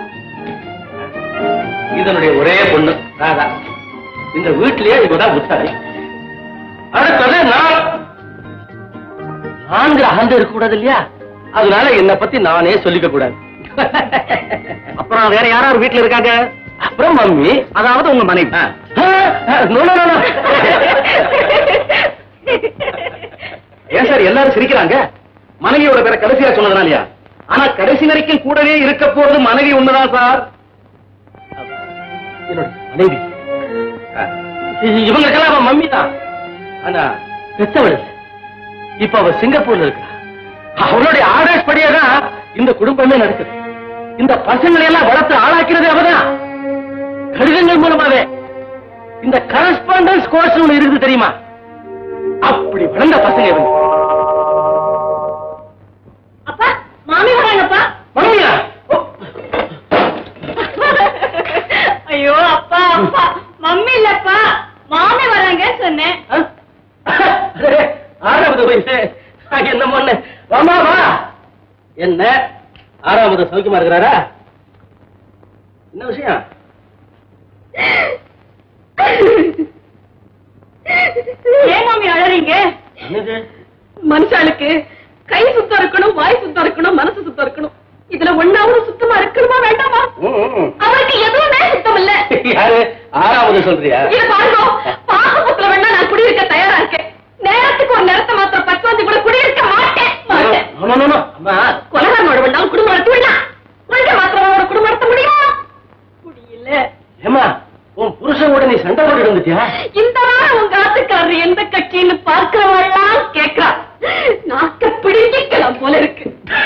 இதனுடைய ஒரே பொண்ணு ராதா. இந்த வீட்டிலேயே இவதான் புத்தாரி. அடுத்தது நான். நான்கு அகந்து இருக்க கூடாது இல்லையா? அதனால என்னை பத்தி நானே சொல்லிக்க கூடாது. அப்புறம் வேற யாராவது வீட்டுல இருக்காங்க? அப்புறம் மம்மி, அதாவது உங்க மனைவி. ஏன் சார் எல்லாரும் சிரிக்கிறாங்க? மனைவியோட பேரை கடைசியா சொன்னதுனாலயா? ஆனா கடைசி வரைக்கும் கூடவே இருக்க போறது மனைவி ஒண்ணுதான் சார். என்னுடைய மனைவி. இவங்களுக்கெல்லாம் அவன் மம்மி தான். ஆனா பெற்றவள் இல்லை. இப்ப அவ சிங்கப்பூர்ல இருக்கா. அவளுடைய ஆர்டர்ஸ் படியே தான் இந்த குடும்பமே நடக்குது. இந்த பசங்களை எல்லாம் வளர்த்து ஆளாக்கிறது அவதான். கடிதங்கள் மூலமாவே இந்த கரஸ்பாண்டன்ஸ் கோர்ஸ் ஒண்ணு இருக்குது தெரியுமா? அப்படி வளர்ந்த பசங்க இவங்க. அப்பா, மாமி வராங்கப்பா. மம்மியா? ஐயோ அப்பா, அப்பா, மம்மி இல்லப்பா, மாமி வராங்க சொன்னேன். ஆறாவது வயசு என்ன பொண்ணு? வாமா வா. என்ன ஆறாவது சௌக்கியமா இருக்கிறாரா? என்ன விஷயம்? ஏன் மாமி அழறீங்க? மனுஷாளுக்கு கை சுத்தம் இருக்கணும், வாய் சுத்தம் இருக்கணும், மனசு சுத்தம் இருக்கணும். இதுல ஒன்னாவது சுத்தமா இருக்கணுமா வேண்டாமா? அவருக்கு எதுவுமே சுத்தம் இல்ல. யாரு ஆறாவது சொல்றியா? இது பாருங்க, பாசபுத்திர வேணா நான் குடியிருக்க தயாரா இருக்கேன். நேரத்துக்கு ஒரு நேரத்தை மாத்திரம் பத்து வந்து கூட குடியிருக்க மாட்டேன். கொலகாரனோட வேண்டாம் குடும்பம் நடத்த வேண்டாம். கொஞ்சம் மாத்திரம் ஒரு குடும்பம் நடத்த முடியுமா? முடியல. ஏமா, உன் புருஷனோட நீ சண்டை போட்டு வந்துட்டியா? இந்த வாரம் உங்க ஆத்துக்காரர் எந்த கட்சின்னு பார்க்கிறவெல்லாம் கேட்கிறா. நாக்க பிடிக்கலாம் போல இருக்கு.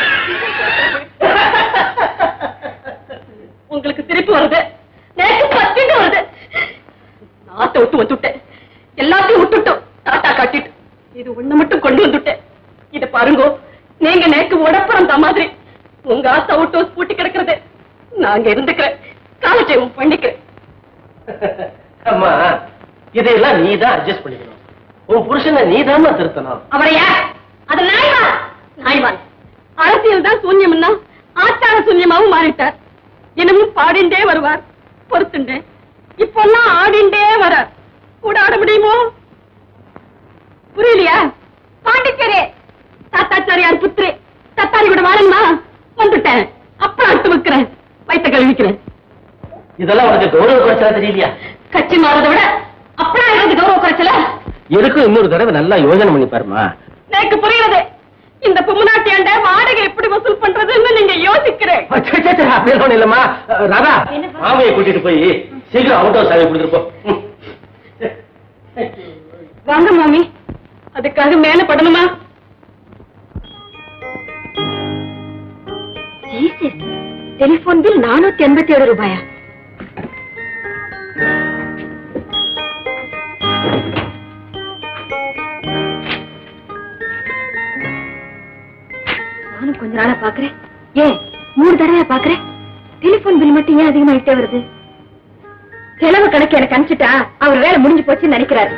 உங்களுக்கு திருப்பி வருது, நேற்று பத்திட்டு வருது. நாட்டை விட்டு வந்துட்டேன், எல்லாத்தையும் விட்டுட்டோம், டாட்டா காட்டிட்டு. இது ஒண்ணு மட்டும் கொண்டு வந்துட்டேன். இத பாருங்க, நீங்க நேக்கு உடப்புறம் தான் மாதிரி உங்க ஆத்தா விட்டு பூட்டி கிடக்கிறது. நாங்க இருந்துக்கிறேன், காலட்சேபம் பண்ணிக்கிறேன். அம்மா, இதையெல்லாம் நீதான் அட்ஜஸ்ட் பண்ணிக்கணும். உன் புருஷனை நீதான் திருத்தணும். அவரையா? அது நாய்வா? நாய்வான் அரசியல் தான் சூன்யம்னா ஆச்சார சூன்யமாவும் மாறிட்டார். தினமும் பாடிண்டே வருவார், பொறுத்துண்டேன். இப்பெல்லாம் ஆடிண்டே வரார். கூட ஆட முடியுமோ? புரியலையா? பாண்டிச்சேரி தாத்தாச்சாரியார் புத்திரி தத்தாரி கூட வாழணுமா? வந்துட்டேன், அப்புறம் அடுத்து வைக்கிறேன், வைத்த கழுவிக்கிறேன். இதெல்லாம் உனக்கு கௌரவ குறைச்சலா தெரியலையா? கட்சி மாறதை விட அப்புறம் எனக்கு கௌரவ குறைச்சல. எதுக்கும் இன்னொரு தடவை நல்லா யோசனை பண்ணி பாருமா. எனக்கு புரியுது. இந்த பொம்முநாட்டியாண்ட வாடகை எப்படி வசூல் பண்றதுன்னு நீங்க யோசிக்கிறேன். இல்லம்மா ராதா, மாமையை கூட்டிட்டு போய் சீக்கிரம் அவுட் ஹவுஸ் சாவி கொடுத்துருப்போம். வாங்க மாமி, அதுக்காக மேல படணுமா? டெலிபோன் பில் நானூத்தி எண்பத்தி ஏழு ரூபாயா? நானும் கொஞ்ச நாளா பாக்குறேன். ஏன் மூணு தடவையா பாக்குறேன்? டெலிபோன் பில் மட்டும் ஏன் அதிகமாயிட்டே வருது? செலவு கணக்கு எனக்கு அனுப்பிச்சுட்டா அவர் வேலை முடிஞ்சு போச்சுன்னு நினைக்கிறாரு.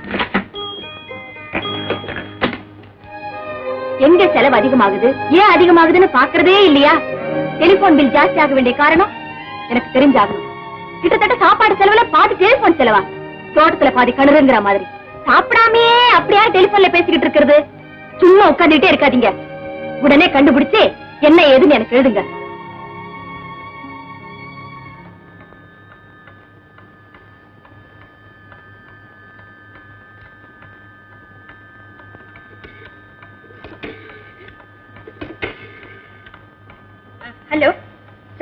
எங்க செலவு அதிகமாகுது, ஏன் அதிகமாகுதுன்னு பாக்குறதே இல்லையா? டெலிபோன் பில் ஜாஸ்தி ஆக வேண்டிய காரணம் எனக்கு தெரிஞ்சாகணும். கிட்டத்தட்ட சாப்பாடு செலவுல பாதி டெலிபோன் செலவா? தோட்டத்துல பாதி கணுறுங்கிற மாதிரி சாப்பிடாமே அப்படியா டெலிபோன்ல பேசிக்கிட்டு இருக்கிறது? சும்மா உட்கார்ந்துட்டே இருக்காதீங்க, உடனே கண்டுபிடிச்சு என்ன ஏதுன்னு எனக்கு எழுதுங்க.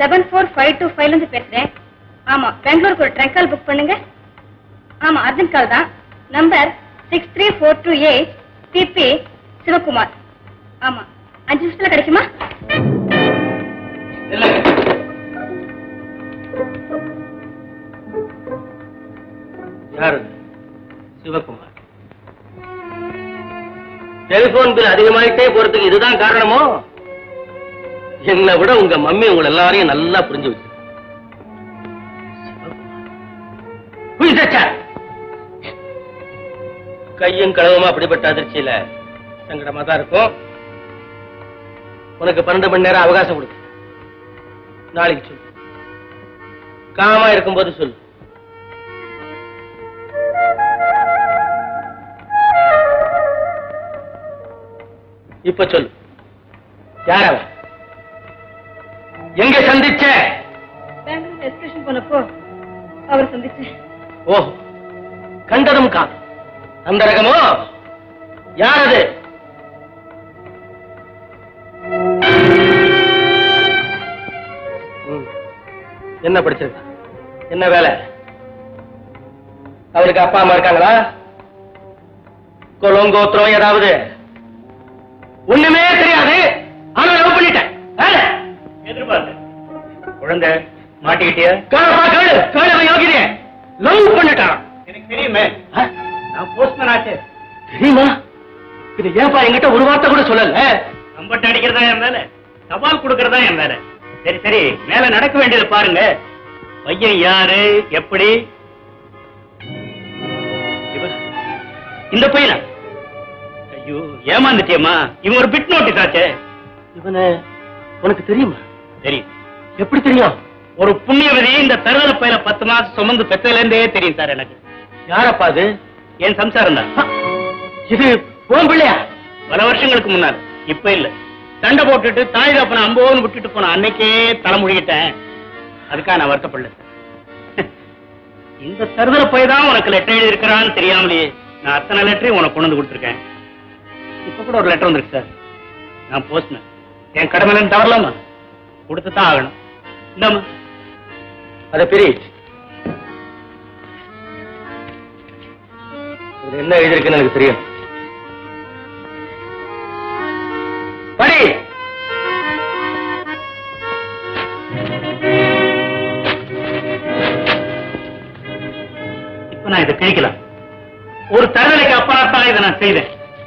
செவன் ஃபோர் ஃபைவ் டூ ஃபைவ்ல இருந்து பேசுறேன். ஆமா, பெங்களூருக்கு ஒரு ட்ரங்க் கால் புக் பண்ணுங்க. ஆமா, அர்ஜென்ட் கால் தான். Number six three four two eight P P Sivakumar. ஆமா, அஞ்சு நிமிஷத்துல கிடைக்குமா? யாரு? சிவகுமார். டெலிபோன் பில் அதிகமாயிட்டே போறதுக்கு இதுதான் காரணமோ? என்னை விட உங்க மம்மி உங்களை எல்லாரையும் நல்லா புரிஞ்சு வச்சு. கையும் களவுமா அப்படிப்பட்ட அதிர்ச்சியில சங்கடமா தான் இருக்கும். உனக்கு பன்னெண்டு மணி நேரம் அவகாசம் கொடுக்கு. நாளைக்கு சொல்லு. காமா இருக்கும்போது சொல்லு. இப்ப சொல்லு. யார் அவன்? எங்க சந்திச்ச? பெங்களூர் எக்ஸ்கர்ஷன் போனப்போ அவர் சந்திச்சேன். ஓ, கண்டதும் கா அந்த ரகமோ? யார் அது? என்ன படிச்சிருக்கா? என்ன வேலை? அவளுக்கு அப்பா அம்மா இருக்காங்களா? கொலங்கோத்திரம் ஏதாவது? ஒண்ணுமே தெரியாது. ஆனா லவ் பண்ணிட்டேன். எதிர்பார்த்து குழந்தை மாட்டிக்கிட்டிய? யோகிதே லவ் பண்ணிட்டான். எனக்கு தெரியுமே, நான் போஸ்ட்மேன் ஆச்சு. தெரியுமா? இது ஏன்பா என்கிட்ட ஒரு வார்த்தை கூட சொல்லல? நம்பட்ட அடிக்கிறதா என் வேலை, தபால் கொடுக்கறதா என் வேலை. சரி சரி, மேல நடக்க வேண்டியது பாருங்க. பையன் யாரு, எப்படி? இந்த பையனா? ஐயோ, ஏமாந்துட்டியம்மா. இவன் ஒரு பிட் நோட்டீஸ் ஆச்சே. இவனை உனக்கு தெரியுமா? தெரியும். எப்படி தெரியும்? ஒரு புண்ணியவதி இந்த தருதல பையில பத்து மாசம் சுமந்து பெற்றதுல இருந்தே தெரியும் சார் எனக்கு. யாரப்பா அது? என் சம்சாரம் தான். இது போன் பிள்ளையா? பல வருஷங்களுக்கு முன்னால. இப்ப இல்ல. சண்டை போட்டுட்டு தாய் தப்பன அம்போன்னு விட்டுட்டு போன அன்னைக்கே தலைமுழுகிட்டேன். அதுக்காக நான் வருத்தப்படல. இந்த தருதல பை தான் உனக்கு லெட்டர் எழுதி இருக்கிறான்னு தெரியாமலேயே நான் அத்தனை லெட்டரையும் உனக்கு கொண்டு வந்து கொடுத்துருக்கேன். இப்ப கூட ஒரு லெட்டர் வந்துருக்கு சார். நான் போஸ்ட்மேன். என் கடமையில தவறலாமா? கொடுத்துதான் ஆகணும். இந்தாமா. அத பெரிய என்ன எழுதிருக்குன்னு எனக்கு தெரியும். படி. இப்ப நான் இதை கிழிக்கலாம். ஒரு தருதலைக்கு அப்பாத்தான் இதை நான் செய்தேன்.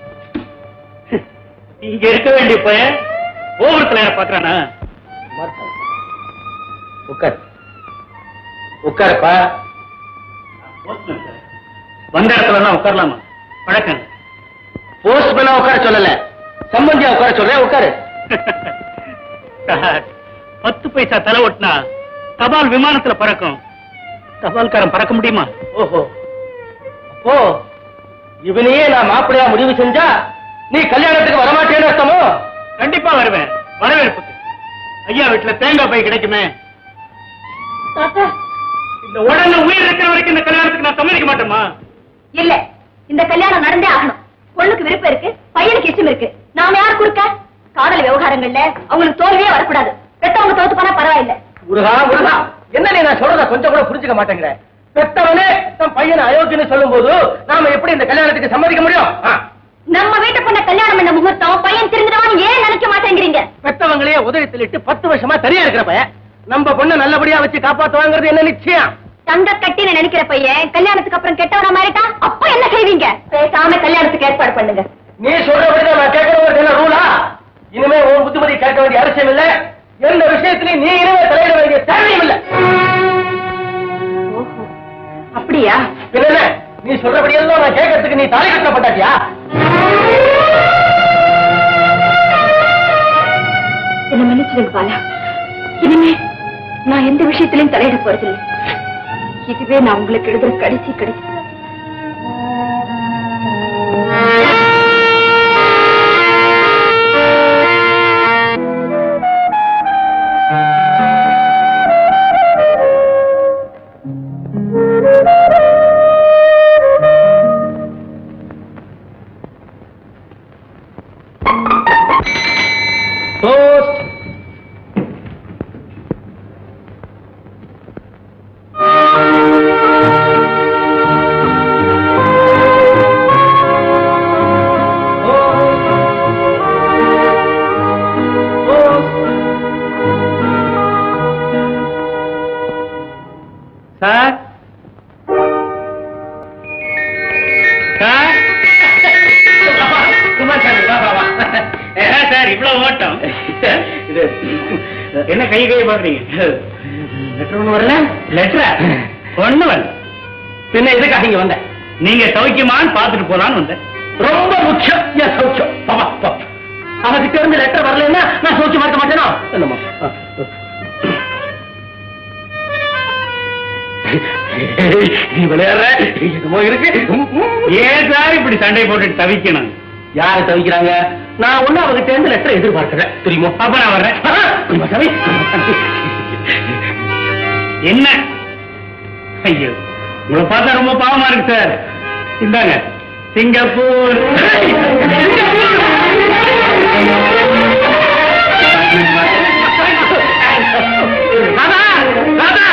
இங்க இருக்க வேண்டிய பையன் ஓவரத்துல யார பாக்குறானா? உட்கார் உட்காருப்பா. வந்த இடத்துல உட்காரலாமா? பழக்கம். போஸ்ட் பண்ண உட்கார சொல்லல, சம்பந்தியா உட்கார சொல்ற. உட்காரு. பத்து பைசா தலை ஒட்டினா தபால் விமானத்துல பறக்கும். தபால்காரன் பறக்க முடியுமா? ஓஹோ, அப்போ இவனையே நான் மாப்பிள்ளையா முடிவு செஞ்சா நீ கல்யாணத்துக்கு வரமாட்டேன்னு அர்த்தமோ? கண்டிப்பா வருவேன். வரவேற்புக்கு ஐயா வீட்டுல தேங்காய் பை கிடைக்குமே. இந்த உடனே உயிர் இருக்கிற வரைக்கும் இந்த கல்யாணத்துக்கு நான் சம்மதிக்க மாட்டேமா? இல்ல, இந்த கல்யாணம் நடந்தே ஆகணும். பொண்ணுக்கு விருப்பம் இருக்கு, பையனுக்கு இஷ்டம் இருக்கு. நாம யார் கொடுக்க? காதல் விவகாரங்கள்ல அவங்களுக்கு தோல்வியே வரக்கூடாது. பெத்தவங்க தோத்து போனா பரவாயில்ல. முருகா முருகா, என்ன நீ நான் சொல்றத கொஞ்சம் கூட புரிஞ்சுக்க மாட்டேங்கிற? பெத்தவனே தன் பையனை அயோக்கியன்னு சொல்லும் போது நாம எப்படி இந்த கல்யாணத்துக்கு சம்மதிக்க முடியும்? நம்ம வீட்டு பொண்ண கல்யாணம் பண்ண முகூர்த்தம் பையன் திருந்துவான்னு ஏன் நினைக்க மாட்டேங்கிறீங்க? பெத்தவங்களே உதவி தள்ளிட்டு பத்து வருஷமா தனியா இருக்கிற பையன் நம்ம பொண்ணை நல்லபடியா வச்சு காப்பாத்துவாங்கிறது என்ன நிச்சயம்? தங்க கட்டின்னு நினைக்கிற பையன் கல்யாணத்துக்கு அப்புறம் கெட்டவனா மாறிட்டா அப்ப என்ன செய்வீங்க? பேசாம கல்யாணத்துக்கு ஏற்பாடு பண்ணுங்க. நீ சொல்றபடிதான் நான் கேட்கறது என்ன ரூலா? இனிமே உன் புத்திமதி கேட்க வேண்டிய அவசியம் இல்ல. எந்த விஷயத்திலையும் நீ இனிமே தலையிட வேண்டிய தேவையும் இல்ல. அப்படியா? என்ன நீ சொல்றபடியெல்லாம் நான் கேட்கறதுக்கு நீ தாலி கட்டப்பட்டாட்டியா? என்ன மன்னிச்சிருங்க பாலா. இனிமே நான் எந்த விஷயத்திலையும் தலையிட போறதில்லை. இதுவே நான் உங்களுக்கு எழுதுற கடைசி கடைசி. Sir sir Kumar sir sir இவ்வளவு ஓட்டம் என்ன கை கை பாக்குறீங்க? லெட்டர் ஒண்ணு வரல? லெட்டர் ஒண்ணு வரல. பின்ன எதுக்காக இங்க வந்த? நீங்க சௌக்கியமான்னு பாத்துட்டு போலான்னு வந்தேன். ரொம்ப முக்கியம் என் சௌக்கியம். அவகிட்ட இருந்து லெட்டர் வரலன்னா நான் சௌக்கியமா இருக்க மாட்டேனா? என்னமா நீ விளையாடுற என்னமோ இருக்கு. ஏன் சார் இப்படி சண்டை போட்டு தவிக்கணும்? யாரு தவிக்கிறாங்க? நான் ஒண்ணு அவகிட்ட இருந்து லெட்டர் எதிர்பார்க்கிறேன் தெரியுமோ? அப்ப நான் வர்றேன். என்ன ஐயோ உங்களை பார்த்தா ரொம்ப பாவமா இருக்கு சார். இந்தாங்க சிங்கப்பூர். ராதா ராதா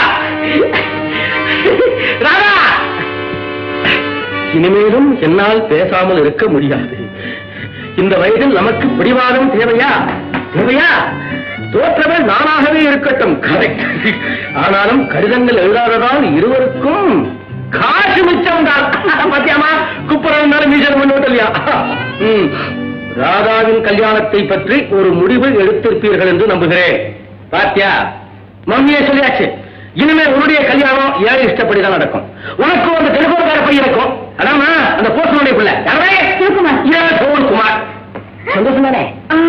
ராதா இனிமேலும் என்னால் பேசாமல் இருக்க முடியாது. இந்த வயதில் நமக்கு பிடிவாதம் தேவையா? தேவையா? தோற்றவன் நானாகவே இருக்கட்டும். கரெக்ட். ஆனாலும் கடிதங்கள் எழுதாததால் இருவருக்கும் காசு மிச்சம் தான். பாத்தியாமா குப்புறம் மீசல் பண்ண இல்லையா? ராதாவின் கல்யாணத்தை பற்றி ஒரு முடிவு எடுத்திருப்பீர்கள் என்று நம்புகிறேன். பாத்தியா மம்மியே சொல்லியாச்சு. இனிமே உன்னுடைய கல்யாணம் ஏன் இஷ்டப்படிதான் நடக்கும். உனக்கும் அந்த டெலிபோன்கார பையன் இருக்கும். அதான் அந்த போஸ்ட்மேனுடைய பிள்ளை குமார். குமார் சந்தோஷம் தானே?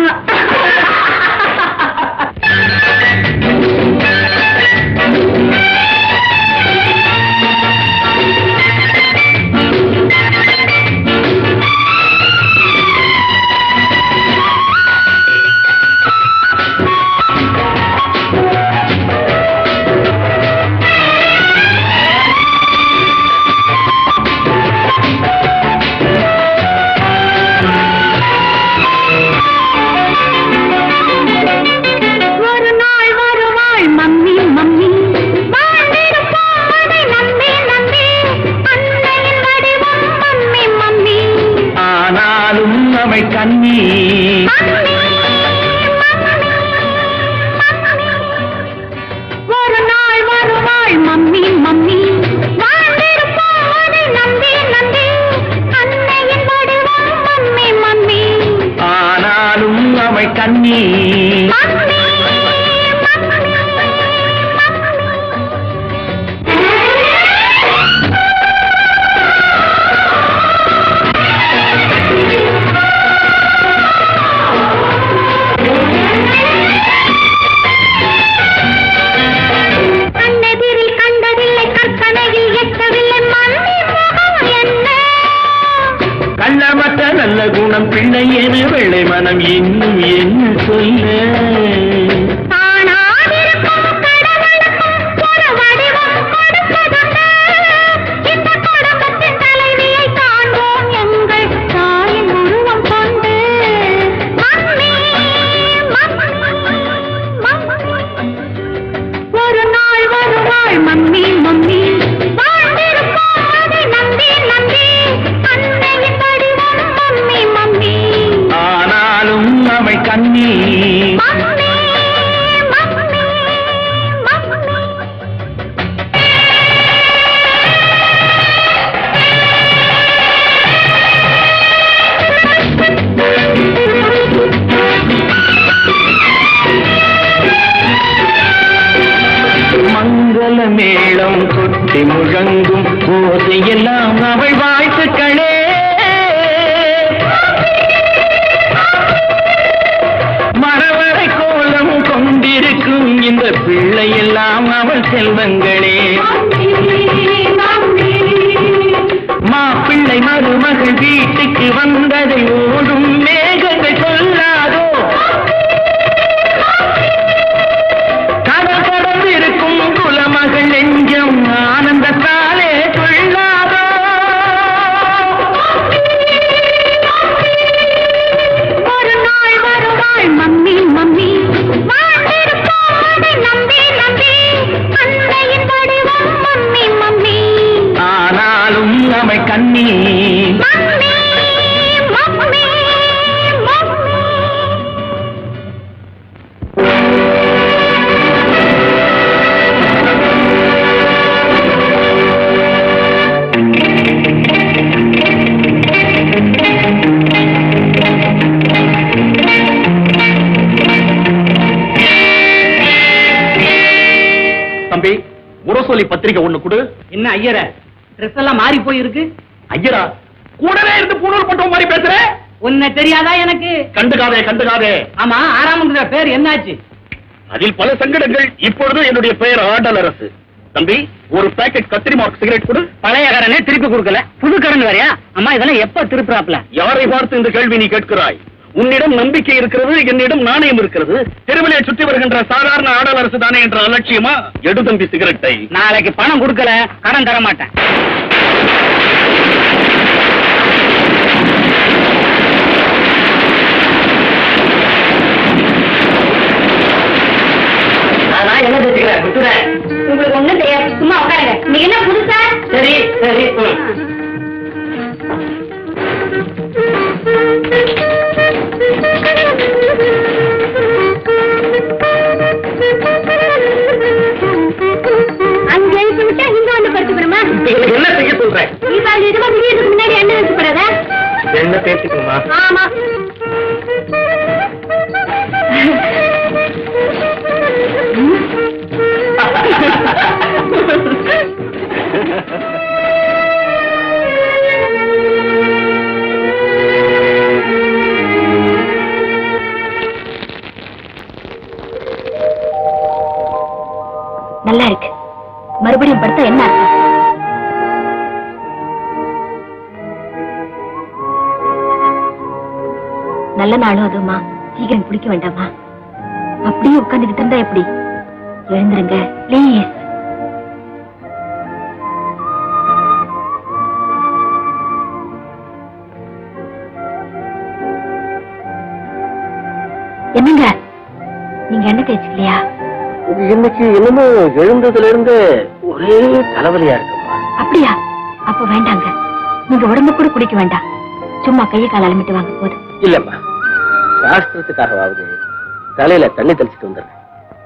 கண்ணி ஒரு நாள் வருவாள் மம்மி மம்மி நம்பி நம்பி அன்னையின் வடிவம் மம்மி மம்மி ஆனாலும் அவள் கண்ணி நல்ல குணம் பிள்ளை என வெள்ளை மனம் இன்னும் என்ன சொல்ல ஒரு நாள் வருவாள் மம்மி மம்மி கண்ணி மங்கள மேளம் கொட்டி முழங்கும் போதையெல்லாம் அவள் வாழ்த்துக்களே மரவரை கோலம் கொண்டிருக்கும் இந்த பிள்ளை எல்லாம் அவள் செல்வங்களே மாப்பிள்ளை மருமகள் வீட்டுக்கு வந்ததை ஓடும் மேகங்கள் சொல்லாதோ கடல் கடந்து இருக்கும் குலமகள் நெஞ்சம் ஆனந்தத்தாலே சொல்லாதோ ஒரு நாள் வருவாள் மம்மி மம்மி நம்பி நம்பி அன்னையின் வடிவம் மம்மி மம்மி ஆனாலும் அவள் கண்ணி மம்மி மம்மி தம்பி, முரசொலி பத்திரிகை ஒண்ணு கொடு. என்ன ஐயர, ட்ரெஸ் எல்லாம் மாறி போயிருக்கு. ஐயரா, கூடவே இருந்து பூணூல் பட்டம் மாதிரி பேசுற. உன்னை தெரியாதா எனக்கு? கண்டுகாதே கண்டுகாதே. ஆமா, ஆறாம் பேர் என்னாச்சு? அதில் பல சங்கடங்கள். இப்பொழுது என்னுடைய பெயர் ஆண்டல் அரசு. தம்பி, ஒரு பாக்கெட் கத்திரி மார்க் சிகரெட் கொடு. பழைய கடனே திருப்பி கொடுக்கல, புது கடன் வேறையா? அம்மா, இதெல்லாம் எப்ப திருப்புறாப்ல? யாரை பார்த்து இந்த கேள்வி நீ கேட்கிறாய்? உன்னிடம் நம்பிக்கை இருக்கிறது, என்னிடம் நாணயம் இருக்கிறது. தெருவிலே சுற்றி வருகின்ற சாதாரண ஆடல் அரசு தானே என்ற அலட்சியமா? எடு தம்பி சிகரெட்டை. நாளைக்கு பணம் கொடுக்கல, கடன் தர மாட்டேன். நான் என்ன தெரிஞ்சுக்கிறேன், விட்டுறேன். உங்களுக்கு ஒண்ணும் தெரியாது, சும்மா உட்காருங்க. நீங்க என்ன புதுசா? சரி சரி. அங்க எழுத்து விட்டா இங்க வந்து படுத்துக்கணுமா? என்ன செய்ய சொல்றேன்? தீபாவளி இதுமா முடியறதுக்கு முன்னாடி எண்ணெய் வச்சு போறதா? என்ன பேசிக்கணுமா? ஆமா. நல்லா இருக்கு. மறுபடியும் படுத்தா என்ன அர்த்தம்? நல்ல நாளும் அதுமா, சீக்கிரம் பிடிக்க வேண்டாமா? அப்படியே உட்காந்துக்கிட்டு இருந்தா எப்படி? எழுந்துருங்க ப்ளீஸ். என்னங்க, நீங்க என்ன தேய்ச்சிக்கலையா? இன்னைக்கு என்னமோ எழுந்ததுல இருந்து ஒரே தலைவலியா இருக்குமா? அப்படியா? அப்ப வேண்டாங்க, நீங்க உடம்பு கூட குடிக்க வேண்டாம். சும்மா கையை கால அலமிட்டு வாங்க போதும். இல்லம்மா, சாஸ்திரத்துக்காகவாவது தலையில தண்ணி தெளிச்சுட்டு வந்துடுறேன்.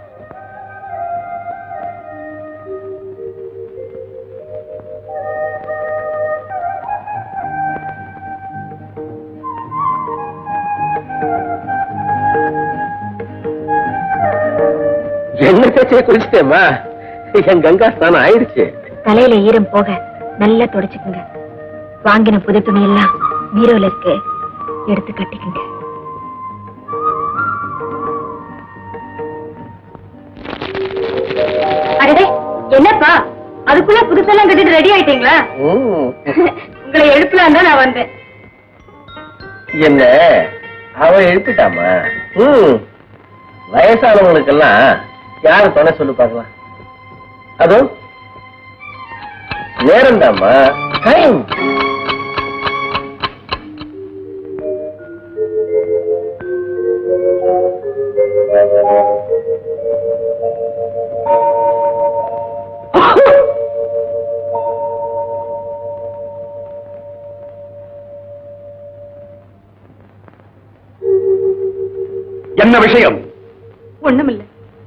என்ன பேச்சே குளிச்சுட்டேம்மா, என் கங்கா ஸ்நானம் ஆயிடுச்சு. தலையில ஈரம் போக நல்லா தொடச்சுக்குங்க. வாங்கின புது துணி எல்லாம் பீரோல இருக்கு, எடுத்து கட்டிக்குங்க. அடடே, என்னப்பா அதுக்குள்ள புதுசெல்லாம் கட்டிட்டு ரெடி ஆயிட்டீங்களா? உங்களை எழுப்பலாம் தான் நான் வந்தேன். என்ன அவ எழுப்பிட்டாமா? வயசானவங்களுக்கெல்லாம் யாரு துணை சொல்லு பார்க்கலாம். அதுவும் நேரம் தாமா, டைம். என்ன விஷயம்? ஒண்ணுமில்லை.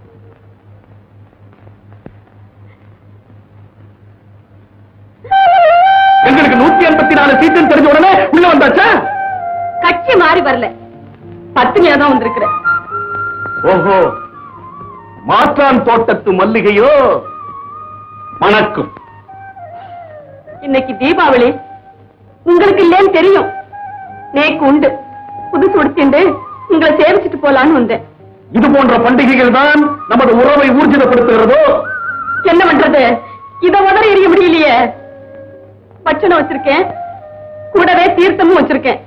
எங்களுக்கு நூத்தி எண்பத்தி நாலு சீட்டு தெரிஞ்ச உடனே உள்ள வந்தாச்சா? கட்சி மாறி வரல, பத்தினியா தான் வந்திருக்கிறேன். ஓஹோ, மாற்றான் தோட்டத்து மல்லிகையோ? வணக்கம். இன்னைக்கு தீபாவளி, உங்களுக்கு இல்லேன்னு தெரியும். நேக்கு உண்டு, புதுசு உடுத்திண்டு உங்களை சேவிச்சுட்டு போலான்னு வந்தேன். இது போன்ற பண்டிகைகள் தான் நமது உறவை ஊர்ஜிதப்படுத்துகிறதோ? என்ன பண்றது, இத உதறி எறிய முடியலையே. பட்சணம் வச்சிருக்கேன், கூடவே தீர்த்தமும் வச்சிருக்கேன்.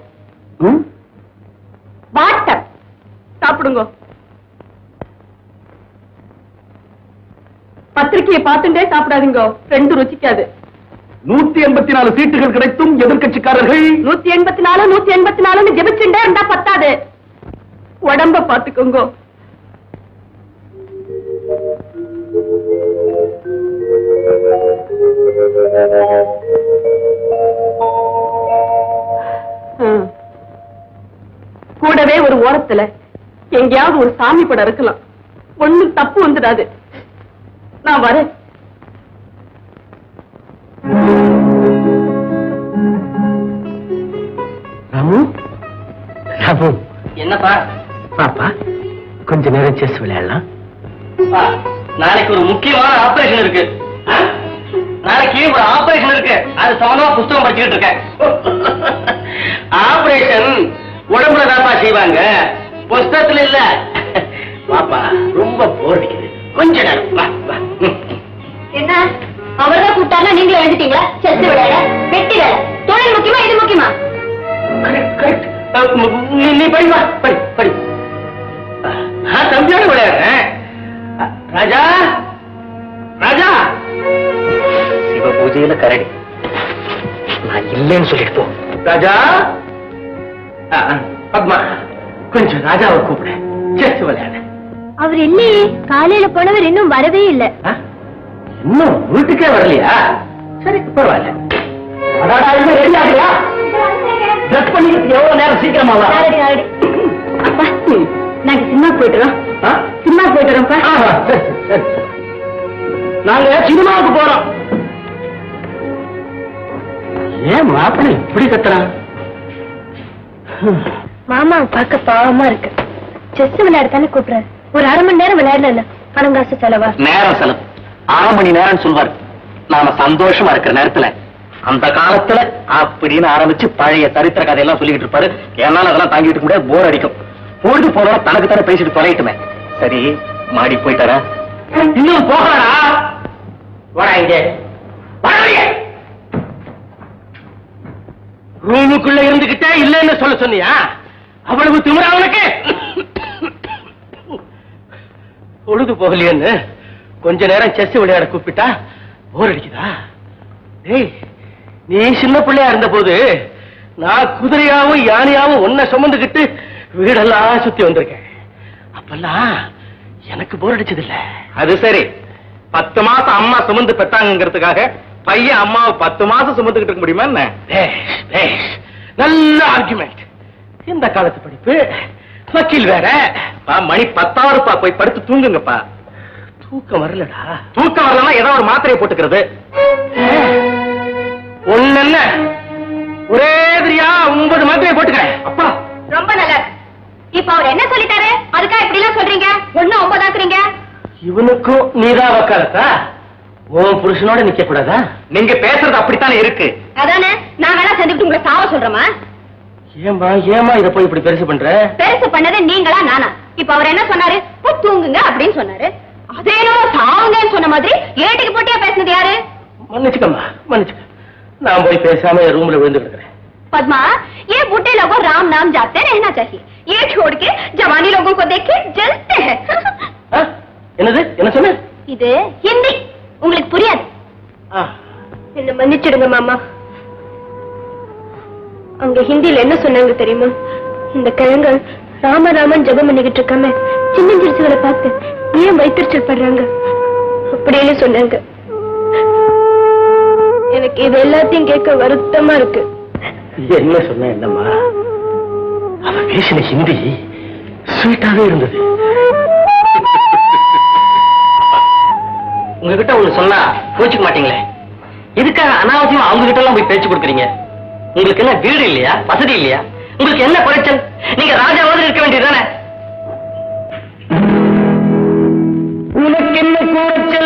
வாட்டர் சாப்பிடுங்க. பத்திரிகையை பார்த்துட்டே சாப்பிடாதீங்க, ரெண்டு ருச்சிக்காது. நூத்தி எண்பத்தி நாலு சீட்டுகள் கிடைத்தும் எதிர்கட்சிக்காரர்கள் நூத்தி எண்பத்தி நாலு நூத்தி எண்பத்தி நாலுன்னு ஜெபிச்சுட்டே இருந்தா பத்தாது. உடம்ப பாத்துக்கோங்க. கூடவே ஒரு ஓரத்துல எங்கேயாவது ஒரு சாமி படம் இருக்கலாம், ஒண்ணும் தப்பு வந்துடாது. நான் வரேன். ராமு, ராமு. என்னப்பா? பாப்பா, கொஞ்ச நேரம் செஸ் விளையாடலாம். நாளைக்கு ஒரு முக்கியமான ஆபரேஷன் இருக்கு. நாளைக்கு ஒரு ஆபரேஷன் இருக்கு. அது சம்பந்தமா புஸ்தகம் படிச்சுக்கிட்டு இருக்கேன். ஆபரேஷன் உடம்புல தாப்பா செய்வாங்க, புஸ்தகத்துல இல்ல. பாப்பா ரொம்ப போர் அடிக்குது, கொஞ்ச நேரம் வா வா. என்ன அவர்தான் கூப்பிட்டாருன்னா நீங்களே எழுதிட்டீங்களா? செஸ் விளையாட, வெட்டி வேலை, தொழில் முக்கியமா இது முக்கியமா? நீ படிப்பா, படி படி. தம்பியோட விளையாடுறேன். ராஜா ராஜா, சிவ பூஜையில கரடி, நான் இல்லைன்னு சொல்லிட்டு போ. ராஜா, பத்மா கொஞ்சம் ராஜாவை கூப்பிடு, செஸ் விளையாட. அவர் இல்லையே, காலையில போனவர் இன்னும் வரவே இல்லை. இன்னும் வீட்டுக்கே வரலையா? சரி பரவாயில்ல. ரெடி ஆகலையா? ட்ரெஸ் பண்ணி எவ்வளவு நேரம் சீக்கிரமா வா. அப்பா நாங்க சினிமா போயிட்டுறோம். சினிமா போயிட்டுறோம்ப்பா. நாங்க சினிமாவுக்கு போறோம். ஏன் மாப்பிள்ளை இப்படி கத்துறான்? மாமா பார்க்க பாவமா இருக்கு. செஸ் விளையாடுதானே கூப்பிடுறாரு. ஒரு அரை மணி நேரம் விளையாடல, பணம் காசு செலவா? நேரம் செலவு அரை மணி நேரம் சொல்வார். நாம சந்தோஷமா இருக்கிற நேரத்துல அந்த காலத்துல அப்படின்னு ஆரம்பிச்சு பழைய சரித்திர கதையெல்லாம் சொல்லிக்கிட்டு இருப்பாரு. என்னால அதெல்லாம் தாங்கிட்டு இருக்க முடியாது, போர் அடிக்கும். பொழுது போறோம் தனக்கு தானே பேசிட்டு தொலைட்டுமே. சரி மாடி போயிட்டாரா? இன்னும் போகலடா. வர இங்க ரூமுக்குள்ள இருந்துகிட்டே இல்லைன்னு சொல்ல சொன்னியா? அவ்வளவு திமிரா அவனுக்கு? பொழுது போகலையேன்னு கொஞ்ச நேரம் செஸ் விளையாட கூப்பிட்டா போர் அடிக்குதா? டேய், நீ சின்ன பிள்ளையா இருந்த போது நான் குதிரையாவும் யானையாவும் ஒன்ன சுமந்துகிட்டு வீடெல்லாம் சுத்தி வந்திருக்கேன். அப்பெல்லாம் எனக்கு போர் அடிச்சது இல்ல. அது சரி, பத்து மாசம் அம்மா சுமந்து பெத்தாங்கிறதுக்காக பையன் அம்மாவை பத்து மாசம் சுமந்துகிட்டு இருக்க முடியுமா என்ன? நல்ல ஆர்குமெண்ட். இந்த காலத்து படிப்பு, வக்கீல் வேற. மணி பத்தாவதுப்பா, போய் படுத்து தூங்குங்கப்பா. தூக்கம் வரலடா. தூக்கம் வரலன்னா ஏதோ ஒரு மாத்திரையை போட்டுக்கிறது. ஒண்ணு என்ன ஒரே தெரியா ஒன்பது மாத்திரையை போட்டுக்கிறேன். அப்பா ரொம்ப நல்லா. இப்ப அவர் என்ன சொல்லிட்டாரு? அதுக்கா இப்படி எல்லாம் சொல்றீங்க? ஒண்ணு ஒன்பதாக்குறீங்க. இவனுக்கும் நீதான் வக்காலத்தா? உன் புருஷனோட நிக்க கூடாதா? நீங்க பேசுறது அப்படித்தானே இருக்கு. அதானே, நான் வேணா சேர்ந்துட்டு உங்களை சாவ சொல்றேமா? ஏமா ஏமா இத போய் இப்படி பெருசு பண்ற? பெருசு பண்ணது நீங்களா நானா? இப்ப அவர் என்ன சொன்னாரு? தூங்குங்க அப்படின்னு சொன்னாரு. அதேனோ சாவுங்கன்னு சொன்ன மாதிரி ஏட்டுக்கு போட்டியா பேசுனது யாரு? மன்னிச்சுக்கம்மா, மன்னிச்சுக்க. நான் போய் பேசாம ரூம்ல விழுந்து கிடக்குறேன். पद्मा, ये बूढ़े लोगों राम नाम जापते रहना चाहिए. ये छोड़ के जवानी लोगों को देख के जलते हैं. என்னது என்ன சொன்ன? இது ஹிந்தி, உங்களுக்கு புரியாது. என்ன மன்னிச்சிடுங்க மாமா. அங்க ஹிந்தியில என்ன சொன்னாங்க தெரியுமா? இந்த கிழங்கள் ராமராமன் ஜபம் பண்ணிக்கிட்டு இருக்காம சின்ன சிறுசுகளை பார்த்து ஏன் வைத்திருச்சல் படுறாங்க அப்படின்னு சொன்னாங்க. எனக்கு இது எல்லாத்தையும் கேட்க வருத்தமா இருக்கு. என்ன சொன்ன? என்னம்மா அவ பேசின ஹிந்தி ஸ்வீட்டாவே இருந்தது. உங்ககிட்ட ஒண்ணு சொன்னா கோச்சுக்க மாட்டீங்களே? இதுக்காக அனாவசியமா அவங்க கிட்ட எல்லாம் போய் பேச்சு கொடுக்குறீங்க. உங்களுக்கு என்ன வீடு இல்லையா, வசதி இல்லையா? உங்களுக்கு என்ன குறைச்சல்? நீங்க ராஜாவாவது இருக்க வேண்டியதுதானே? உனக்கு என்ன குறைச்சல்?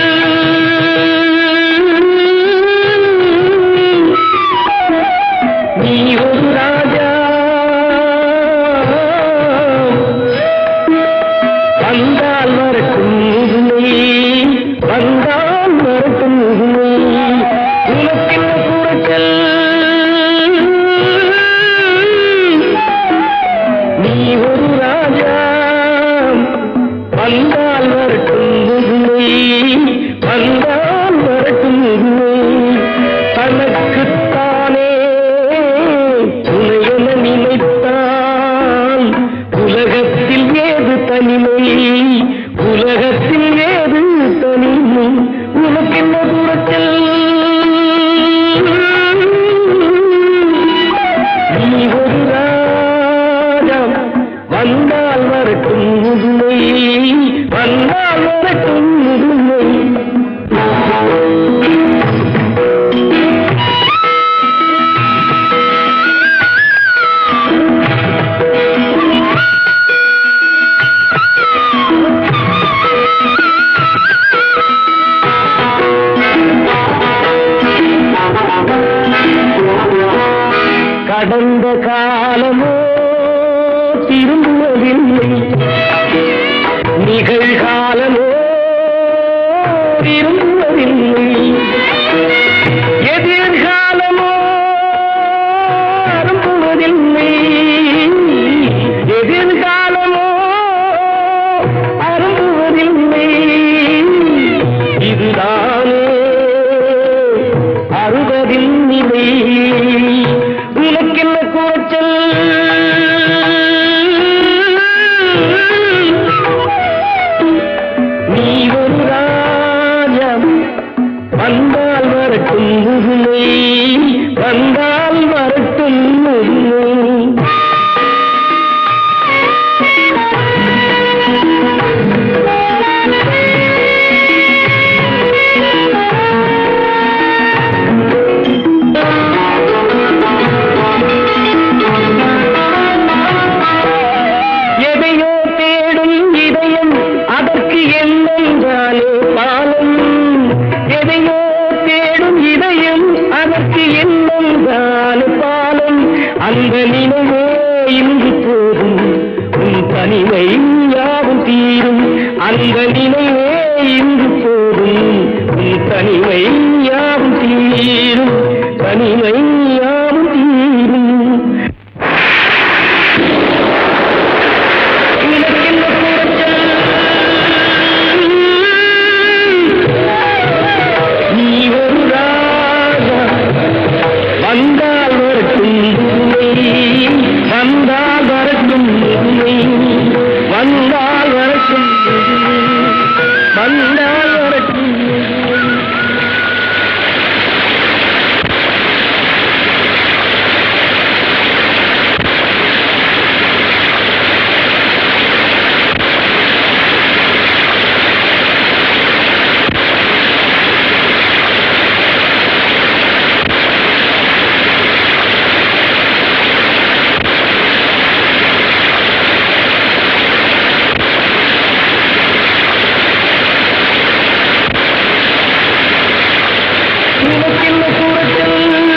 நீ ஒரு ராஜா, வந்தால் வரட்டும் வந்தால் வரட்டும். உனக்கு என்ன குறைச்சல்? நீ ஒரு ராஜா, வந்தால் வரட்டும் அரும்புவதில்லை. எதிர்காலமோ அரும்புவதில்லை. எதிர்காலமோ அரும்புவதில்லை. இதுதானே அறுபதில் நிலை. உனக்கென்ன கூச்சல்? நீ ஒரு ராஜா, வந்தால் வரட்டும் முதுமை, வந்தால் வரட்டும் முதுமை. எதையோ தேடும் இதயம், அதற்கு என்னென்றாலே பாலம். எதையோ தேடும் இதயம், அதற்கு என்னென்றாலே பாலம். அந்த நினைவே இன்று போதும், உன் தனிமை யாவும் தீரும். அந்த நினைவே இன்று போதும், உன் தனிமை யாவும் தீரும். தனிமை யாவும் தீரும். நீ ஒரு ராஜா, வந்தால் வரட்டும் முதுமை, வந்தால் வரட்டும் முதுமை, வந்தால் வரட்டும் முதுமை, வந்தால் வரட்டும் முதுமை. உனக்கென்ன கூச்சல்?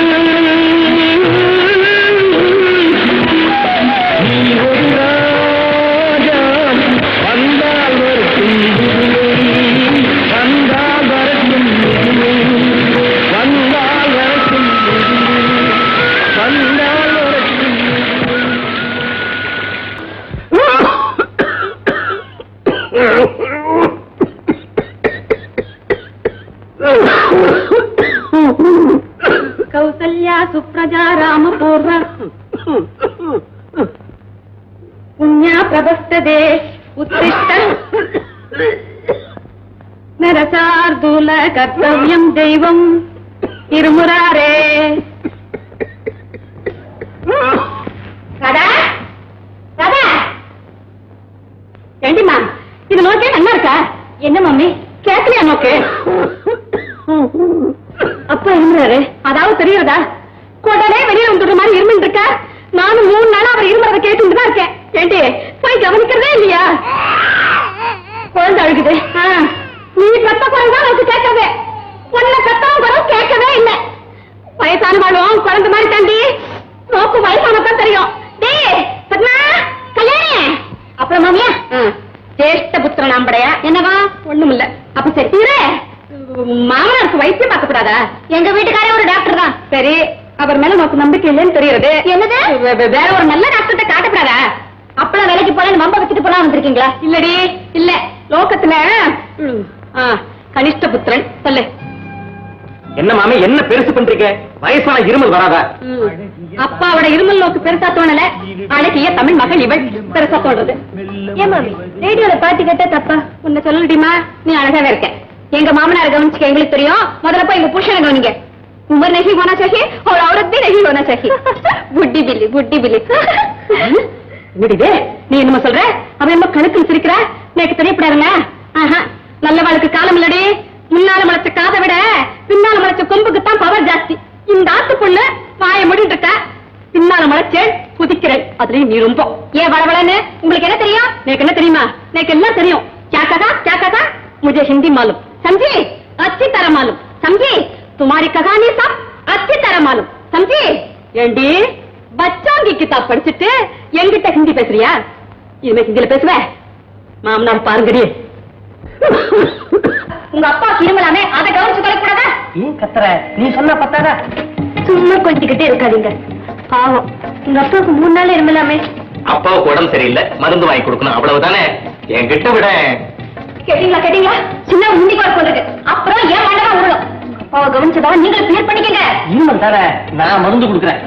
நீ ஒரு ராஜா, வந்தால் வரட்டும் முதுமை, வந்தால் வரட்டும் முதுமை, வந்தால் வரட்டும் முதுமை, வந்தால் வரட்டும் கௌசல்யா சுப்ரஜா ராமபூர்வ புண்ணியா பிரபஸ்ததே உத்திஷ்ட நரசார்தூல கர்த்தவ்யம் தெய்வம் இருமுராரே. ராதா ராதா, ஏண்டிமா இது நோக்கே நல்லா இருக்கா? என்ன மம்மி கேட்கலையா நோக்கு? அப்பா இருமுறாரு, அதாவது தெரியாதா? உடனே வெளியே வந்துடுற மாதிரி இருமிட்டு இருக்கா. நானும் மூணு நாளா அவர் இருமுறதை கேட்டுட்டு தான் இருக்கேன். ஏண்டி போய் கவனிக்கிறதே இல்லையா? குழந்தை அழுகுது. நீ கத்த குழந்தை அவருக்கு கேட்கவே, உன்னை கத்தவும் குறம் கேட்கவே இல்லை. வயசானவாளும் குழந்தை மாதிரி தாண்டி, நோக்கு வயசானதான் தெரியும். டே பத்மா கல்யாணி. அப்புறம் மாமியா ஜேஷ்ட புத்திரன் நாம்படையா? என்னவா? ஒண்ணும் இல்ல. அப்ப சரி தீரே, மாமனாருக்கு வைத்தியம் பார்க்க கூடாதா? எங்க வீட்டுக்காரே ஒரு டாக்டர் தான். சரி, அவர் மேல நமக்கு நம்பிக்கை இல்லைன்னு தெரியுது. என்னது? வேற ஒரு நல்ல டாக்டர்கிட்ட காட்டக்கூடாதா? அப்பெல்லாம் வேலைக்கு போல நம்ப வச்சுட்டு போலாம் வந்திருக்கீங்களா? இல்லடி இல்ல, லோகத்துல கனிஷ்ட புத்திரன் சொல்லு. என்ன மாமி என்ன பெருசு பண்றீங்க? வயசான இருமல் வராதா? அப்பாவோட இருமல் நோக்கு பெருசா தோணல, அழகிய தமிழ் மகள் இவள் பெருசா தோன்றது. ஏன் மாமி ரேடியோல பாட்டு கேட்டா தப்பா? உன்னை சொல்லடிமா, நீ அழகாவே இருக்க. எங்க மாமனார கவனிச்சுக்க எங்களுக்கு தெரியும். முதல்ல போய் எங்க புருஷனை கவனிங்க. உமர் नहीं होना चाहिए और औरत भी नहीं होना चाहिए. बुड्ढी बिल्ली बुड्ढी बिल्ली. என்னடிதே நீ என்ன சொல்ற? அவன் என்ன கணக்கு சிரிக்கிறா? எனக்கு தெரியப்படாதுங்க. ஆஹா, நல்லவாளுக்கு காலம் இல்லடி. முன்னால முளைச்ச காதை விட பின்னால முளைச்ச கொம்புக்கு தான் பவர் ஜாஸ்தி. இந்த ஆத்து பொண்ணு வாய முடிட்டு இருக்கா, பின்னால முளைச்சேன் குதிக்கிறேன். அதுலயும் நீ ரொம்ப ஏன் வளவளன்னு. உங்களுக்கு என்ன தெரியும்? எனக்கு என்ன தெரியுமா? எனக்கு எல்லாம் தெரியும். क्या कहा क्या कहा? मुझे हिंदी मालूम, समझी? अच्छी तरह मालूम, समझी? तुम्हारी कहानी सब अच्छी तरह मालूम, समझी? ஏண்டி बच्चों की किताब படிச்சிட்டு என்கிட்ட ஹிந்தி பேசுறியா? இனிமே ஹிந்தில பேசுவ? மாமனார் பாருங்கடி, உங்க அப்பா இருமலாமே அதை கவனிச்சு கொள்ளக்கூடாதா? ஏன் கத்துற? நீ சொன்னா பத்தாதா? சும்மா கொஞ்சிக்கிட்டே இருக்காதீங்க. பாவம் உங்க அப்பாவுக்கு மூணு நாள் இருமலாமே. அப்பாவுக்கு உடம்பு சரியில்லை, மருந்து வாங்கி கொடுக்கணும், அவ்வளவுதானே. என் கிட்ட விட. கேட்டீங்களா கேட்டீங்களா? சின்ன முந்திக்கு வர சொல்லுது. அப்புறம் ஏன் வேண்டாம் விடணும். அப்பாவை கவனிச்சதா நீங்க கிளியர் பண்ணிக்கங்க. இன்னும் தர நான் மருந்து கொடுக்குறேன்.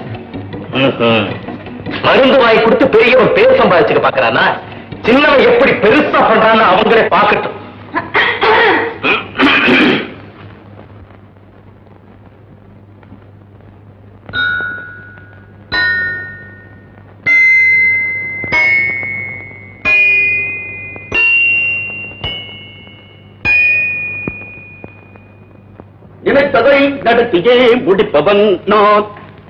மருந்து வாங்கி கொடுத்து பெரிய ஒரு பேர் சம்பாதிச்சுக்க பாக்குறானா? சின்னவன் எப்படி பெருசா பண்றான்னு அவங்களே பாக்கட்டும். நினைத்ததை நடத்தியே முடிப்பவன் நான்.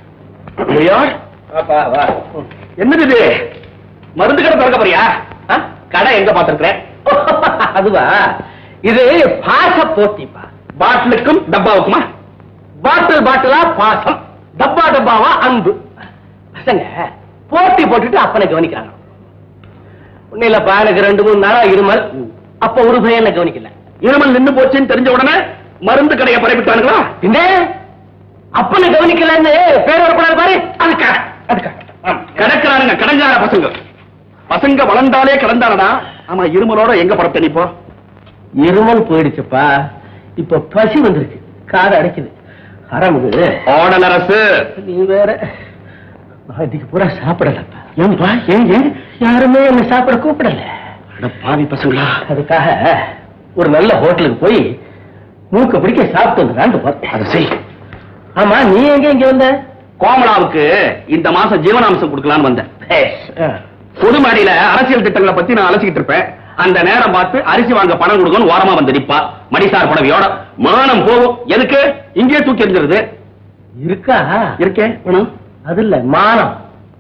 என்னது இது? மருந்து கடை திறக்க போறியா? கடை எங்க பாத்துருக்கிறேன்? அதுவா, இது பாச போட்டிப்பா. பாட்டிலுக்கும் டப்பாவுக்குமா? பாட்டில் பாட்டிலா பாசம், டப்பா டப்பாவா அன்பு. பசங்க போட்டி போட்டுட்டு அப்பனை கவனிக்கிறாங்க. ஒன்னும் இல்லப்பா, எனக்கு ரெண்டு மூணு நாளா இருமல். அப்ப ஒரு பையன் என்ன கவனிக்கல. இருமல் நின்னு போச்சுன்னு தெரிஞ்ச உடனே மருந்து கடையை பரப்பிட்டானுங்களா? இந்த அப்பனை கவனிக்கலன்னு பேர் வரக்கூடாது பாரு. அதுக்காக அதுக்காக கடக்கிறானுங்க கடங்கார பசங்க. பசங்க வளர்ந்தாலே கடந்தானடா. ஆமா, இருமலோட எங்க பரப்ப நீப்போ? இருமல் போயிடுச்சுப்பா, இப்ப பசி வந்திருக்கு, காதை அடைக்குது. ஆரம்புது ஓடல் அரசு. நீ வேற இதுக்கு பூரா சாப்பிடலப்பா. ஏன்பா? ஏன் ஏன் யாருமே என்ன சாப்பிட கூப்பிடல. பாவி பசங்களா. அதுக்காக ஒரு நல்ல ஹோட்டலுக்கு போய் மூக்க பிடிக்க சாப்பிட்டு வந்துடான்னு. அதை செய். ஆமா, நீ எங்க இங்க வந்த? கோமலாவுக்கு இந்த மாசம் ஜீவனாம்சம் கொடுக்கலான்னு வந்தேன். பொது மாடியில அரசியல் திட்டங்களை பத்தி நான் அலசிக்கிட்டு இருப்பேன். அந்த நேரம் பார்த்து அரிசி வாங்க பணம் கொடுக்கணும் ஓரமா வந்து நிப்பா. மடிசார் புடவையோட. மானம் போகும். எதுக்கு? இங்கே தூக்கி எறிஞ்சிருது. இருக்கா? இருக்கே பணம். அது இல்ல, மானம்.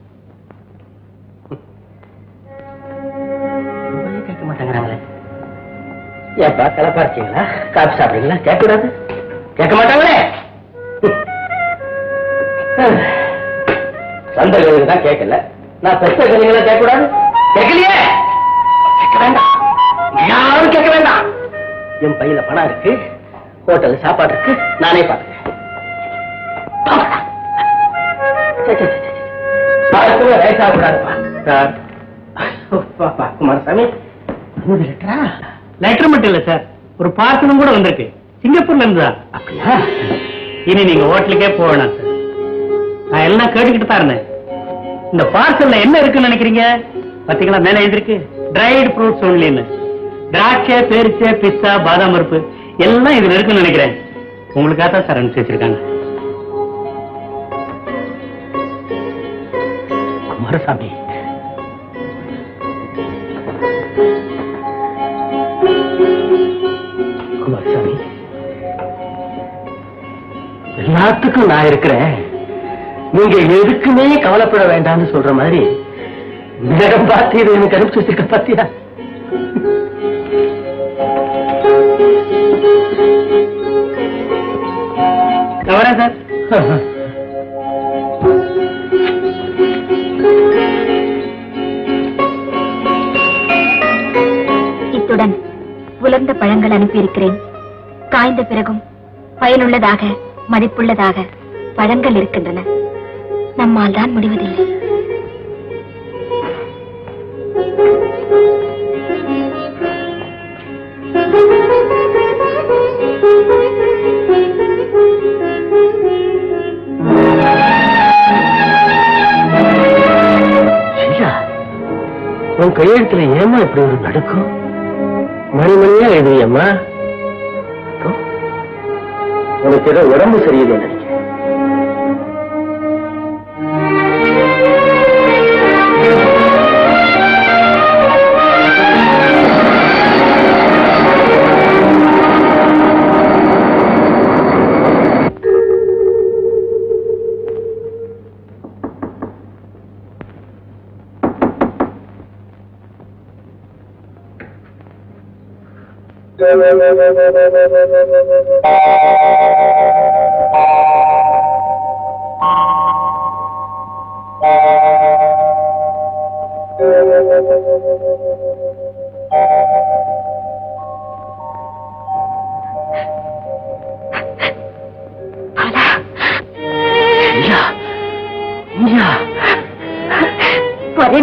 கேட்க மாட்டாங்கிறாங்களே. ஏப்பா கலப்பா இருக்கீங்களா? காப்பி சாப்பிடுறீங்களா? கேட்க கூடாது. கேட்க மாட்டாங்களே. சந்த கதைகள் தான் கேட்கல. நான் பெற்ற கதைகளை கேட்க கூடாது. கேட்கலையே. கேட்க வேண்டாம், யாரும் கேட்க வேண்டாம். என் பையில பணம் இருக்கு, ஹோட்டல் சாப்பாடு இருக்கு, நானே பாத்துக்கிறேன். வயசாகக்கூடாதுப்பா. குமாரசாமி, லெட்டரா? லெட்டர் மட்டும் இல்ல சார், ஒரு பார்சலும் கூட வந்திருக்கு. சிங்கப்பூர்ல இருந்து தான். அப்படியா? இனி நீங்க ஹோட்டலுக்கே போவேணாம் சார். நான் எல்லாம் கேட்டுக்கிட்டு தான் இருந்தேன். இந்த பார்சல்ல என்ன இருக்குன்னு நினைக்கிறீங்க? பாத்தீங்களா, மேல எழுதிருக்கு ட்ரைடு ஃப்ரூட்ஸ் ஒன்லின்னு. திராட்சை, பேரிச்சை, பிஸ்தா, பாதாம் பருப்பு எல்லாம் இதுல இருக்குன்னு நினைக்கிறேன். உங்களுக்காக தான் சார் அனுப்பிச்சு வச்சிருக்காங்க. குமாரசாமி, குமாரசாமி, எல்லாத்துக்கும் நான் இருக்கிறேன், நீங்க எதுக்குமே கவலைப்பட வேண்டாம்னு சொல்ற மாதிரி நேரம் பார்த்து இதை எனக்கு அனுப்பிச்சு வச்சிருக்க பாத்தியா? வரேன் சார். இத்துடன் உலர்ந்த பழங்கள் அனுப்பியிருக்கிறேன். காய்ந்த பிறகும் பயனுள்ளதாக மதிப்புள்ளதாக பழங்கள் இருக்கின்றன. நம்மால் தான் முடிவதில்லை. உன் கையெழுத்துல ஏமா இப்படி ஒரு நடுக்கும்? மணி மணியா எழுதியம்மா. உனக்கு ஏதோ உடம்பு சரியில்லை நினைக்கிறேன்.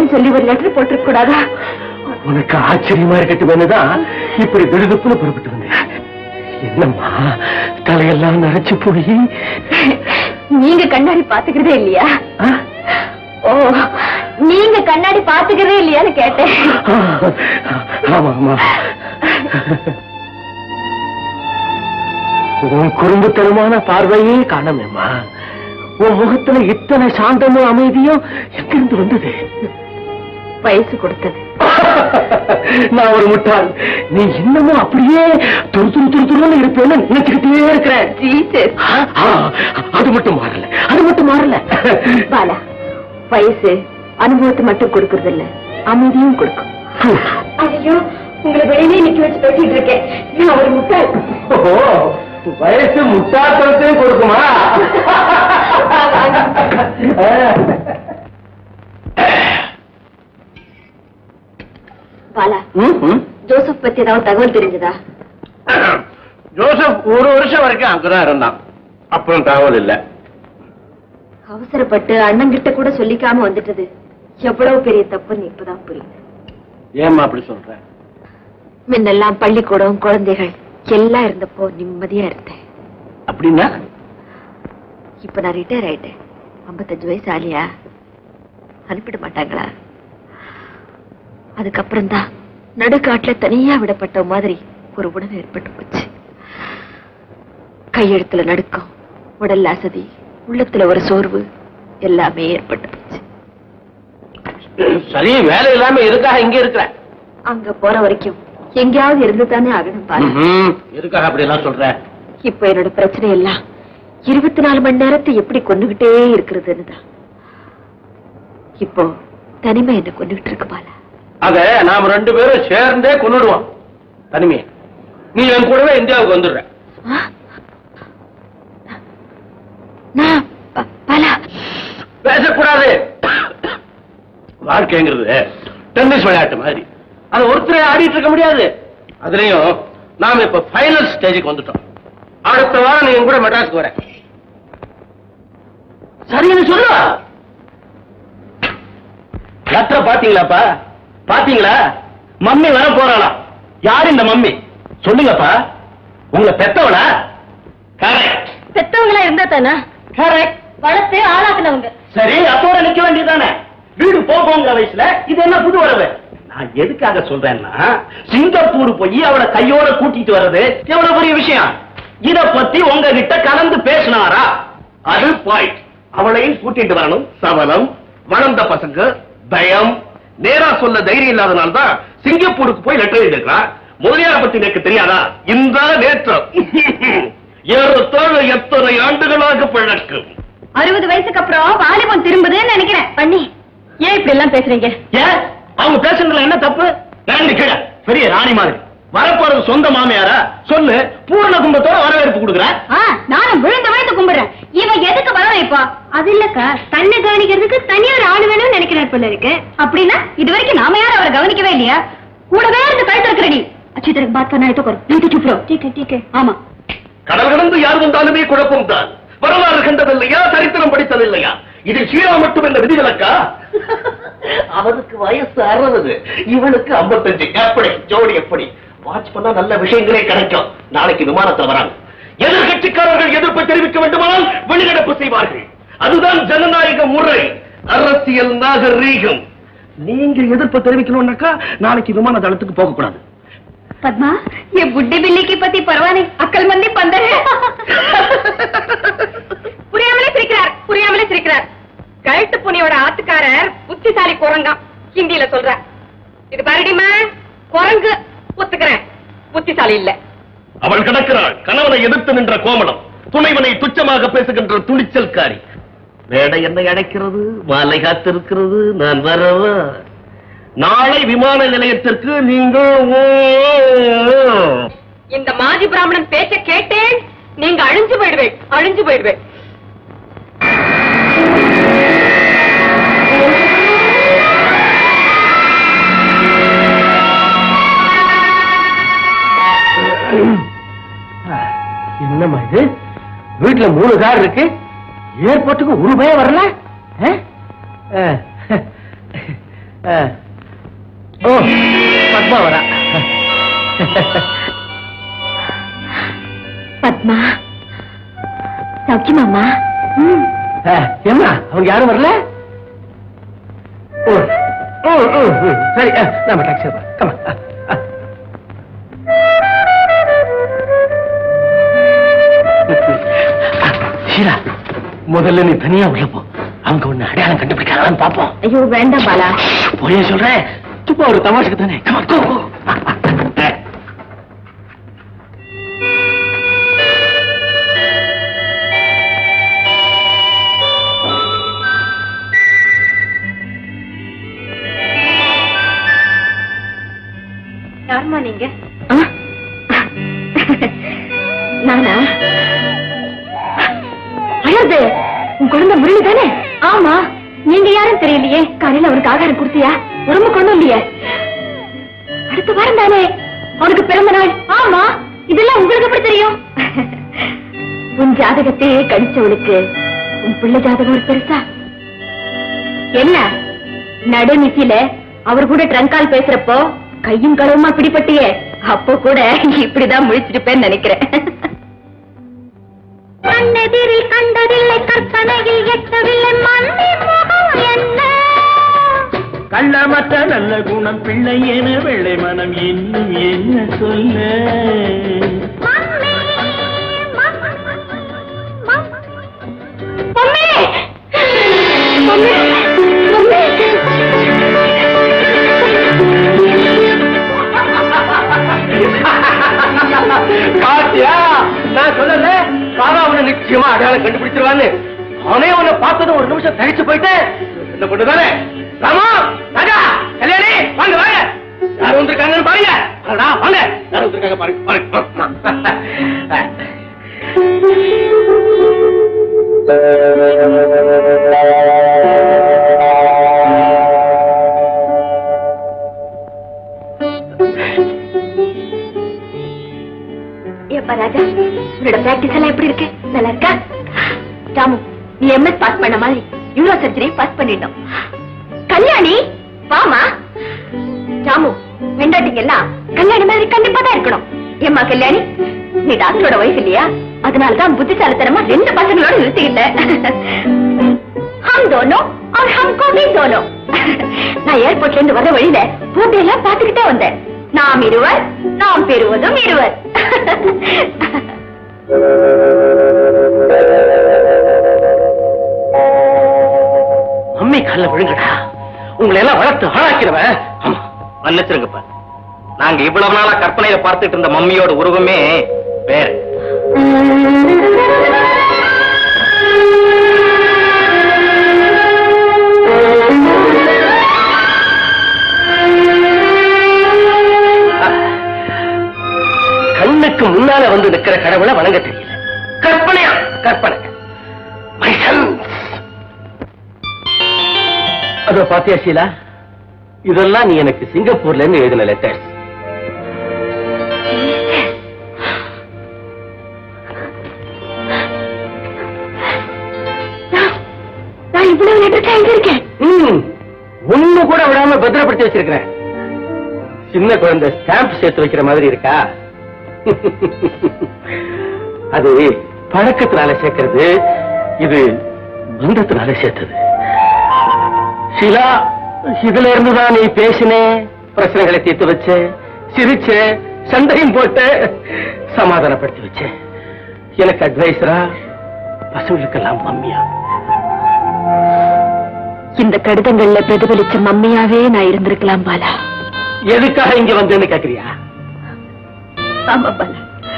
வரேன்னு சொல்லி ஒரு லெட்டர் போட்டிருக்க கூடாதா? உனக்கு ஆச்சரியமா இருக்கட்டுமேனுதான் இப்படி திடுதுப்புல புறப்பட்டு வந்தேன். என்னம்மா தலையெல்லாம் நரைச்சு போய்? நீங்க கண்ணாடி பாத்துக்கிறதே இல்லையா? ஓ, நீங்க கண்ணாடி பாத்துக்கிறதே இல்லையான்னு கேட்டேன். ஆமா ஆமா. உன் குறும்புத்தனமான பார்வையே காணமேம்மா. உன் முகத்துல இத்தனை சாந்தமும் அமைதியும் எங்கிருந்து வந்தது? வயசு கொடுத்தது. நான் ஒரு முட்டாள். நீ இன்னமும் அப்படியே துரு துரு துரு துருன்னு இருப்பேன்னு நினைச்சுக்கிட்டே இருக்கிறேன். அது மட்டும் மாறல, அது மட்டும் மாறல. பாலா, வயசு அனுபவத்தை மட்டும் கொடுக்கறது இல்ல, அமைதியும் கொடுக்கும். ஐயோ, உங்களை வெளியே நிக்க வச்சு பேசிட்டு இருக்கேன். நான் ஒரு முட்டாள். வயசு முட்டாள்தனத்தையும் கொடுக்குமா? பாலா, ஜோசப் பத்தி ஏதாவது தகவல் தெரிஞ்சதா? ஜோசப் ஒரு வருஷம் வரைக்கும் அங்கதான் இருந்தான். அப்புறம் தகவல் இல்ல. அவசரப்பட்டு அண்ணன் கிட்ட கூட சொல்லிக்காம வந்துட்டது எவ்வளவு பெரிய தப்புன்னு இப்பதான் புரியுது. ஏமா அப்படி சொல்ற? முன்னெல்லாம் பள்ளிக்கூடம், குழந்தைகள் எல்லாம் இருந்தப்போ நிம்மதியா இருந்தேன். அப்படின்னா இப்ப நான் ரிட்டையர் ஆயிட்டேன். ஐம்பத்தஞ்சு வயசு ஆலியா அனுப்பிட மாட்டாங்களா? அதுக்கப்புறம் தான் நடுக்காட்டுல தனியா விடப்பட்ட மாதிரி ஒரு உணர்வு ஏற்பட்டு போச்சு. கையெழுத்துல நடுக்கம், உடல் அசதி, உள்ளத்துல ஒரு சோர்வு எல்லாமே ஏற்பட்டு போச்சு. சரி, வேலை இல்லாம எதுக்காக இங்க இருக்கிற? அங்க போற வரைக்கும் எங்கேயாவது இருந்து தானே ஆகணும் பாரு. எதுக்காக அப்படி எல்லாம் சொல்ற? இப்ப என்னோட பிரச்சனை எல்லாம் இருபத்தி நாலு மணி நேரத்தை எப்படி கொண்டுகிட்டே இருக்கிறதுன்னு தான். இப்போ தனிமை என்ன கொண்டுகிட்டு இருக்கு பாலா. அத நாம ரெண்டு பேரும் சேர்ந்தே கொண்டுடுவோம். தனிமையை நீ என் கூடவே இந்தியாவுக்கு வந்துடுற. பேசக்கூடாது. வாழ்க்கைங்கிறது டென்னிஸ் விளையாட்டு மாதிரி. அது ஒருத்தரே ஆடிட்டு இருக்க முடியாது. அதுலயும் நாம இப்ப ஃபைனல் ஸ்டேஜுக்கு வந்துட்டோம். அடுத்த வாரம் நீங்க கூட மெட்ராஸ்க்கு வர. சரின்னு சொல்லு. லெட்டர் பாத்தீங்களாப்பா? பாத்தீங்களா? மம்மி வர போறாளாம். யாரு இந்த மம்மி? சொல்லுங்கப்பா. உங்களை பெத்தவளா? கரெக்ட். பெத்தவங்களா இருந்தா தானே? கரெக்ட். வளர்த்து ஆளாக்குனவங்க. சரி, அப்போட நிக்க வேண்டியதானே? வீடு போகிற வயசுல இது என்ன புது வரவு? நான் எதுக்காக சொல்றேன்னா, சிங்கப்பூர் போய் அவளை கையோட கூட்டிட்டு வர்றது எவ்வளவு பெரிய விஷயம். இத பத்தி உங்ககிட்ட கலந்து பேசினாரா? அது பாயிண்ட். அவளையும் கூட்டிட்டு வரணும். சபலம், வளர்ந்த பசங்க, பயம், நேரா சொல்ல தைரியம் இல்லாதனால்தான் சிங்கப்பூருக்கு போய் லெட்டர் எழுதிருக்கிறார். முதலியார பத்தி எனக்கு தெரியாதா? இந்த நேற்றம் ஏறத்தாழ எத்தனை ஆண்டுகளாக பழக்கம். அறுபது வயசுக்கு அப்புறம் வாலிபம் திரும்புதுன்னு நினைக்கிறேன். பண்ணி ஏன் இப்படி எல்லாம் பேசுறீங்க? ஏன் அவங்க பேசுறதுல என்ன தப்பு? நான் கீழ பெரிய ராணி மாதிரி வரப்போறது சொந்த மாமியாரா? சொல்லு. பூர்ண கும்பத்தோட வரவேற்பு கொடுக்குறேன். நானும் விழுந்த வயசு கும்பிடுறேன். இவன் எதுக்கு வர வைப்பா? அது இல்லக்கா, தன்னை கவனிக்கிறதுக்கு தனியார் ஆளு வேணும்னு நினைக்கிறார் போல இருக்கு. அப்படின்னா இது வரைக்கும் நாம யாரும் அவரை கவனிக்கவே இல்லையா? கூடவே இருந்து கழுத்து இருக்கிறடி. அச்சுத்தருக்கு பாத் பண்ணா எடுத்துக்கோ. நீட்டு சுப்ரோ. டீக்கே டீக்கே. ஆமா, கடல் கடந்து யார் வந்தாலுமே குழப்பம் தான். வரலாறு கண்டதில்லையா? சரித்திரம் படித்ததில்லையா? இது ஷீலா மட்டும் என்ற விதிவிலக்கா? அவனுக்கு வயசு அறுபது, இவனுக்கு ஐம்பத்தஞ்சு. எப்படி ஜோடி? எப்படி வாட்ச் பண்ணா நல்ல விஷயங்களே கிடைக்கும். நாளைக்கு விமானத்தில் வராங்க. எதிர்கட்சிக்காரர்கள் எதிர்ப்பை தெரிவிக்க வேண்டுமானால் வெளிநடப்பு செய்வார்கள். அதுதான் ஜனநாயக முறை, அரசியல் நாகரீகம். நீங்க எதிர்ப்பு தெரிவிக்கணும்னாக்கா நாளைக்கு விமான தளத்துக்கு போக கூடாது. पद्मा, ये बुड्ढी बिल्ली की पति परवाने अक्लमंदी बंदर है. புரியாமலே சிரிக்கிறார், புரியாமலே சிரிக்கிறார். கழுத்து புனியோட ஆத்துக்காரர் புத்திசாலி குரங்கா ஹிந்தியில சொல்ற. இது பாருடிமா, குரங்கு ஒத்துக்கிறேன், புத்திசாலி இல்ல. அவள் கிடக்கிறாள் கணவனை எதிர்த்து நின்ற கோமளம், துணைவனை துச்சமாக பேசுகின்ற துணிச்சல்காரி. மேடை என்னை அழைக்கிறது, மாலை காத்திருக்கிறது, நான் வரவா? நாளை விமான நிலையத்திற்கு நீங்கள் இந்த மாஜி பிராமணன் பேச்ச கேட்டேன், நீங்க அழிஞ்சு போயிடுவேன், அழிஞ்சு போயிடுவேன். என்னம்மா இது? வீட்டுல மூணு கார் இருக்கு, ஏர்போர்ட்டுக்கு ஒரு பயம் வரல. ஓ பத்மா வரா. பத்மா சௌக்கியமாமா? என்ன அவங்க யாரும் வரல? சரி நாம டாக்ஸி கமா. ஷீலா, முதல்ல நீ தனியா உள்ள போ. அவங்க ஒண்ணு அடையாளம் கண்டுபிடிக்கிறான்னு பாப்போம். ஐயோ வேண்டாம் பாலா. போயே சொல்றேன், சும்மா ஒரு தமாஷுக்கு தானே. கமா கோ கோ. யாருமா நீங்க? நானா? அழகு உன் குழந்தை முரளி தானே? ஆமா. நீங்க யாரும் தெரியலையே. காலையில அவருக்கு ஆகாரம் கொடுத்தியா? உடம்பு கொண்டு இல்லையே. அடுத்த வாரம் தானே அவனுக்கு பிறந்த நாள். ஆமா. இதெல்லாம் உங்களுக்கு எப்படி தெரியும்? உன் ஜாதகத்தையே கடிச்சவளுக்கு உன் பிள்ளை ஜாதகம் ஒரு பெருசா? என்ன நடுநிசியில அவர் கூட ட்ரங்கால் பேசுறப்போ கையும் களவுமா பிடிபட்டியே, அப்போ கூட இப்படிதான் முழிச்சிருப்பேன்னு நினைக்கிறேன். கண்ணெதிரில் கண்டதில்லை, கற்பனையில் எட்டவில்லை, மண்ணின் முகம் என்ன? கள்ளமற்ற நல்ல குணம் பிள்ளை என வெள்ளை மனம் இன்னும் என்ன சொல்ல? பாத்தியா, நான் சொல்லல பாபா உன்னை நிச்சயமா அடையாளம் கண்டுபிடிச்சிருவான்னு. அவனே உன்னை பார்த்ததும் ஒரு நிமிஷம் தனிச்சு போயிட்டு என்ன பண்ணுதானே? ராமா, ராஜா, கல்யாணி, வாங்க வாங்க. யார் வந்திருக்காங்கன்னு பாருங்க. வாங்க, யார் வந்திருக்காங்க பாருங்க பாருங்க. ஏப்பா ராஜா, உன்னோட பிராக்டிஸ் எல்லாம் எப்படி இருக்கு? நல்லா இருக்கா? ராமு, நீ எம்எஸ் பாஸ் பண்ண மாதிரி யூரோ சர்ஜரி பாஸ் பண்ணிட்டோம். கல்யாணி வாமா. ராமு, வெண்டாட்டிங்க எல்லாம் கல்யாணி மாதிரி கண்டிப்பா தான் இருக்கணும். ஏம்மா கல்யாணி, நீ டாக்டரோட வயசு இல்லையா? அதனாலதான் புத்திசாலித்தனமா ரெண்டு பசங்களோட நிறுத்திக்கிட்டேன். ஹம் தோனோ और हमको भी दोनों. நான் ஏர்போர்ட்ல இருந்து வர வழியில போட்டெல்லாம் பாத்துக்கிட்டே வந்தேன். நாம் இருவர், நாம் பெறுவதும் இருவர். மம்மி கால விழுங்கடா. உங்களை எல்லாம் வளர்த்து ஆளாக்கிறவன். ஆமா, மன்னிச்சிருங்கப்பா. நாங்க இவ்வளவு நாளா கற்பனையில பார்த்துட்டு இருந்த மம்மியோட உருவமே வேற. கண்ணுக்கு முன்னால வந்து நிக்கிற கடவுளை வணங்க தெரியல. கற்பனையா? கற்பனை. அதோ பாத்தியா ஷீலா, இதெல்லாம் நீ எனக்கு சிங்கப்பூர்ல இருந்து எழுதின லெட்டர்ஸ். நான் இவ்வளவு லெட்டர் எழுதியிருக்கேன். ஒண்ணு கூட விடாம பத்திரப்படுத்தி வச்சிருக்கிறேன். சின்ன குழந்தை ஸ்டாம்ப் சேர்த்து வைக்கிற மாதிரி இருக்கா? அது பழக்கத்தினால சேர்க்கிறது, இது பந்தத்தினால சேர்த்தது. ஷீலா, இதுல இருந்துதான் நீ பேசினே, பிரச்சனைகளை தீர்த்து வச்ச, சிரிச்ச, சண்டையும் போட்ட, சமாதானப்படுத்தி வச்ச. எனக்கு அட்வைசரா, பசங்களுக்கெல்லாம் மம்மியா. இந்த கடிதங்கள்ல பிரதிபலிச்ச மம்மியாவே நான் இருந்திருக்கலாம் பாலா. எதுக்காக இங்க வந்தேன்னு கேக்குறியா? ஆமா பாலா,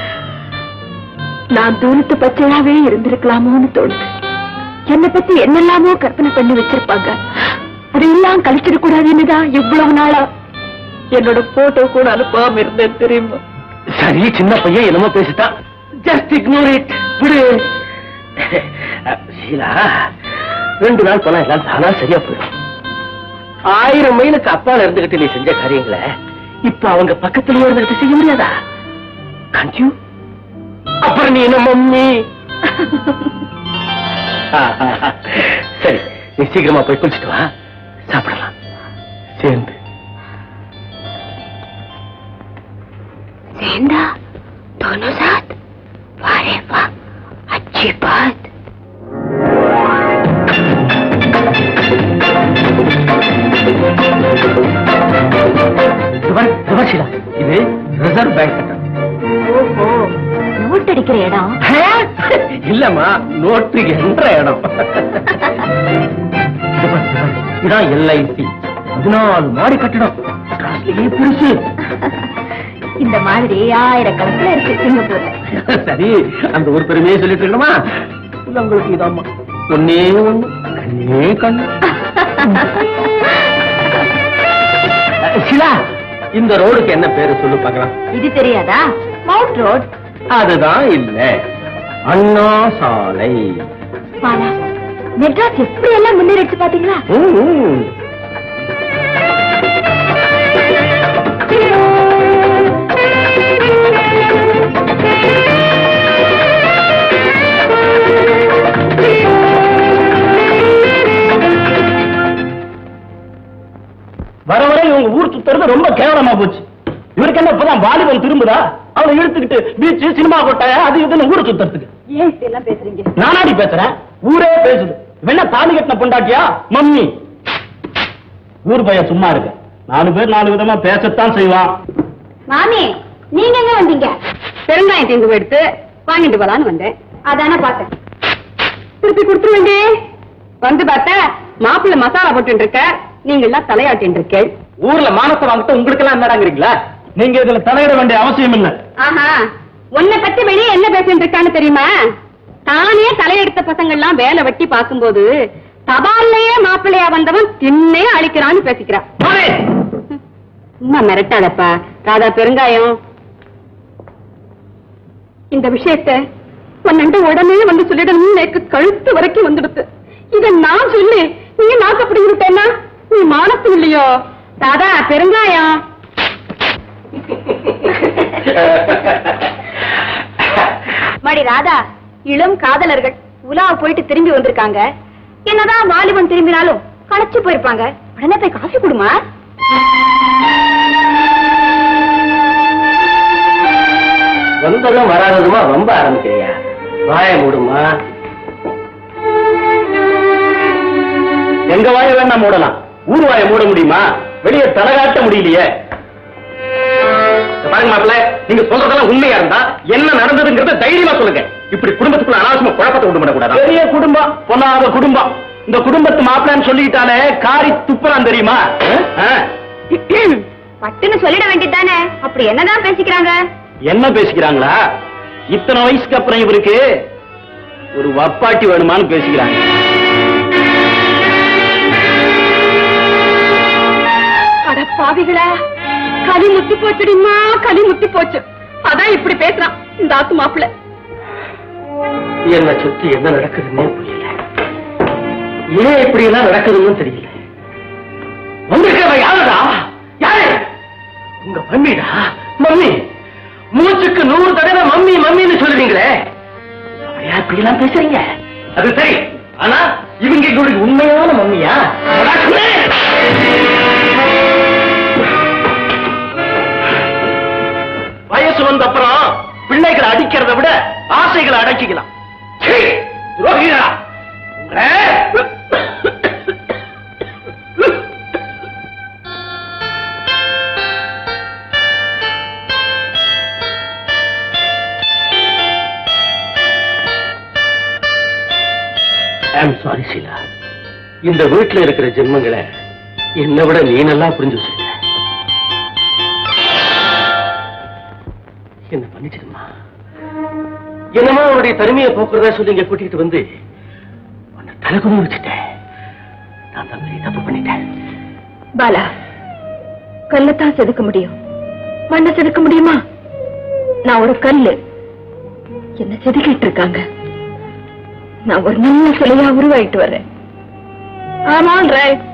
நான் தூரத்து பச்சையாவே இருந்திருக்கலாமோன்னு தோணுது. என்னை பத்தி என்னெல்லாமோ கற்பனை பண்ணி வச்சிருப்பாங்க. அதையெல்லாம் கழிச்சிடக்கூடாதுன்னுதான் இவ்வளவு நாளா என்னோட போட்டோ கூட அனுப்பாம இருந்தேன் தெரியுமா? சரி, சின்ன பையன் என்னமோ பேசிட்டான். Just ignore it. விடு. ஷீலா, ரெண்டு நாள் போனா எல்லாம் தானா சரியா போயிடும். ஆயிரம் மைலுக்கு அப்பால இருந்துகிட்டு நீ செஞ்ச காரியங்களை இப்ப அவங்க பக்கத்திலேயே இருந்துகிட்டு செய்ய முடியாதா? கண்டியூ. அப்புறம் நீ என்ன மம்மி? சரி, நீ சீக்கிரமா போய் குளிச்சுட்டு வா, சாப்பிடலாம். சேர்ந்து सेंधा दोनों साथ वारे वाह अच्छी बात ஷீலா இது ரிசர்வ் பேங்க் கட்டணம் ஓஹோ நோட் அடிக்கிற இடம் இல்லம்மா நோட்டு என்ற இடம் இதான் எல்ஐசி பதினாலு மாடி கட்டணம் பெருசு இந்த மாதிரி ஆயிரக்கணக்கில் இருக்கு சிங்கப்பூர்ல சரி அந்த ஒரு பெருமையை சொல்லிட்டு இருக்கணுமா இல்ல உங்களுக்கு இதாம்மா ஒன்னே ஒண்ணு கண்ணே கண்ணு ஷீலா இந்த ரோடுக்கு என்ன பேரு சொல்லு பார்க்கலாம் இது தெரியாதா மவுண்ட் ரோட் அதுதான் இல்ல அண்ணா சாலை பாலா மெட்ராஸ் எப்படி எல்லாம் முன்னேறிச்சு பாத்தீங்களா வர வர இவங்க ஊர் சுத்துறது ரொம்ப கேவலமா போச்சு. இவருக்கு என்ன இப்பதான் வாலிபன் திரும்புதா அவனை இழுத்துக்கிட்டு பீச் சினிமா கொட்டாய அது இதுன்னு ஊரை சுத்துறதுக்கு. ஏன் இப்படி எல்லாம் பேசுறீங்க? நானாடி பேசுறேன், ஊரே பேசுது. என்ன தாலி கட்டின பொண்டாட்டியா மம்மி? ஊர் பையன் சும்மா இருக்கு. நாலு பேர் நாலு விதமா பேசத்தான் செய்வான். மாமி நீங்க எங்க வந்தீங்க? பெருங்காயம் தீந்து எடுத்து வாங்கிட்டு போலான்னு வந்தேன். அதான பார்த்தேன். திருப்பி கொடுத்துரு வேண்டி வந்து பார்த்தா மாப்பிள்ள மசாலா போட்டு இருக்க, நீங்க எல்லாம் தலையாட்டின் இருக்கேள். ஊர்ல மானத்தை வாங்கிட்டு உங்களுக்கு எல்லாம் என்னடாங்கிறீங்களா? நீங்க இதுல தலையிட வேண்டிய அவசியம் இல்ல. ஆஹா, உன்னை பத்தி வெளியே என்ன பேசிட்டு இருக்கான்னு தெரியுமா? தானே தலையெடுத்த பசங்க எல்லாம் வேலை வெட்டி பார்க்கும்போது தபால்லையே மாப்பிள்ளையா வந்தவன் தின்னே அழிக்கிறான்னு பேசிக்கிறான். சும்மா மிரட்டாதப்பா ராதா பெருங்காயம். இந்த விஷயத்தை உன்னண்டு உடனே வந்து சொல்லிடணும். எனக்கு கழுத்து வரைக்கும் வந்துடுது. இத நான் சொல்லி நீ நாக்கப்படி விட்டேன்னா நீ மானத்து இல்லையோ ராதா பெருங்காயம். மடி ராதா, இளம் காதலர்கள் உலா போயிட்டு திரும்பி வந்திருக்காங்க. என்னதான் வாலிபன் திரும்பினாலும் களைச்சு போயிருப்பாங்க. உடனே போய் காஃபி குடுமா. வந்ததும் வராததுமா ரொம்ப ஆரம்பிக்கிறியா? வாய மூடுமா. எங்க வாய வேணா மூடலாம், ஊர் வாய மூட முடியுமா? வெளியே தலைகாட்ட முடியலையே. பாருங்க மாப்பிள்ள, நீங்க சொல்றதெல்லாம் உண்மையா இருந்தா என்ன நடந்ததுங்கிறத தைரியமா சொல்லுங்க. இப்படி குடும்பத்துக்குள்ள அனாவசியமா குழப்பத்தை உண்டு பண்ணக்கூடாது. பெரிய குடும்பம், பொண்ணாத குடும்பம். இந்த குடும்பத்து மாப்பிள்ளைன்னு சொல்லிட்டாலே காரி துப்புறான் தெரியுமா? பட்டுன்னு சொல்லிட வேண்டியதானே. அப்படி என்னதான் பேசிக்கிறாங்க? என்ன பேசிக்கிறாங்களா? இத்தனை வயசுக்கு அப்புறம் இவருக்கு ஒரு வப்பாட்டி வேணுமான்னு பேசிக்கிறாங்க. அட பாவிகளா, களி முத்தி போச்சுடிமா, களி முத்தி போச்சு. அதான் இப்படி பேசுறான் இந்த ஆத்து மாப்பிள்ள. என்ன சுத்தி என்ன நடக்குதுன்னே புரியல. ஏன் இப்படி எல்லாம் நடக்குதுன்னு தெரியல. வந்திருக்கிறவ யாருடா? யாரு? உங்க மம்மிடா. மம்மி மூச்சுக்கு நூறு தடவை மம்மி மம்மின்னு சொல்லுவீங்களே, இப்படி எல்லாம் பேசுறீங்க. அது சரி, ஆனா இவங்க எங்களுக்கு உண்மையான மம்மியா? வயசு வந்த அப்புறம் பிள்ளைகளை அடிக்கிறத விட ஆசைகளை அடக்கிக்கலாம். துரோகிகளா ஐம் சாரி ஷீலா. இந்த வீட்டுல இருக்கிற ஜென்மங்களை என்னை விட நீ நல்லா புரிஞ்சு வச்சிருக்க. என்ன பண்ணிச்சிருமா? என்னமா அவனுடைய தனிமையை போக்குறதா சொல்லி இங்க கூட்டிட்டு வந்து உன்னை தலைக்குறி வச்சுட்டேன். நான் தான் பெரிய தப்பு பண்ணிட்டேன். பாலா, கல்லத்தான் செதுக்க முடியும், மண்ணை செதுக்க முடியுமா? நான் ஒரு கல்லு, என்ன செதுக்கிட்டு இருக்காங்க. நான் ஒரு நல்ல சிலையா உருவாயிட்டு வர்றேன். ஆமான் ரைட்.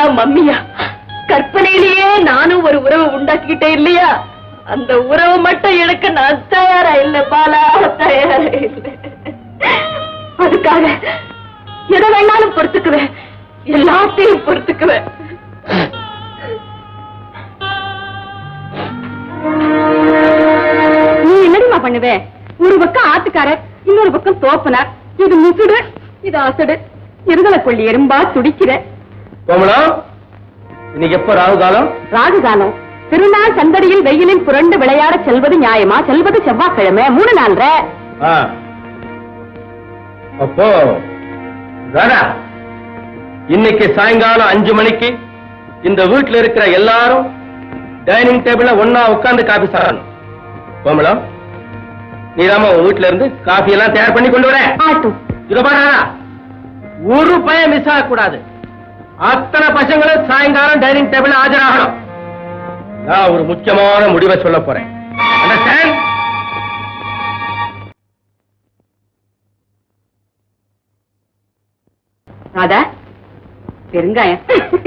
மம்மியா கற்பனையிலேயே நானும் ஒரு உறவு உண்டாக்கிட்டேன் இல்லையா? அந்த உறவு மட்டும் எனக்கு நான் தயாரா இல்ல பாலா, தயாரா இல்லை. அதுக்காக எதை வேணாலும் பொறுத்துக்குவேன், எல்லாத்தையும் பொறுத்துக்குவேன். நீ என்னடிமா பண்ணுவே? ஒரு பக்கம் ஆத்துக்காரர், இன்னொரு பக்கம் தோப்பனார். இது முசுடு, இது அசடு, இருதலை கொள்ளி எறும்பா துடிக்கிற. இன்னைக்கு எப்ப ராகு காலம்? ராகு காலம் திருநாள் சந்தடியில் வெயிலில் புரண்டு விளையாட செல்வது நியாயமா? செல்வது செவ்வாய்க்கிழமை, மூணு நாள். அப்போ இன்னைக்கு சாயங்காலம் அஞ்சு மணிக்கு இந்த வீட்டுல இருக்கிற எல்லாரும் டைனிங் டேபிள்ல ஒன்னா உட்கார்ந்து காபி சாப்பிடணும். கோமலம், நீதாம உன் வீட்டுல இருந்து காபி எல்லாம் தயார் பண்ணி கொண்டு வர. இத பாரு, ஒரு பையன் மிஸ் ஆக கூடாது. அத்தனை பசங்களும் சாயங்காலம் டைனிங் டேபிள் ஆஜராகணும். நான் ஒரு முக்கியமான முடிவை சொல்ல போறேன். ராதா, பெருங்காயம்.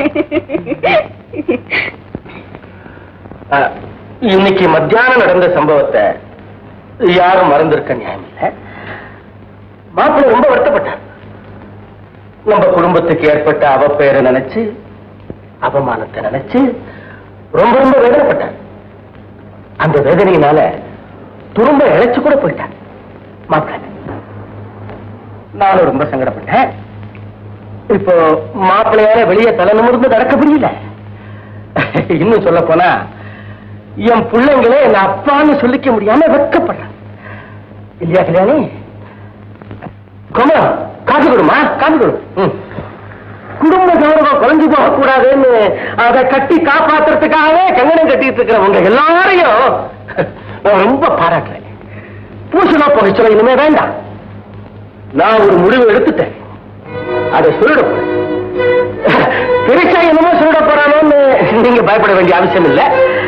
இன்னைக்கு மத்தியானம் நடந்த சம்பவத்தை யாரும் மறந்திருக்க நியாயம் இல்லை. மாப்பிள்ளை ரொம்ப வருத்தப்பட்டார். நம்ம குடும்பத்துக்கு ஏற்பட்ட அவப்பெயரை நினைச்சு, அவமானத்தை நினைச்சு ரொம்ப ரொம்ப வேதனைப்பட்டார். அந்த வேதனையினால துரும்ப இழைச்சு கூட போயிட்டார் மாப்பிள்ளை. நானும் ரொம்ப சங்கடப்பட்டேன். இப்போ மாப்பிள்ளையால வெளியே தலை நிமிர்ந்து நடக்க முடியல. இன்னும் சொல்ல போனா என் பிள்ளைங்களே என் அப்பான்னு சொல்லிக்க முடியாம வெட்கப்படுறேன். இல்லையா கல்யாணி? குமார், காசு கொடுமா, காசு கொடு. குடும்ப கௌரவம் குறைஞ்சு போக கூடாதுன்னு அதை கட்டி காப்பாத்துறதுக்காகவே கங்கணம் கட்டிட்டு இருக்கிறவங்க எல்லாரையும் நான் ரொம்ப பாராட்டுறேன். பூசலா போக சொல்ல இனிமே வேண்டாம். நான் ஒரு முடிவு எடுத்துட்டேன். அதை சொல்லிட போறேன். பெருசா என்னமோ சொல்லிட போறானோன்னு நீங்க பயப்பட வேண்டிய அவசியம் இல்லை.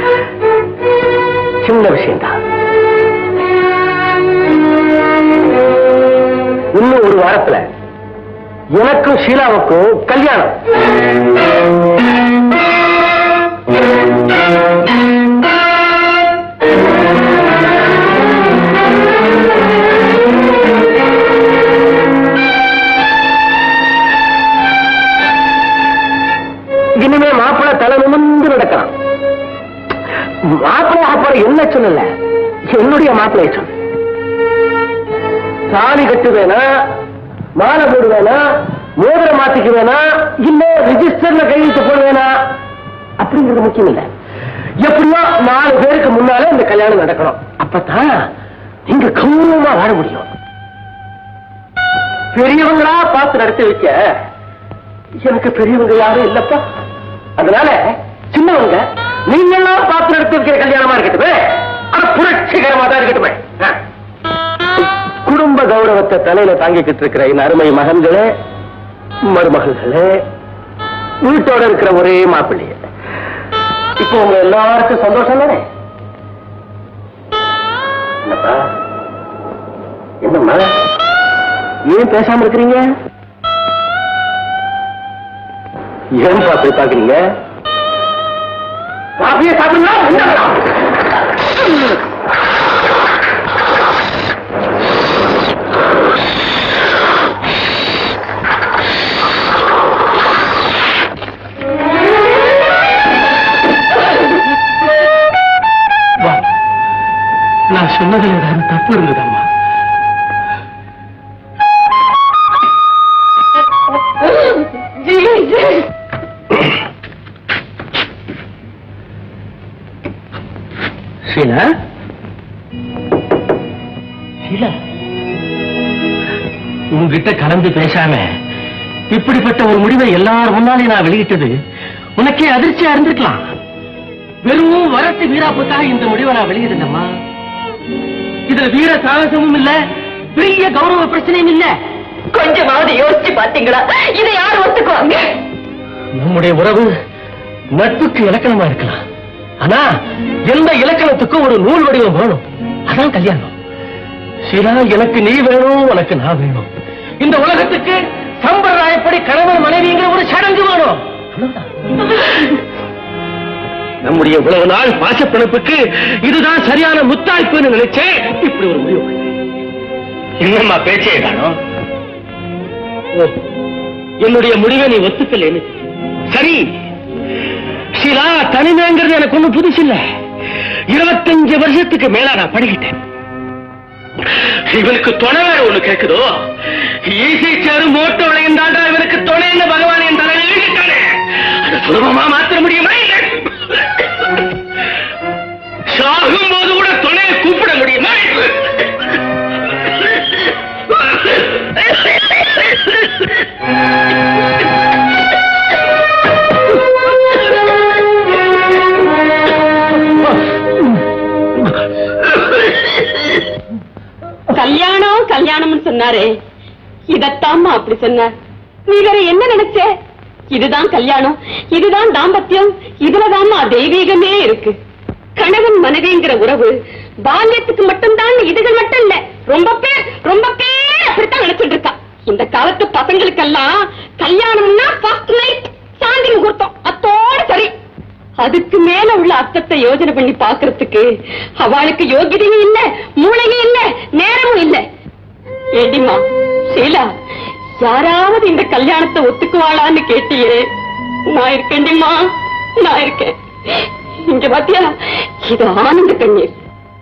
சின்ன விஷயம்தான். இன்னும் ஒரு வாரத்துல எனக்கும் ஷீலாவுக்கும் கல்யாணம். இனிமே மாப்பிள்ளை தலை நிமிர்ந்து நடக்கலாம். மாப்பிள்ளை அப்புறம் என்ன சொல்லல, என்னுடைய மாப்பிள்ளைய சொன்ன. தாலி கட்டுவேனா, மாலை போடுவேனா, மோதிரம் மாத்திக்குவேனா, இல்ல ரிஜிஸ்டர்ல கையெழுத்து போடுவேனா அப்படிங்கிறது முக்கியம் இல்ல. எப்படியோ நாலு பேருக்கு முன்னால இந்த கல்யாணம் நடக்கணும். அப்பதான் நீங்க கௌரவமா வாழ முடியும். பெரியவங்களா பார்த்து நடத்தி வைக்க எனக்கு பெரியவங்க யாரும் இல்லப்பா. அதனால சின்னவங்க நீங்கெல்லாம் பார்த்து நடத்தி வைக்கிற கல்யாணமா இருக்கட்டுமே, ஆனா புரட்சிகரமா தான் இருக்கட்டுமே. குடும்ப கௌரவத்தை தலையில தாங்கிக்கிட்டு இருக்கிற என் அருமை மகன்களே, மருமகள்களே, வீட்டோட இருக்கிற ஒரே மாப்பிள்ளைய, இப்போ உங்க எல்லாருக்கும் சந்தோஷம் தானே? என்னப்பா, என்னம்மா ஏன் பேசாம இருக்கிறீங்க? ஏன் போய் பாக்குறீங்க? காப்பியை சாப்பிடுங்களா? நான் சொன்னதுல ஏதாவது தப்பு இருந்ததம்மா? ஷீலா, ஷீலா, உங்ககிட்ட கலந்து பேசாம இப்படிப்பட்ட ஒரு முடிவை எல்லாரும் முன்னாலே நான் வெளியிட்டது உனக்கே அதிர்ச்சியா இருந்திருக்கலாம். வெறும் வரட்டு வீராப்புக்காக இந்த முடிவை நான் வெளியிடலம்மா. இதுல வீர சாகசமும் இல்ல, பெரிய கௌரவ பிரச்சனையும் இல்ல. கொஞ்சமாவது யோசிச்சு பாத்தீங்களா? இதை யார் ஒத்துக்குவாங்க? நம்முடைய உறவு நட்புக்கு இலக்கணமா இருக்கலாம், ஆனா எந்த இலக்கணத்துக்கும் ஒரு நூல் வடிவம் வேணும். அதான் கல்யாணம். ஷீலா, எனக்கு நீ வேணும், உனக்கு நான் வேணும். இந்த உலகத்துக்கு சம்பிரதாயப்படி கணவன் மனைவிங்கிற ஒரு சடங்கு வேணும். நம்முடைய இவ்வளவு நாள் பாசப்பிணைப்புக்கு இதுதான் சரியான முத்தாய்ப்புன்னு நினைச்சேன். இப்படி ஒரு முடிவு என்னம்மா பேச்சே காணும். என்னுடைய முடிவை நீ ஒத்துக்கல. சரி ஷீலா, தனிமைங்கிறது எனக்கு ஒண்ணும் புதுசு இல்ல. இருபத்தஞ்சு வருஷத்துக்கு மேல நான் படிக்கிட்டேன். இவனுக்கு துணை வேற ஒண்ணு கேக்குதோ? ஈசி சேரு மோட்டோ விளையாண்டா இவனுக்கு துணை என்ன பகவான் என் தலையில் எழுதிட்டானே. அது சுலபமா மாற்ற முடியுமா? சாகும் போது கூட துணையை கூப்பிட முடியுமா? கல்யாணம் கல்யாணம்னு சொன்னாரே, இதத்தாம்மா அப்படி சொன்னார். நீ வேற என்ன நினைச்ச? இதுதான் கல்யாணம், இதுதான் தாம்பத்தியம், இதுலதாம்மா தெய்வீகமே இருக்கு. கணவன் மனைவிங்கிற உறவு பால்யத்துக்கு மட்டும்தான். இதுகள் மட்டும் இல்ல, ரொம்ப பேர் ரொம்ப பேர் அப்படித்தான் நினைச்சிட்டு இருக்கா. இந்த காலத்து பசங்களுக்கெல்லாம் கல்யாணம்னா ஃபர்ஸ்ட் நைட், சாந்தி முகூர்த்தம், அத்தோட சரி. அதுக்கு மேல உள்ள அர்த்தத்தை யோசனை பண்ணி பாக்குறதுக்கு அவளுக்கு யோகியதையும் இல்ல, மூளையும் இல்ல, நேரமும் இல்ல. ஏடிமா ஷீலா, யாராவது இந்த கல்யாணத்தை ஒத்துக்குவாளான்னு கேட்டியே? நான் இருக்கேன்டிமா, நான் இருக்கேன். இங்க பாத்தியா, இது ஆனந்த கண்ணீர்.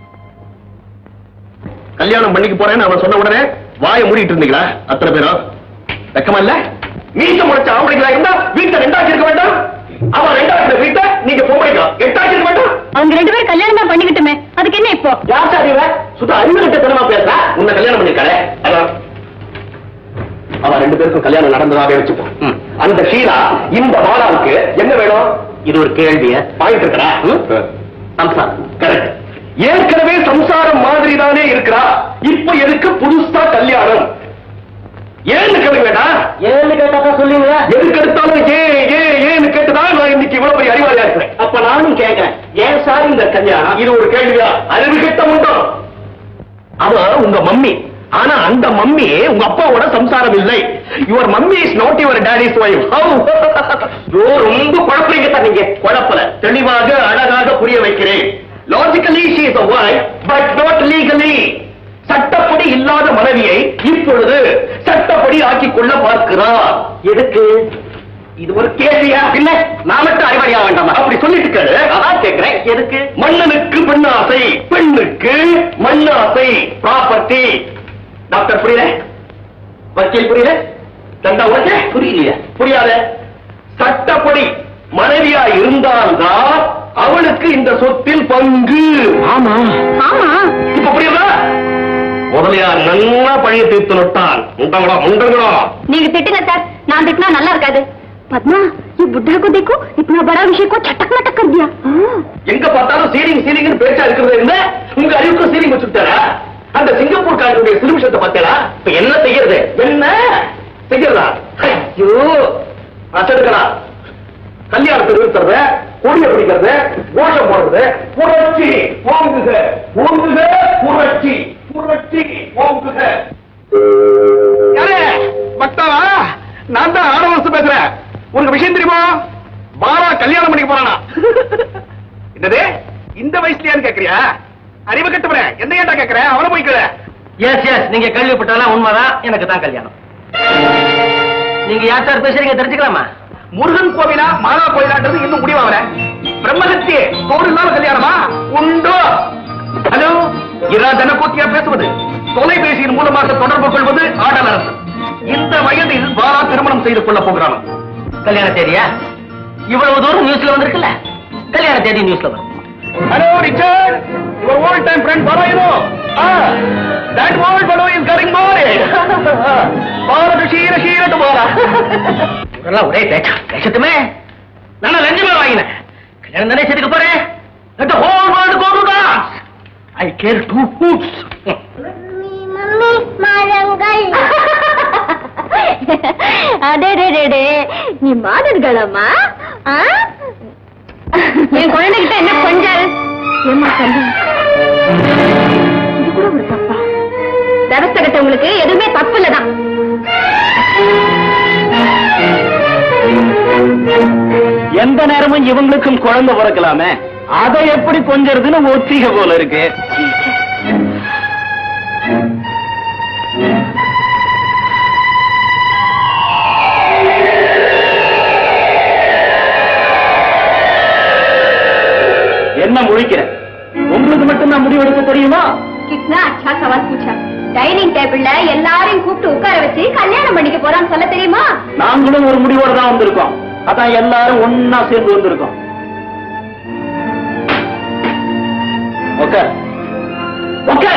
கல்யாணம் பண்ணிக்க போறேன்னு அவன் சொன்ன உடனே வாயை மூடிட்டு இருந்தீங்களா அத்தனை பேரும்? வெக்கமா இல்ல? மீச முளைச்ச ஆம்பளைங்களா இருந்தா வீட்டை ரெண்டாச்சு இருக்க வேண்டாம். அவன் ரெண்டாவது வீட்டை நீங்க பொம்பளைக்கா எட்டாச்சு இருக்க வேண்டாம். அவங்க ரெண்டு பேரும் கல்யாணம் தான் பண்ணிக்கிட்டுமே, அதுக்கு என்ன இப்போ? யார் அறிவ சுத்த அறிவு கிட்ட தினமா பேசுற? உன்னை கல்யாணம் பண்ணிருக்காளே, அதான் அவன் ரெண்டு பேருக்கும் கல்யாணம் நடந்ததாவே வச்சுப்போம். அந்த ஷீலா இந்த பாலாவுக்கு என்ன வேணும்? இது ஒரு கேள்விய பாயிண்ட் இருக்கிறா? சம்சாரம். கரெக்ட். ஏற்கனவே சம்சாரம் மாதிரி தானே இருக்கிறா. இப்ப எதுக்கு புதுசா கல்யாணம்? ஏன்னு கேளுங்க வேண்டாம். ஏன்னு கேட்டா சொல்லுங்க. எதுக்கு எடுத்தாலும் ஏ ஏ ஏன்னு கேட்டுதான் நான் இன்னைக்கு இவ்வளவு பெரிய அறிவாளியா இருக்கிறேன். அப்ப நானும் கேட்கிறேன், ஏன் சார் இந்த கல்யாணம்? இது ஒரு கேள்வியா? அறிவு கிட்ட உண்டோ? அவ உங்க மம்மி, ஆனா அந்த மம்மி உங்க அப்பாவோட சம்சாரம் இல்லை. Your mummy is not your daddy's wife. ரொம்ப குழப்பறீங்க தான் நீங்க. குழப்பல, தெளிவாக அழகாக புரிய வைக்கிறேன். Logically she is a wife but not legally. சட்டப்படி இல்லாத மனைவியை இப்பொழுது சட்டப்படி ஆக்கிக் கொள்ள பார்க்கிறார். எதுக்கு? இது ஒரு கேள்வியா? இல்ல, நான் மட்டும் அறிவாளியா வேண்டாமா? அப்படி சொல்லிட்டு கேளு. அதான் கேட்கிறேன், எதுக்கு? மன்னனுக்கு பெண்ணாசை, பெண்ணுக்கு மண்ணாசை. ப்ராப்பர்ட்டி. டாக்டர் புரியல? வக்கீல் புரியல? தண்டா உனக்கு புரியலையா? புரியாத. சட்டப்படி மனைவியா இருந்தால்தான் அவளுக்கு இந்த சொத்தில் பங்கு. ஆமா ஆமா. இப்ப புரியுதா? முதலியார் நல்லா பழைய தீர்த்து நட்டான். முண்டங்களா முண்டங்களா. நீங்க திட்டுங்க சார், நான் திட்டினா நல்லா இருக்காது. பத்மா, ये बुढ़ा को देखो, इतना बड़ा विषय को चटक मटक कर दिया. எங்க பார்த்தாலும் சீலிங் சீலிங் பேச்சா இருக்கிறது என்ன? உங்க அறிவுக்கு சீலிங் வச்சுட்டாரா? அந்த சிங்கப்பூர் காரனுடைய சிலுமிஷத்தை பார்த்தா இப்ப என்ன செய்யறது? என்ன செய்யறதா? ஐயோ, அசடுகளா கல்யாணத்தை நிறுத்துறத, கொடிய பிடிக்கிறது, கோஷம் போடுறது, புரட்சி ஓங்குக ஓங்குக புரட்சி புரட்சி ஓங்குக. யாரே பக்தாவா? நான் தான் ஆரவசம் பேசுறேன். உனக்கு விஷயம் தெரியுமா? பாலா கல்யாணம் பண்ணிக்க போறானா? என்னது இந்த வயசுலயான்னு கேக்குறியா? அறிவு கட்டுறேன். எந்த ஏட்டா கேக்குறேன்? அவனை போய்க்கிற. எஸ் எஸ், நீங்க கேள்விப்பட்டாலும் உண்மைதான். எனக்கு தான் கல்யாணம். நீங்க யார் சார் பேசுறீங்க தெரிஞ்சுக்கலாமா? முருகன் கோவிலா மாலா கோயிலான்றது இன்னும் முடிவாகல. பிரம்மசக்தி தோடு இல்லாம கல்யாணமா? உண்டோ? ஹலோ, இரா தனக்கூத்தியா பேசுவது, தொலைபேசியின் மூலமாக தொடர்பு கொள்வது ஆடல் அரசு. இந்த வயதில் பாலா திருமணம் செய்து கொள்ள போகிறான். கல்யாண தேதியா? இவ்வளவு தூரம் நியூஸ்ல வந்திருக்குல்ல, கல்யாண தேதி நியூஸ்ல வரும். Hello Richard, your old time friend Bala, you know. Ah, that old fellow is getting married. Bala to Sheela, Sheela to Bala. எல்லாம் ஒரே பேச்சா பேசட்டுமே. நான் லஞ்சமா வாங்கினேன். கல்யாணம் தானே செய்துக்க போறேன். Let the whole world go to dance. I care two hoots. Mummy மாதங்கள். அடடடடே, நீ மாதர்களாமா? என் குழந்தைகிட்ட என்ன கொஞ்சாரு? ஏமா சொல்லு, இது கூட ஒரு தப்பா? விவசாய கட்டவங்களுக்கு எதுவுமே தப்பு இல்லதான். எந்த நேரமும் இவங்களுக்கும் குழந்தை பிறக்கலாமே, அதை எப்படி கொஞ்சறதுன்னு ஒத்திகை போல இருக்கு. என்ன முழிக்கிற? உங்களுக்கு மட்டும் நான் முடிவெடுக்க தெரியுமா? கிட்னா அச்சா சவால் பூச்சா. டைனிங் டேபிள்ல எல்லாரையும் கூப்பிட்டு உட்கார வச்சு கல்யாணம் பண்ணிக்க போறான்னு சொல்ல தெரியுமா? நாங்களும் ஒரு முடிவோட தான் வந்திருக்கோம். அதான் எல்லாரும் ஒன்னா சேர்ந்து வந்திருக்கோம். Okay okay.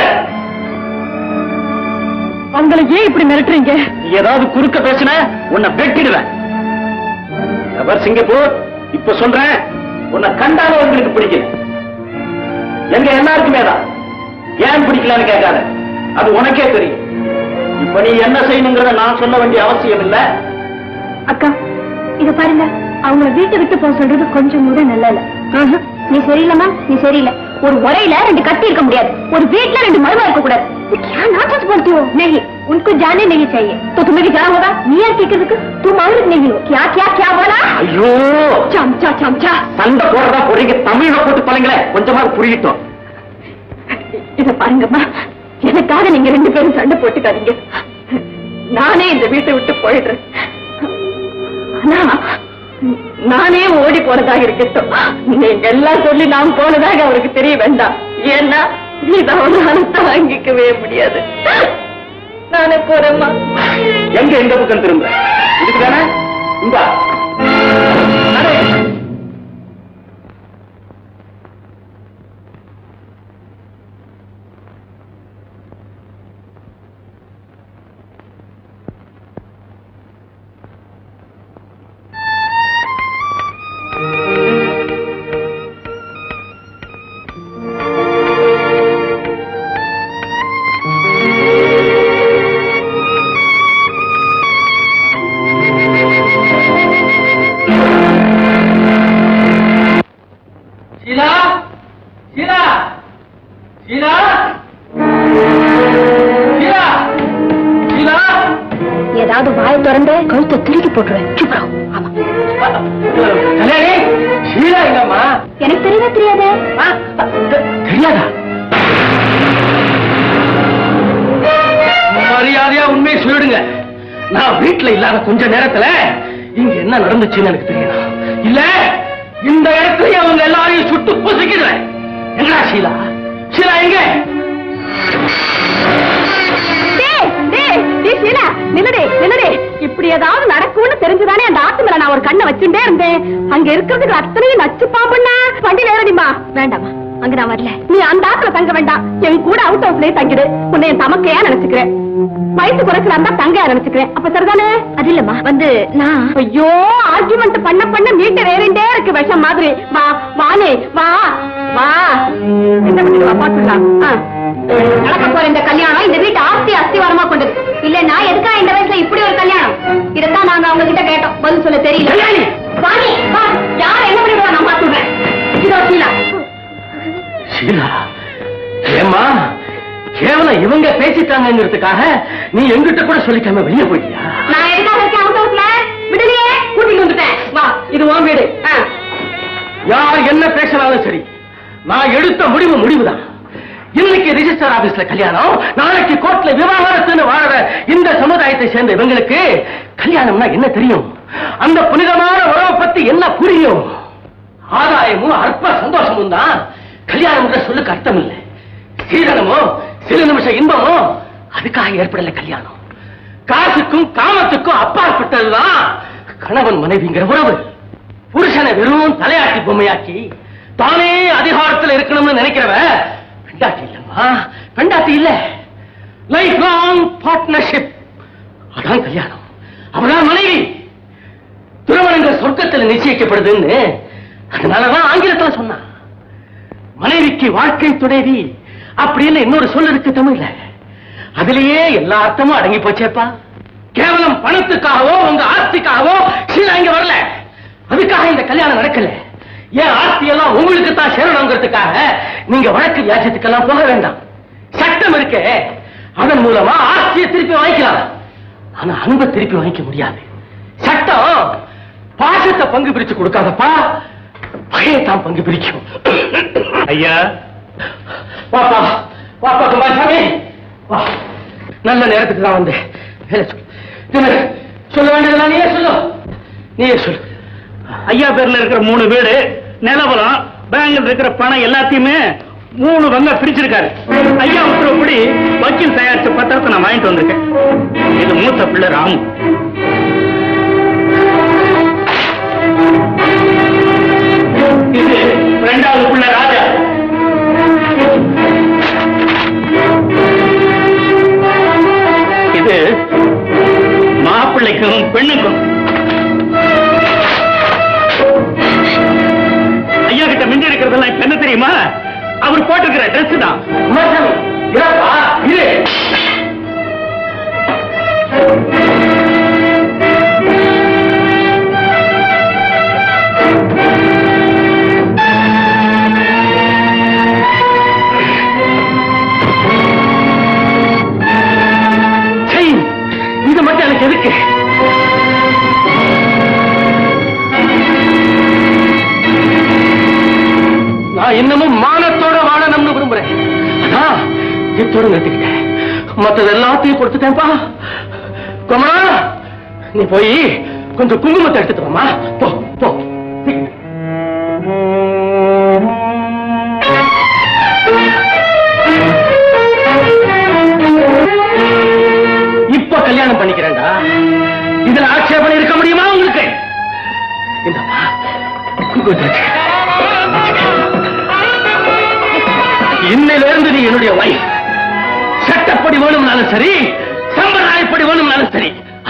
உங்களை ஏன் இப்படி மிரட்டுறீங்க? ஏதாவது குறுக்க பேசின உன்னை வெட்டிடுவேன். சிங்கப்பூர், இப்ப சொல்றேன், உன்னை கண்டாலும் உங்களுக்கு பிடிக்கல. எங்க எல்லாருக்குமே தான். ஏன் பிடிக்கலன்னு கேட்காத, அது உனக்கே தெரியும். இப்ப நீ என்ன செய்யணுங்கிறத நான் சொல்ல வேண்டிய அவசியம் இல்ல. அக்கா இத பாருங்க, அவங்கள வீட்டை விட்டு போக சொல்றது கொஞ்சம் கூட நல்ல இல்ல. நீ சரியில்லமா? நீ சரியில்லை. ஒரு உரையில ரெண்டு கட்டி இருக்க முடியாது, ஒரு வீட்டுல ரெண்டு மருமக இருக்க கூடாது. क्या नाटक बोलती हो? नहीं, उनको जाने नहीं चाहिए। तो तुम्हें भी जाना होगा। नियर की तुम औरत नहीं हो। क्या क्या क्या बोला? ஐயோ चमचा चमचा சண்டை போடுறதா போறீங்க, தமிழ போட்டு பழங்களே, கொஞ்சமா புரியிட்டோம். இத பாருங்கம்மா, எனக்காக நீங்க ரெண்டு பேரும் சண்டை போட்டுக்காதீங்க. நானே இந்த வீட்டை விட்டு போயிடுறேன். ஆனா நானே ஓடி போனதாக இருக்கட்டும், நீங்க எல்லாம் சொல்லி நான் போனதாக அவருக்கு தெரிய வேண்டாம். ஏன்னா இதை அவனால தாங்கிக்கவே முடியாது. நானே போறேம்மா. எங்க எந்த பக்கம் திரும்ப? இதுக்கு தானே இந்த ஏதாவது வாய் திறந்த கழுத்தை திருக்கி போட்டுருவேன். சுப்ரம். ஆமா ஷீலா இல்லம்மா. எனக்கு தெரியவே தெரியாதே. தெரியாதா? மரியாதையா உண்மையை சொல்லிடுங்க. நான் வீட்டுல இல்லாத கொஞ்ச நேரத்துல இங்க என்ன நடந்துச்சுன்னு எனக்கு தெரியணும். இல்ல இந்த இடத்துல அவங்க எல்லாரையும் சுட்டு பொசுக்கிடுவேன். எங்கடா ஷீலா? ஷீலா எங்க? இப்படி ஏதாவது நடக்கும்னு தெரிஞ்சுதானே அந்த ஆத்து மேல நான் ஒரு கண்ணை வச்சுட்டே இருந்தேன். அங்க இருக்கிறதுக்கு அத்தனையும் நச்சு பாப்பண்ணா. வண்டி வேறடிமா? வேண்டாமா, அங்க நான் வரல. நீ அந்த ஆத்துல தங்க வேண்டாம், என் கூட அவுட் ஹவுஸ்லயே தங்கிடு. உன்னை என் தமக்கையா நினைச்சுக்கிறேன். வயசு குறைச்சலா இருந்தா தங்கையா நினைச்சுக்கிறேன். அப்ப சரிதானே? அது இல்லம்மா, வந்து நான் ஐயோ ஆர்குமெண்ட் பண்ண பண்ண மீட்டர் ஏறிண்டே இருக்கு விஷம் மாதிரி. வா வானே வா வா. என்ன பண்ணிட்டு வா பாத்துக்கலாம். நடக்க போற இந்த கல்யாணம் இந்த வீட்டு ஆஸ்தி அஸ்திவாரமா கொண்டது. இல்ல நான் எதுக்கா இந்த வயசுல இப்படி ஒரு கல்யாணம்? இதைத்தான் நாங்க அவங்க கிட்ட கேட்டோம், பதில் சொல்ல தெரியல. வாணி வா, யார் என்ன பண்ணிடுவா நான் பாத்துறேன். இதோ ஷீலா. ஷீலா ஏமா, கேவலம் இவங்க பேசிட்டாங்கிறதுக்காக நீ எங்கிட்ட கூட சொல்லிக்காம வெளியே போயிட்டியா? நான் எதுக்காக இருக்கேன் அவுட் ஹவுஸ்ல? விடலையே, கூட்டிட்டு வந்துட்டேன். வா, இது உன் வீடு. யார் என்ன பேசினாலும் சரி, நான் எடுத்த முடிவு முடிவுதான். இன்னைக்கு ரிஜிஸ்டர் ஆபீஸ்ல கல்யாணம், நாளைக்கு கோர்ட்ல விவாகரத்துன்னு வாழற இந்த சமுதாயத்தை சேர்ந்த இவங்களுக்கு கல்யாணம்னா என்ன தெரியும்? அந்த புனிதமான உறவை பத்தி என்ன புரியும்? ஆதாயமும் அற்ப சந்தோஷமும் தான் கல்யாணம் சொல்லுக்கு அர்த்தம் இல்லை. சீதனமோ சில நிமிஷம் இன்பமோ அதுக்காக ஏற்படல கல்யாணம். காசுக்கும் காமத்துக்கும் அப்பாற்பட்டதுதான் கணவன் மனைவிங்கிற உறவு. புருஷனை வெறும் தலையாட்டி பொம்மையாக்கி தானே அதிகாரத்தில் இருக்கணும்னு நினைக்கிறவ பெண்டாட்டி இல்லம்மா, பெண்டாட்டி இல்ல, லைஃப் லாங் பார்ட்னர்ஷிப். அதான் கல்யாணம், அவதான் மனைவி. திருமணங்கள் சொர்க்கத்தில் நிச்சயிக்கப்படுதுன்னு அதனாலதான் ஆங்கிலத்தில் சொன்னா. மனைவிக்கு வாழ்க்கை துணைவி அப்படின்னு இன்னொரு சொல் இருக்கு தமிழ்ல. அதுலயே எல்லா அர்த்தமும் அடங்கி போச்சேப்பா. கேவலம் பணத்துக்காகவோ உங்க ஆஸ்திக்காகவோ ஷீலா இங்க வரல. அதுக்காக இந்த கல்யாணம் நடக்கல. ஏன் ஆஸ்தி எல்லாம் உங்களுக்கு தான் சேரணுங்கிறதுக்காக நீங்க வழக்கு வியாஜத்துக்கெல்லாம் போக வேண்டாம். சட்டம் இருக்கு, அதன் மூலமா ஆஸ்தியை திருப்பி வாங்கிக்கலாம். ஆனா அன்பை திருப்பி வாங்கிக்க முடியாது. சட்டம் பாச பாசத்தை பங்கு பிரிச்சு கொடுக்காதப்பா, பகையத்தான் பங்கு பிரிக்கும். ஐயா பாப்பா பாப்பா குமாரசாமி, வா. நல்ல நேரத்துக்கு தான் வந்தேன். சொல்ல வேண்டியதெல்லாம் நீயே சொல்லு, நீயே சொல்லு. ஐயா பேர்ல இருக்கிற மூணு வீடு, நிலவரம், பேங்க்ல இருக்கிற பணம் எல்லாத்தையுமே மூணு பங்கா பிரிச்சிருக்காரு. ஐயா உத்தரவுப்படி வக்கீல் தயாரிச்ச பத்திரத்தை நான் வாங்கிட்டு வந்திருக்கேன். இது மூத்த பிள்ளை ராமு. இது இரண்டாவது பிள்ளை ராஜா. இது மாப்பிள்ளைக்கும் பெண்ணுக்கும். ஐயா கிட்ட மிஞ்சி இருக்கிறதெல்லாம் இப்ப என்ன தெரியுமா? அவர் போட்டிருக்கிற ட்ரெஸ் தான். இது மட்டும் எனக்கு எதுக்கு? நான் இன்னமும் மானத்தோட வாழணும்னு விரும்புறேன். அதான் இத்தோட நிறுத்திக்கிட்டேன். மற்றது எல்லாத்தையும் கொடுத்துட்டேன்ப்பா. குமரா, நீ போய் கொஞ்சம் குங்குமத்தை எடுத்துட்டு வாமா. போ போ. இப்ப கல்யாணம் பண்ணிக்கிறேன்டா. இதுல ஆட்சேபனை இருக்க முடியுமா உங்களுக்கு? இந்தம்மா குங்குமத்தை வச்சுக்க. இன்னையில இருந்து நீ என்னுடைய வைஃப். சட்டப்படி வேணும்னாலும் சரி, சம்பிரதாயப்படி வேணும்னாலும் சரி.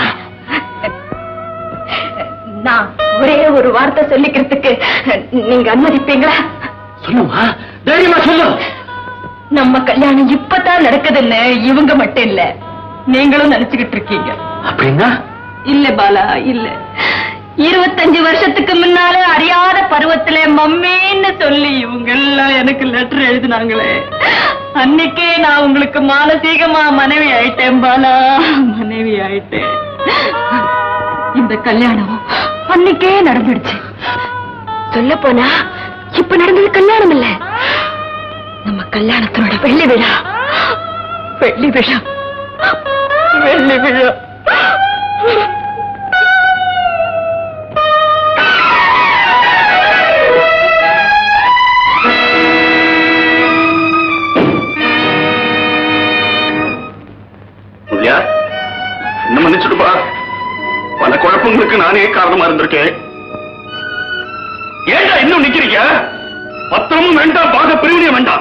நான் ஒரே ஒரு வார்த்தை சொல்லிக்கிறதுக்கு நீங்க அனுமதிப்பீங்களா? சொல்லுமா, தைரியமா சொல்லு. நம்ம கல்யாணம் இப்பதான் நடக்குதுன்னு இவங்க மட்டும் இல்ல, நீங்களும் நினைச்சுக்கிட்டு இருக்கீங்க. அப்படின்னா? இல்ல பாலா, இல்ல. இருபத்தஞ்சு வருஷத்துக்கு முன்னால அறியாத பருவத்துல மம்மின்னு சொல்லி இவங்க எல்லாம் எனக்கு லெட்டர் எழுதினாங்களே, அன்னைக்கே நான் உங்களுக்கு மானசீகமா மனைவி ஆயிட்டேன் பாலா, மனைவி ஆயிட்டேன். இந்த கல்யாணம் அன்னைக்கே நடந்துடுச்சு. சொல்ல போனா இப்ப நடந்தது கல்யாணம் இல்ல, நம்ம கல்யாணத்தோட வெள்ளி விழா. வெள்ளி விழா, வெள்ளி விழா. என்ன மன்னிச்சுடுப்பா, பல குழப்பங்களுக்கு நானே காரணமா இருந்திருக்கேன். ஏண்டா இன்னும் நிக்கிறீங்க? பத்திரமும் வேண்டாம், பாக பிரிவினையும் வேண்டாம்.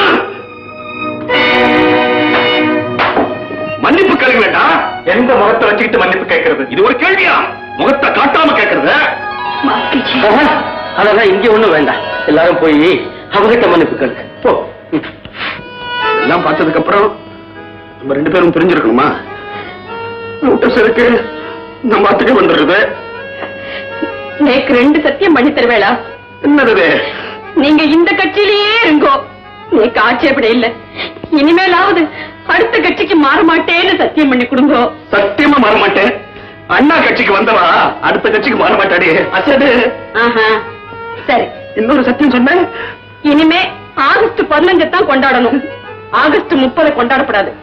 மன்னிப்பு கேட்க வேண்டாம். எந்த முகத்தை வச்சுக்கிட்டு மன்னிப்பு கேட்கறது? இது ஒரு கேள்வியா? முகத்தை காட்டாம கேட்கறது? அதெல்லாம் இங்க ஒண்ணும் வேண்டாம். எல்லாரும் போய் அவகிட்ட மன்னிப்பு கேளுங்க. போ. எல்லாம் பார்த்ததுக்கு அப்புறம் நம்ம ரெண்டு பேரும் பிரிஞ்சிருக்கணுமா? இருக்கு நம்ம அத்துக்கு வந்துருக்குது. நேக்கு ரெண்டு சத்தியம் பண்ணி தருவேளா? என்னது? நீங்க இந்த கட்சியிலேயே இருங்கோ, நேக்கு ஆட்சேபனை இல்ல. இனிமேலாவது அடுத்த கட்சிக்கு மாற மாட்டேன்னு சத்தியம் பண்ணி கொடுங்கோ. சத்தியமா மாற மாட்டேன். அண்ணா கட்சிக்கு வந்தவா அடுத்த கட்சிக்கு மாற மாட்டாடி. அசடு. சரி, இன்னொரு சத்தியம் சொன்னேன். இனிமே ஆகஸ்ட் பதினஞ்சு தான் கொண்டாடணும், ஆகஸ்ட் முப்பது கொண்டாடப்படாது.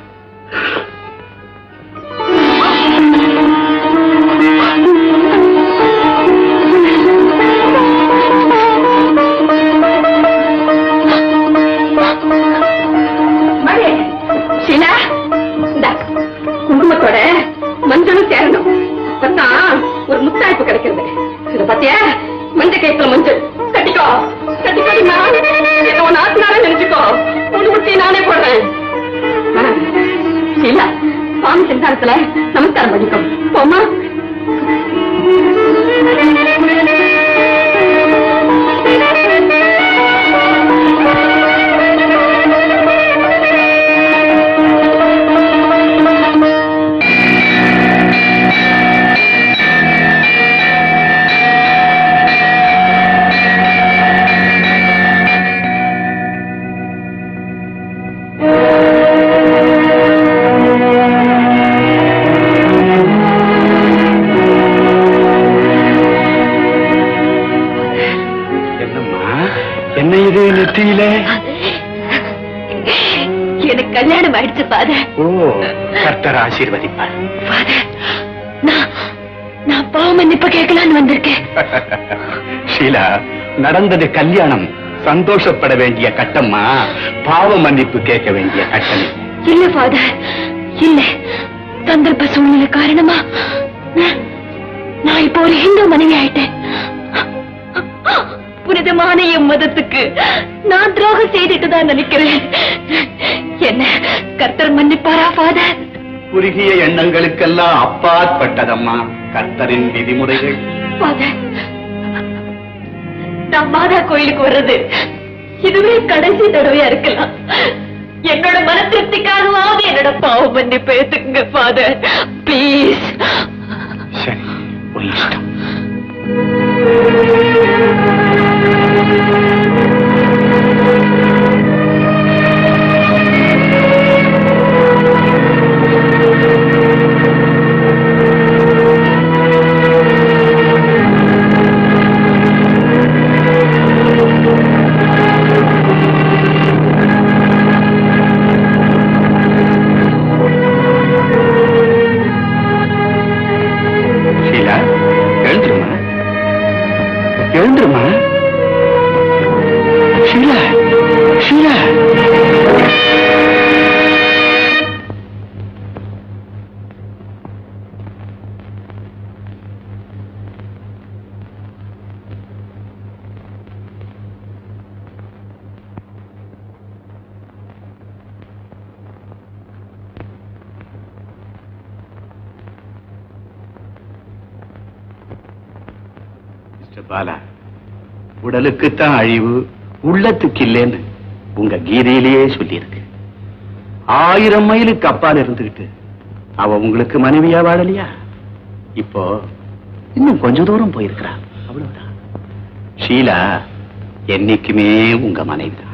ஷீலா, இந்த குங்குமத்தோட மஞ்சளும் சேரணும், அப்பதான் ஒரு முத்தாய்ப்பு கிடைக்கிறது. இத பத்தியா? மஞ்ச கைத்துல மஞ்சள் கட்டிக்கோ, கட்டிக்கோமா. என்ன ஒன்னு ஆத்தினாலும் நினைச்சுக்கோ, ஒண்ணு முட்டி நானே போடுறேன். ஷீலா, சுவாமி சிந்தாரத்துல நமஸ்காரம் பண்ணிக்கோ, போமா. எனக்கு கல்யாணம் ஆயிடுச்சு ஃபாதர். ஓ, கர்த்தர் ஆசீர்வதிப்பார். ஃபாதர், நான் நான் பாவ மன்னிப்பு கேட்கலான்னு வந்திருக்கேன். ஷீலா, நடந்தது கல்யாணம். சந்தோஷப்பட வேண்டிய கட்டம்மா, பாவ மன்னிப்பு கேட்க வேண்டிய கட்டம் இல்ல ஃபாதர், இல்ல. சந்தர்ப்ப சூழ்நிலை காரணமா நான் இப்போ ஒரு ஹிந்து மனைவி ஆயிட்டேன். புனிதமான என் மதத்துக்கு நான் துரோகம் செய்துட்டு தான் நினைக்கிறேன். என்ன கர்த்தர் மன்னிப்பாரா ஃபாதர்? குறுகிய எண்ணங்களுக்கெல்லாம் அப்பாற்பட்டதம்மா கர்த்தரின் விதிமுறைகள். ஃபாதர், நான் மாதா கோயிலுக்கு வர்றது இதுவே கடைசி தடவையா இருக்கலாம். என்னோட மன திருப்திக்காகவாவது என்னோட பாவ மன்னிப்பு ஏத்துக்குங்க ஃபாதர், ப்ளீஸ். சரி, ஒரு இஷ்டம். எழுந்துருமா ஷீலா, ஷீலா. பாலா, உடலுக்குத்தான் அழிவு, உள்ளத்துக்கு இல்லைன்னு உங்க கீதையிலேயே சொல்லியிருக்கு. ஆயிரம் மைலுக்கு அப்பால் இருந்துகிட்டு அவ உங்களுக்கு மனைவியா வாழலையா? இப்போ இன்னும் கொஞ்ச தூரம் போயிருக்கிறா, அவ்வளவுதான். ஷீலா என்னைக்குமே உங்க மனைவிதான்.